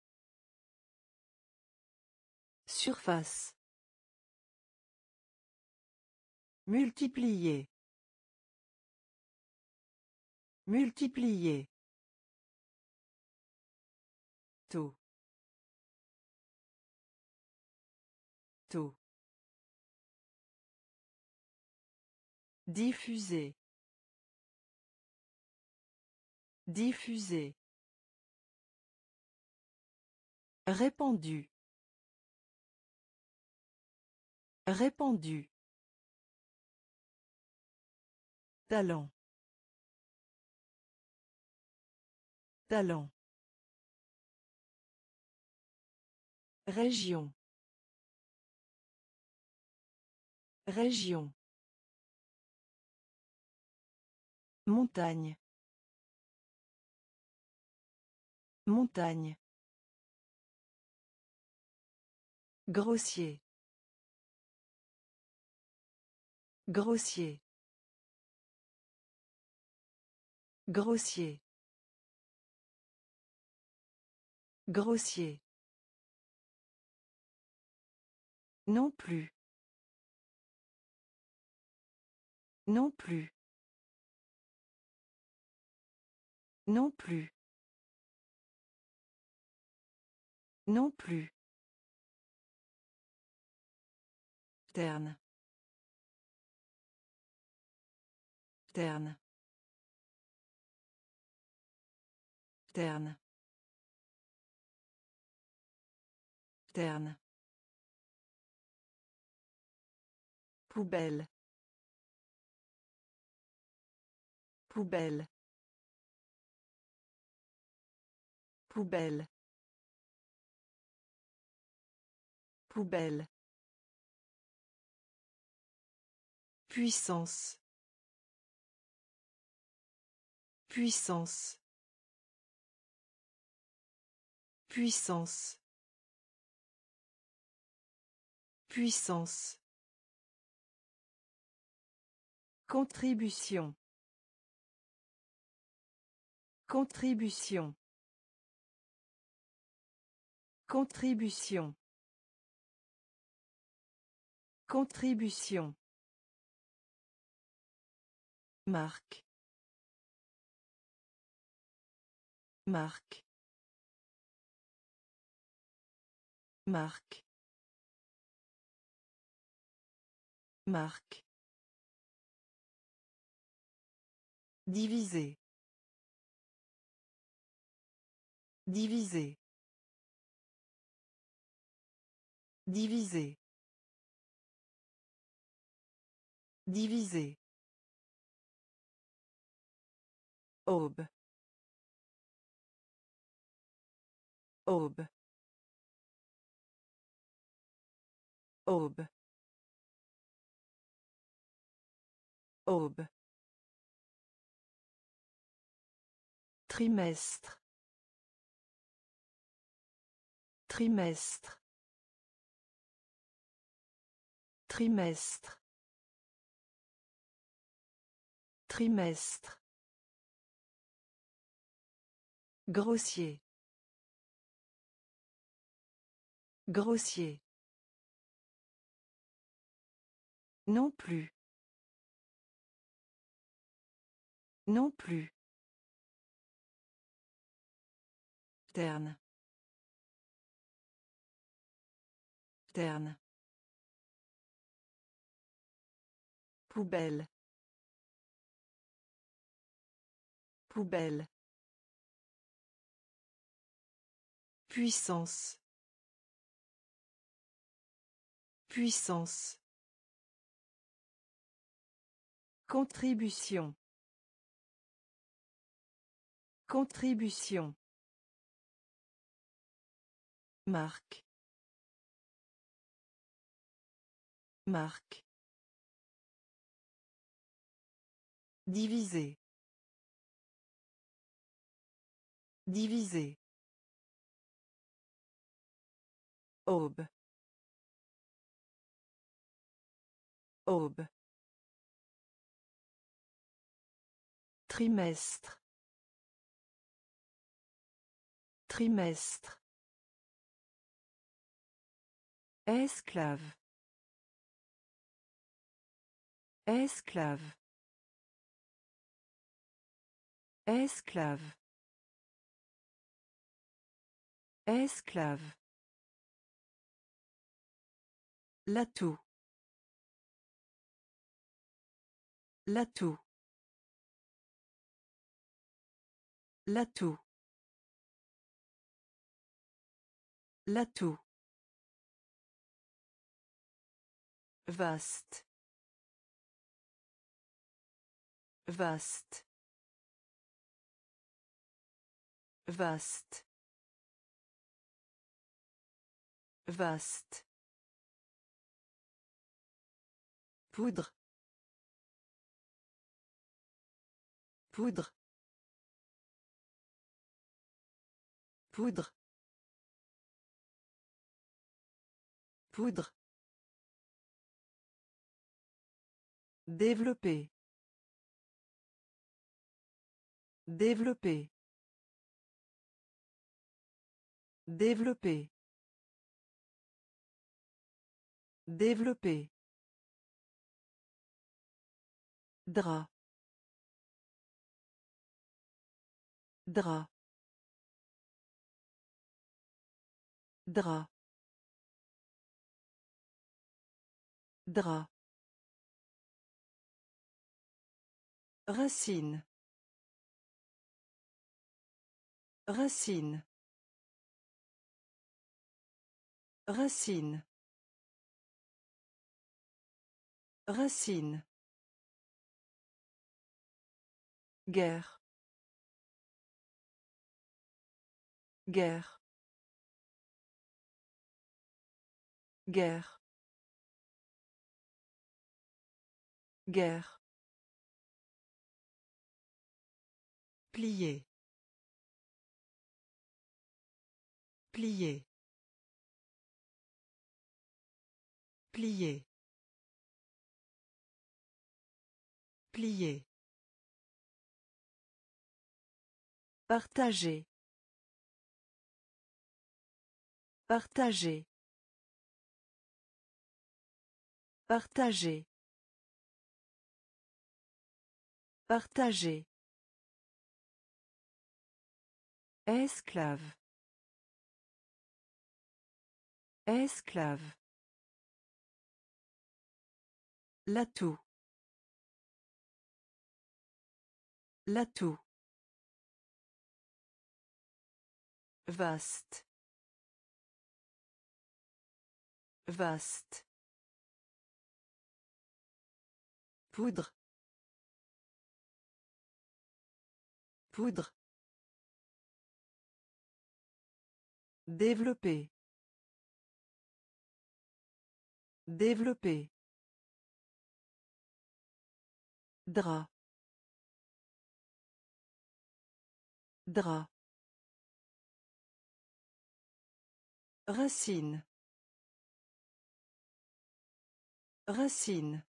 Surface. Multiplier. Multiplier. Taux. Taux. Diffuser. Diffuser. Répandu. Répandu. Talent. Talent. Région. Région. Montagne. Montagne. Grossier. Grossier. Grossier. Grossier. Non plus. Non plus. Non plus. Non plus. Terne. Terne. Terne. Terne. Poubelle. Poubelle. Poubelle. Poubelle. Puissance. Puissance. Puissance. Puissance. Contribution. Contribution. Contribution. Contribution. Marque. Marque. Marque. Marque. Diviser. Diviser. Diviser. Diviser. Aube. Aube. Aube. Aube. Trimestre. Trimestre. Trimestre. Trimestre. Grossier. Grossier. Non plus. Non plus. Terne. Terne. Poubelle. Poubelle. Puissance. Puissance. Contribution. Contribution. Marque. Marque. Diviser. Diviser. Aube. Aube. Trimestre. Trimestre. Esclave. Esclave. Esclave. Esclave. L'atout. L'atout. L'atout. L'atout. Vaste. Vaste. Vaste. Vaste. Poudre. Poudre. Poudre. Poudre. Développer. Développer. Développer. Développer. Drap. Drap. Drap. Drap. Racine. Racine. Racine. Racine. Guerre. Guerre. Guerre. Guerre. Plier. Plier. Plier. Plier. Partager. Partager. Partager. Partager. Esclave. Esclave. L'atout. L'atout. Vaste. Vaste. Poudre. Poudre. Développer. Développer. Drap. Drap. Racine. Racine.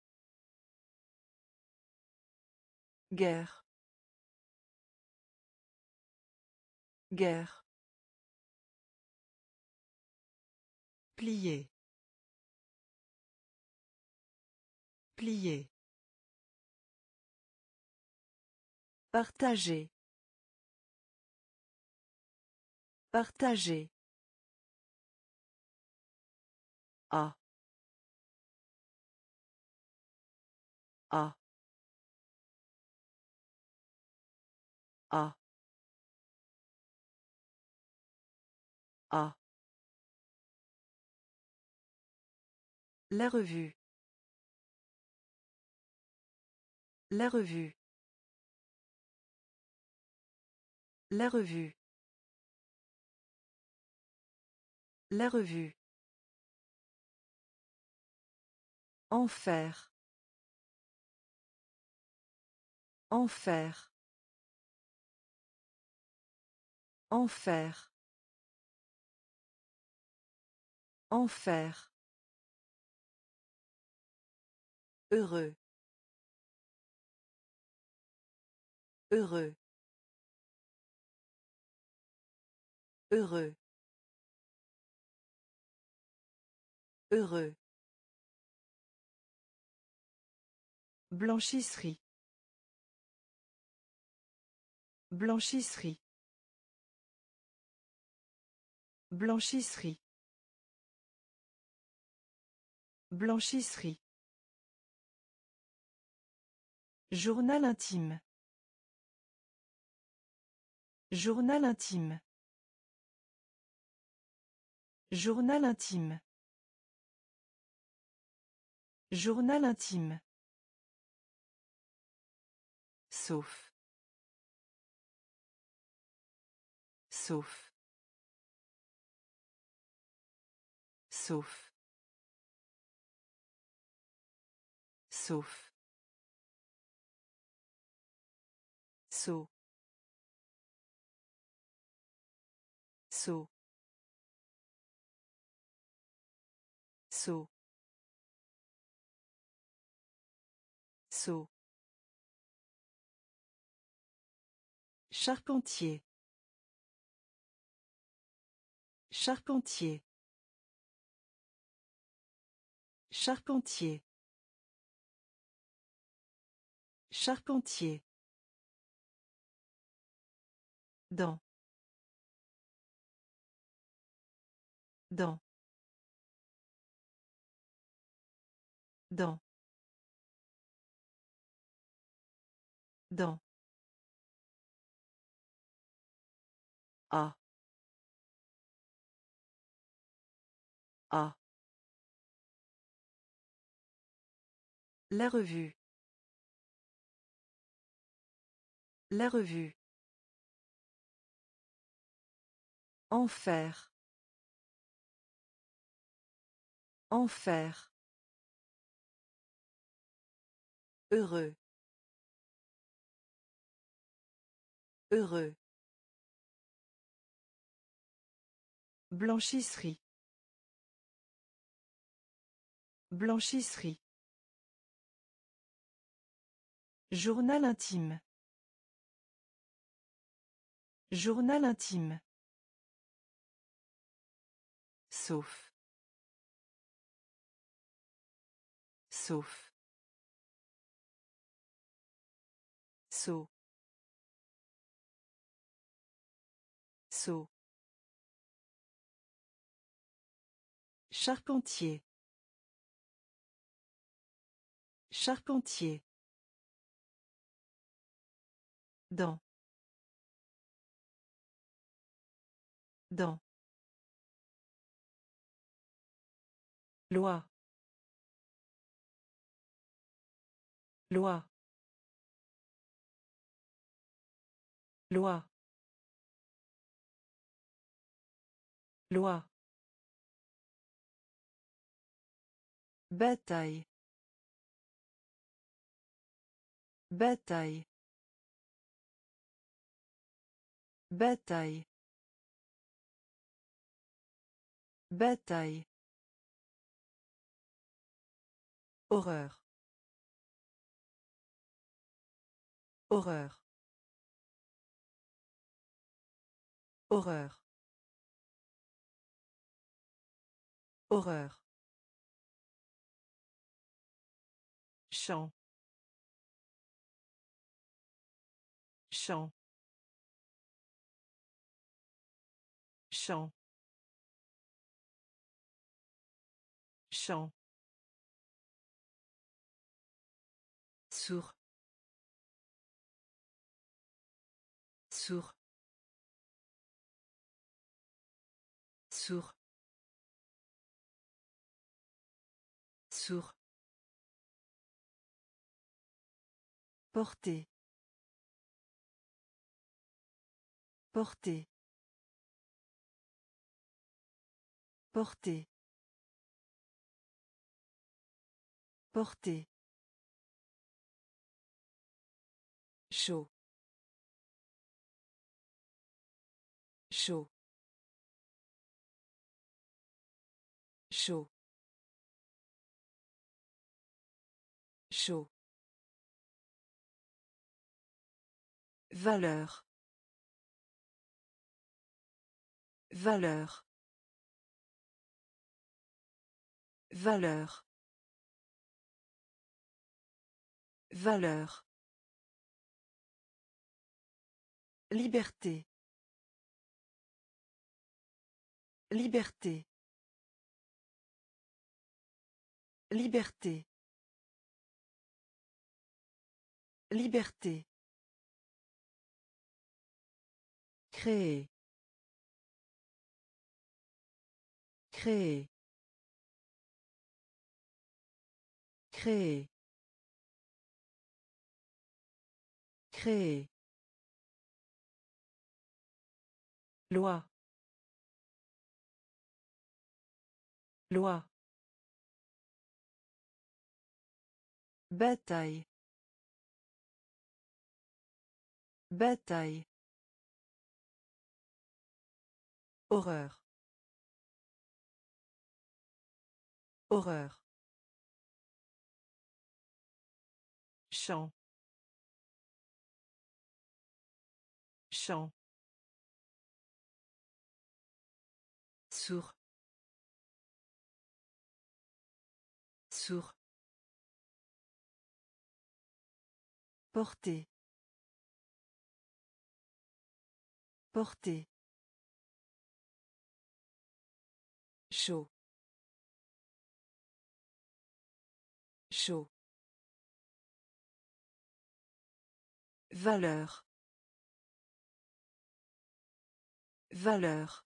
Guerre. Guerre. Plier. Plier. Partager. Partager. A. A. A. A. La revue. La revue. La revue. La revue. Enfer. Enfer. Enfer. Enfer. Heureux. Heureux. Heureux. Heureux. Blanchisserie. Blanchisserie. Blanchisserie. Blanchisserie. Journal intime. Journal intime. Journal intime. Journal intime. Sauf. Sauf. Sauf. Sauf. Saut. Saut. Saut. Saut. Charpentier. Charpentier. Charpentier. Charpentier. Dans. Dans. Dans. Dans. A. A. La revue. La revue. Enfer. Enfer. Heureux. Heureux. Blanchisserie. Blanchisserie. Journal intime. Journal intime. Sauf. Sauf. Saut. Saut. Charpentier. Charpentier. Dans. Dans. Loi. Loi. Loi. Loi. Bataille. Bataille. Bataille. Bataille. Horreur. Horreur. Horreur. Horreur. Chant. Chant. Chant. Chant. Sourd. Sourd. Sourd. Sourd. Porter. Porter. Porter. Porter. Chaud. Chaud. Chaud. Chaud. Valeur. Valeur. Valeur. Valeur. Liberté. Liberté. Liberté. Liberté. Créer. Créer. Créer. Créer. Loi. Loi. Bataille. Bataille. Horreur. Horreur. Chant. Chant. Sourd. Sourd. Porter. Porter. Chaud. Chaud. Valeur. Valeur.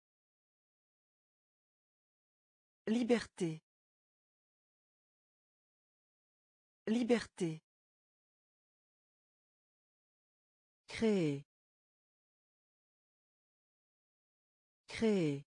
Liberté. Liberté. Créer. Créer.